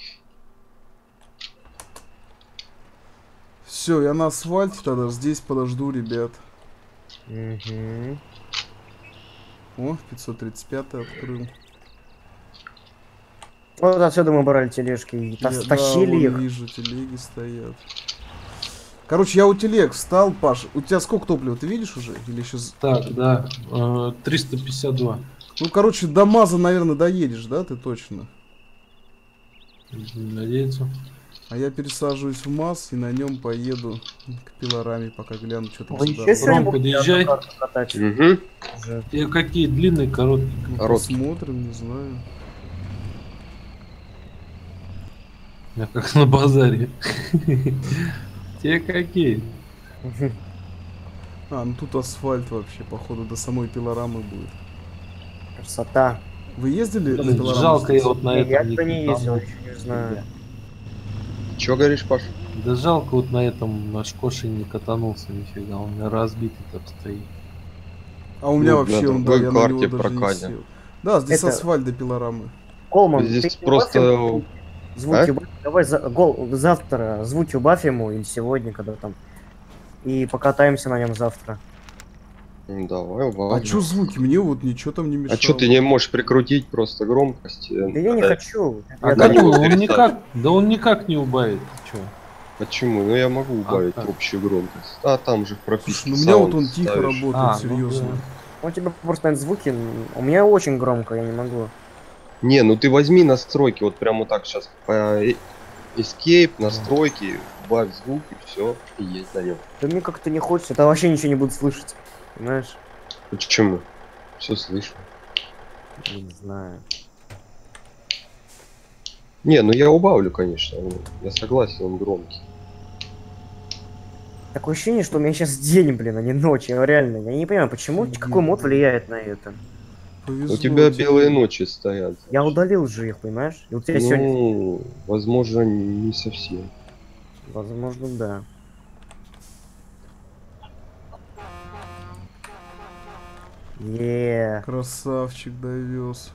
Все, я на асфальте тогда здесь подожду, ребят. Угу. О, пятьсот тридцать пятый открыл. Вот отсюда мы брали тележки и Я- тас- да, тащили вон их. вижу, телеги стоят. Короче, я у телег встал, Паш. У тебя сколько топлива, ты видишь уже? Или еще... Так, да. э, триста пятьдесят два. Ну, короче, до Маза, наверное, доедешь, да, ты точно? Будем надеяться. А я пересаживаюсь в МАЗ и на нем поеду к пилораме, пока гляну, что там Вы за еще дорога. сегодня Ром, будете подъезжай. одну карту катать? Угу. Уже. И какие длинные, короткие? Ну, Короткий. посмотрим, не знаю. Я как на базаре. Те какие? А, ну тут асфальт вообще, походу, до самой пилорамы будет. Красота. Вы ездили на Блин, пилораму? жалко, я вот на Не, этом я туда не катал. ездил, еще не знаю. Че говоришь, Паш? Да жалко, вот на этом на Шкоше не катанулся нифига, он у меня разбитый там стоит. А у меня Ну, вообще, на он, да, другой я на него карте даже не прокатим. сел. Да, здесь Это- асфальт до пилорамы. Колман, Здесь ты просто- убавь ему звуки, А? убавь. Давай за, гол, завтра звуки убавь ему, или сегодня, когда там. И покатаемся на нем завтра. Ну, давай, А ладно. чё звуки? Мне вот ничего там не мешало. А что ты не можешь прикрутить просто громкость? э, Да я не когда- хочу. А Я да как не он, вот он перестань. никак, да он никак не убавит, ты чё? Почему? Ну я могу убавить как? общую громкость. А там же в прописке. Слушай, ну у меня вот саунд он тихо ставишь. работает, А, ну серьезно. да. У тебя просто, наверное, звуки. м, У меня очень громко, я не могу. Не, ну ты возьми настройки, вот прямо вот так сейчас по э- Escape, настройки, убавь звук и все, и есть на нем. Да мне как-то не хочется, это вообще ничего не буду слышать. Понимаешь? Почему? Все слышу. Не знаю. Не, ну я убавлю, конечно. ну, Я согласен, он громкий. Такое ощущение, что у меня сейчас день, блин, а не ночь. Я реально, я не понимаю, почему, какой мод влияет на это. Повезло У тебя тебе. белые ночи стоят. Я удалил же их, понимаешь? И у тебя сегодня, Ну, возможно, не совсем. возможно, да. Еее. Красавчик довез.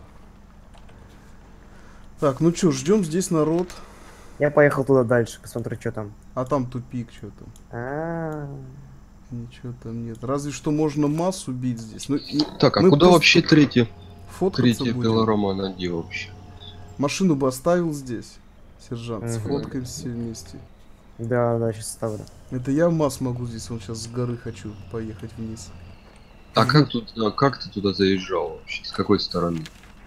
Так, ну чё, ждем здесь народ. Я поехал туда дальше, посмотрю, что там. А там тупик, что там. А, Ничего там нет. Разве что можно массу бить здесь. Ну, и Так, а мы куда просто вообще третья, фоткаться третья будем. пилорама надел вообще? Машину бы оставил здесь, сержант. Мгм. Сфоткаемся все вместе. да, да, сейчас ставлю. Это я масс могу здесь, он сейчас с горы хочу поехать вниз. А как тут, а как ты туда заезжал вообще? С какой стороны?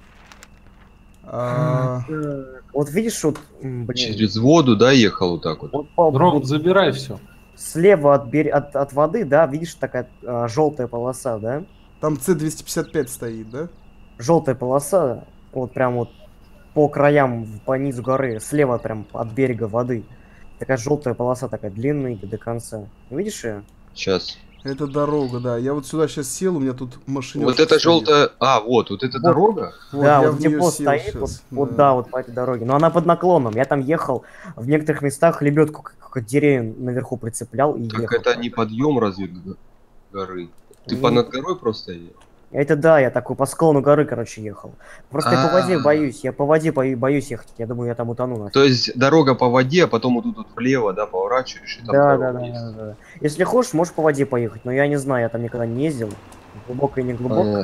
А, Вот видишь, вот, м, блин, Через воду, да, ехал вот так вот? вот по- Ром, вот забирай все. слева от, бер- от, от воды, да, видишь такая желтая полоса, да? там С двести пятьдесят пять стоит, да? Желтая полоса, вот прям вот по краям, в- по низу горы, слева прям от берега воды. Такая желтая полоса, такая длинная до конца. Видишь ее? Сейчас. Это дорога, да. Я вот сюда сейчас сел, у меня тут машина. Вот это желтая... А, вот, вот это Вот. дорога? Вот, Да, я вот в где неё пост сел стоит, щас, вот, да. вот да, вот по этой дороге. Но она под наклоном. Я там ехал, в некоторых местах лебедку к, к деревьям наверху прицеплял и Так ехал. это не подъем разве г- горы? Ты Не- по над горой просто едешь? Это да, я такой по склону горы, короче, ехал. Просто я по воде А. боюсь, я по воде бою- боюсь ехать. Я думаю, я там утону нафиг. То есть дорога по воде, а потом вот тут вот влево, да, поворачиваешь, и там Да, да, дорога да, есть. да, да. Если хочешь, можешь по воде поехать, но я не знаю, я там никогда не ездил. Глубоко и не глубоко. А.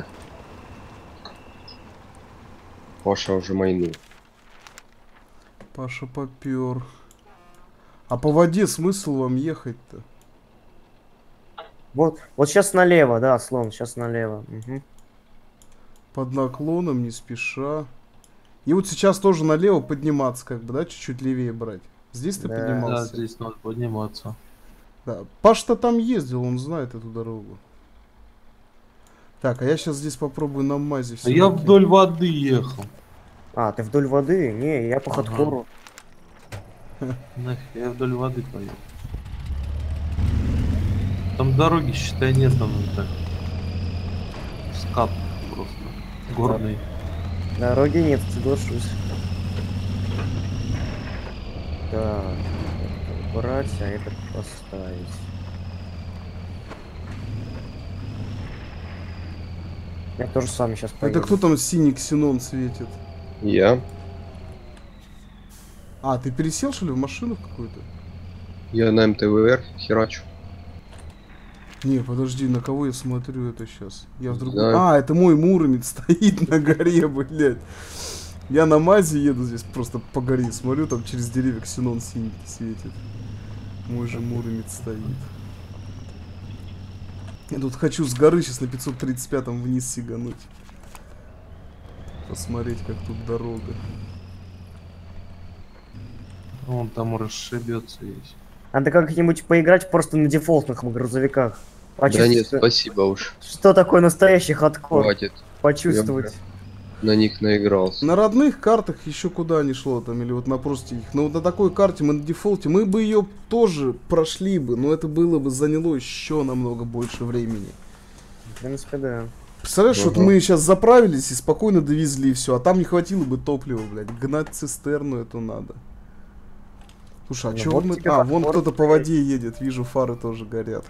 Паша уже майнул. Паша попер. А по воде смысл вам ехать-то? Вот, вот сейчас налево, да, слон, сейчас налево. Мгм. Под наклоном, не спеша. И вот сейчас тоже налево подниматься, как бы, да, чуть-чуть левее брать. Здесь ты Да. Да, поднимался? здесь надо подниматься. Да. Паш-то там ездил, он знает эту дорогу. Так, а я сейчас здесь попробую на мазе А все. я вдоль воды ехал. А, ты вдоль воды? Не, я по Ага. хардкору. Нафиг, я вдоль воды поехал. Там дороги, считай, нет, там так. Скат просто. Горный. Дороги нет, соглашусь. Так, это убрать, а это поставить. Я тоже сам сейчас поеду. Это кто там синий ксенон светит? Я? А, ты пересел, что ли, в машину какую-то? Я на эм тэ вэ эр херачу. Не, подожди, на кого я смотрю это сейчас? Я в другую... Да. А, это мой Муромец стоит на горе, блядь. Я на мазе еду здесь просто по горе, смотрю, там через деревья ксенон синий светит. Мой же Муромец стоит. Я тут хочу с горы сейчас на пятьсот тридцать пятом вниз сигануть. Посмотреть, как тут дорога. Он там расшибется весь. Надо как-нибудь поиграть просто на дефолтных грузовиках. Да Почувствовать, нет, что- спасибо уж. что такое настоящий хардкор. Хватит. Почувствовать. На них наигрался. На родных картах еще куда не шло там, или вот на просто их. Но вот на такой карте мы на дефолте, мы бы ее тоже прошли бы, но это было бы заняло еще намного больше времени. В принципе, да. Представляешь, вот Ага. мы сейчас заправились и спокойно довезли все, а там не хватило бы топлива, блядь. Гнать цистерну эту надо. Слушай, а Ну чё вот мы... тебе А, вон хардкор, кто-то по воде едет, вижу, фары тоже горят.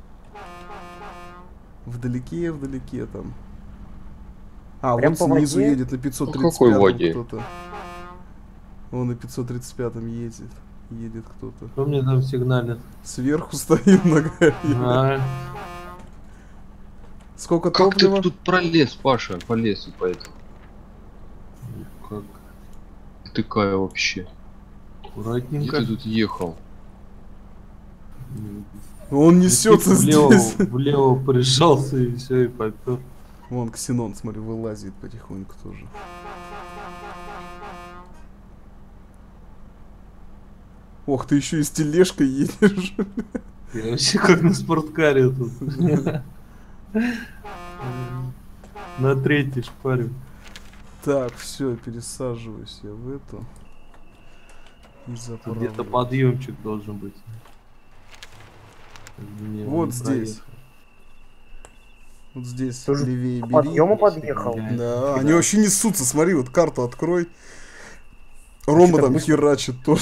Вдалеке, вдалеке там. А, Прям вот по снизу воде? едет на пятьсот тридцать какой пятом воде? кто-то. Вон на пятьсот тридцать пятом едет. Едет кто-то. Кто мне там сигналит? Сверху стоим на горе. А, Сколько Как топлива? ты тут пролез, Паша? Полез по этому. как Тыкая вообще. Где аккуратненько. ты тут ехал? Он несется влево, здесь. влево прижался и все, и попер. Вон ксенон, смотри, вылазит потихоньку тоже. Ох, ты еще и с тележкой едешь. Я вообще как на спорткаре тут. На третий шпарю. Так, все, пересаживаюсь я в эту. И Тут заправлю. где-то подъемчик должен быть. Мне Вот не здесь. проехать. Вот здесь Тоже левее По бери. подъему подъехал. Да. Да, они вообще несутся, смотри, вот карту открой. Рома Что-то там быстро. херачит тоже.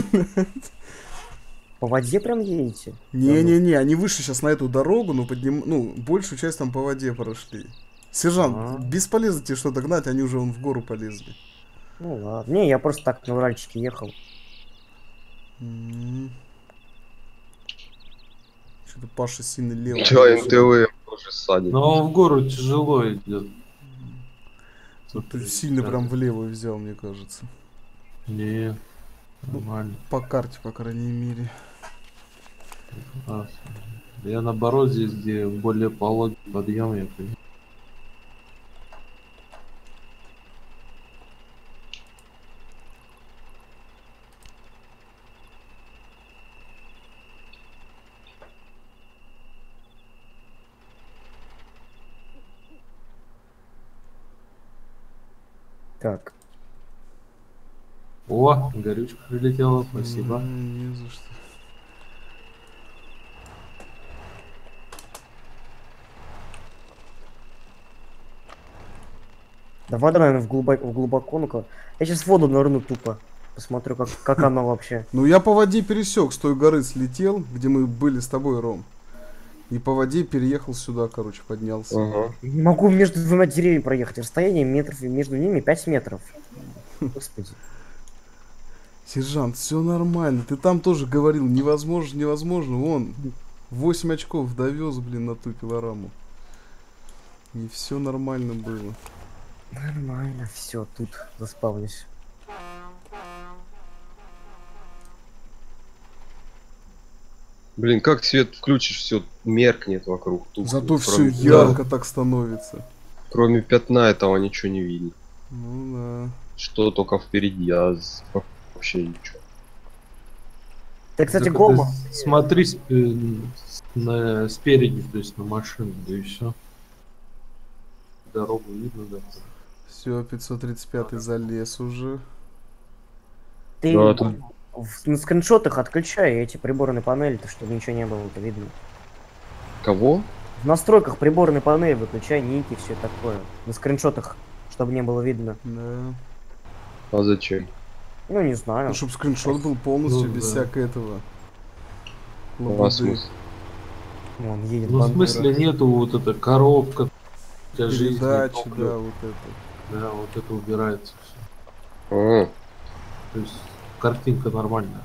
По воде прям едете? Не-не-не, они вышли сейчас на эту дорогу, но подним... ну, большую часть там по воде прошли. Сержант, А. бесполезно тебе что-то гнать, они уже вон в гору полезли. Ну ладно. Не, я просто так на Уральчике ехал. М. Что-то Паша сильно лево. Чё, эм тэ вэ тоже садит. Но он в гору тяжело идет. Ты сильно прям влево взял, мне кажется. Не, нормально. По карте, по крайней мере. А, я наоборот здесь, где более пологий подъем, я понимаю. Так. О, горючка прилетела, спасибо. М, Не за что. Да вода, наверное, в глубоко, в глубоко, ну-ка. Я сейчас в воду нырну тупо. Посмотрю, как, как оно вообще. Ну я по воде пересек, с той горы слетел, где мы были с тобой, Ром. И по воде переехал сюда, короче, поднялся. Ага. Не могу между двумя деревьями проехать. Расстояние метров между ними пять метров. Господи. Сержант, все нормально. Ты там тоже говорил, невозможно, невозможно. Вон, восемь очков довез, блин, на ту пилораму. И все нормально было. Нормально, все, тут заспавнюсь. Блин, как свет включишь, все меркнет вокруг. Тупо. Зато все Кроме- ярко так становится. Кроме пятна этого ничего не видно. Ну да. Что только впереди, а с- вообще ничего. Ты, кстати, Так это Гома. Смотри сп- с- на- спереди, то есть на машину, да и все. Дорогу видно, да. Все, пятьсот тридцать пятый залез уже. Ты Ну, а тут- в- на скриншотах отключай эти приборные панели, чтобы ничего не было, это видно. Кого? В настройках приборной панели выключай ники, все такое. На скриншотах, чтобы не было видно. Да. А зачем? Ну, не знаю. Ну, чтобы скриншот был полностью Ну, без да. всякого этого. А Лабуды. смысл? Вон едет Ну, в бандера. смысле, нету вот эта коробка, у тебя жизнь, Передачи, топливо. да, вот это. Да, вот это убирается все. А, То есть картинка нормальная.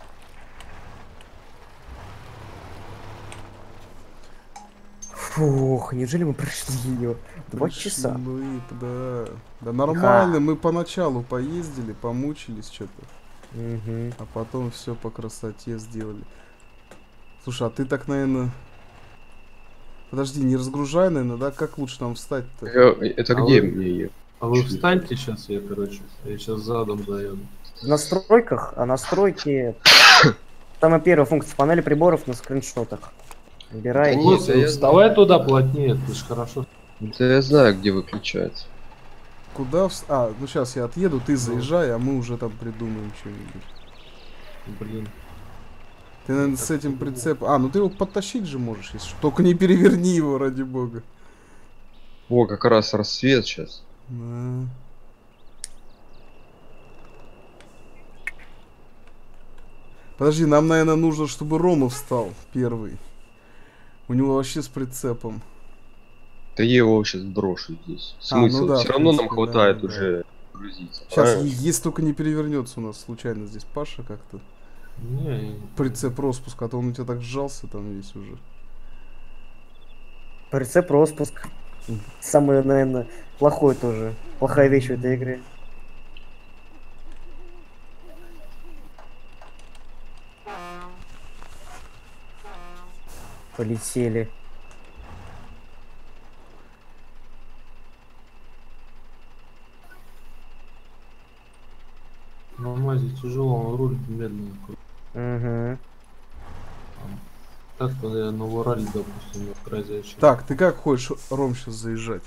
Фух, неужели мы прошли ее? Два часа. Ну и да. Да нормально, мы поначалу поездили, помучились что-то. Мгм. А потом все по красоте сделали. Слушай, а ты так, наверное... Подожди, не разгружай, наверное, да? Как лучше нам встать-то? я- это А где вы- мне ехать? А вы встаньте сейчас, я, короче, я сейчас задом заеду. В настройках, а настройки... Самая первая функция панели приборов на скриншотах. Убирай. Да Вот, нет, да я вставай туда плотнее, ты ж хорошо. Да я знаю, где выключается. Куда вс... А, ну сейчас я отъеду, ты заезжай, а мы уже там придумаем что-нибудь. Блин. Ты, наверное, с этим прицепом... А, ну ты его подтащить же можешь, если что. Только не переверни его, ради бога. О, как раз рассвет сейчас. Да. Подожди, нам, наверное, нужно, чтобы Рома встал первый. У него вообще с прицепом. Да я его сейчас брошу здесь. А, ну Смысл? да, Все в равно нам принципе, хватает да, да. уже грузиться. Сейчас, правильно? если только не перевернется у нас случайно здесь Паша как-то. Не, Прицеп распуск, а то он у тебя так сжался там весь уже. Прицеп распуск. Самое, наверное, плохое тоже. Плохая вещь в этой игре. Полетели. ну мази тяжело, он руль медленно. Угу. Так-то я на Урале, допустим, на край заезжаю. Так, ты как хочешь, Ром, сейчас заезжать?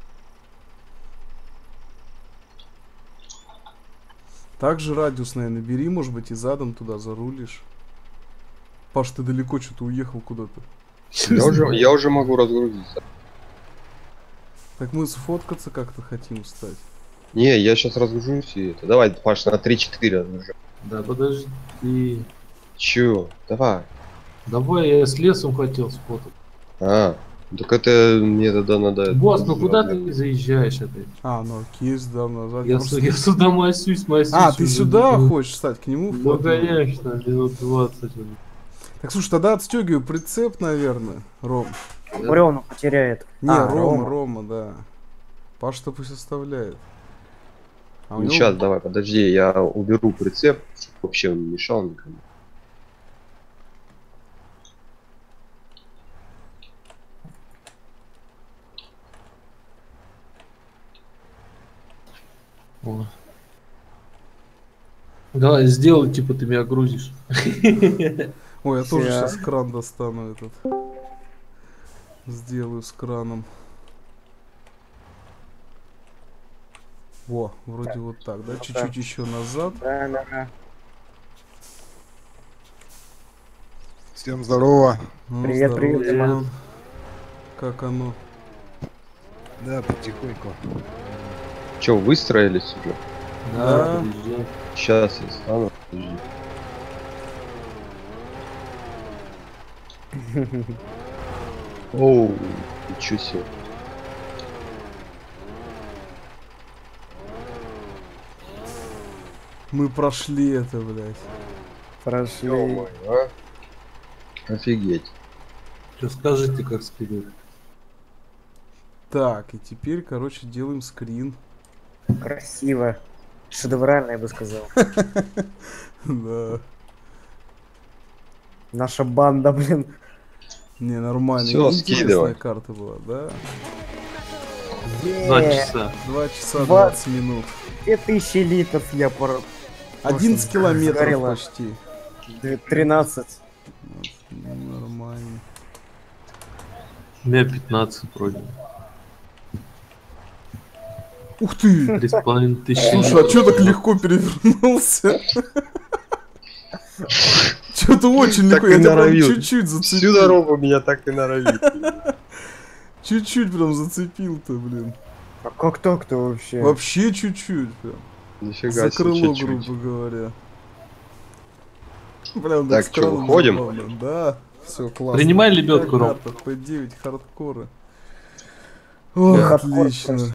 Также радиус, наверное, бери, может быть, и задом туда зарулишь. Паш, ты далеко что-то уехал куда-то. Я уже, я уже могу разгрузиться. Так мы сфоткаться как-то хотим встать. Не, я сейчас разгружусь и это. Давай, Паш, на три-четыре разгружу. Да подожди. Чё? Давай. Давай, я с лесом хотел сфотать. А, так это мне тогда надо... Босс, ну куда ты заезжаешь опять? А, ну окей, да, назад. Я, Просто- с- я сюда масюсь, масюсь. А, ты уже сюда минут- хочешь встать, к нему? Ну вплотную? конечно, минут двадцать. уже. Так, слушай, тогда отстегивай прицеп, наверное, Ром. Бревна потеряет. Не, А, Рома, Рома. Рома, да. Паш-то пусть оставляет. А у Ну, него- сейчас, давай, подожди, я уберу прицеп, чтобы вообще он не мешал никому. О. Давай, сделай, типа ты меня грузишь. Ой, я тоже Ща. сейчас кран достану этот. Сделаю с краном. Во, вроде вот так, да? Чуть-чуть еще назад. Да, да, да. Всем здорово. Ну, Привет, здорово, привет, Диман. Как оно? Да, потихоньку. Че, выстроились уже? Да, Да. приезжай. Сейчас я стану. Подожди. Оу, ничего себе. Мы прошли это, блядь. Прошли. Ё-моё, а? Офигеть. Расскажите, как скидывать. Так, и теперь, короче, делаем скрин. Красиво. Шедеврально, я бы сказал. Да. Наша банда, блин. Не, нормально. Всё, Интересная скидывай. карта была, да? Два Е, часа. Два часа Два- двадцать минут. Две тысячи литров я пор... Одиннадцать километров сгорела. почти. Д- тринадцать. Вот, ну, нормально. У меня пятнадцать вроде. Ух ты! Три с половиной тысячи. Слушай, а чё так легко перевернулся? Чё-то очень Так легко, и я тебя прям норовил. чуть-чуть Всю зацепил. дорогу меня так и норовит. Чуть-чуть прям зацепил-то, блин. А как так-то вообще? Вообще чуть-чуть прям. Нифига За себе, крыло, чуть-чуть. грубо говоря. Прям Так, чё, странно выходим? забавно. Да, все классно. Принимай лебедку, Какая Ром. карта? Пэ девять хардкоры. О, Хардкор отлично.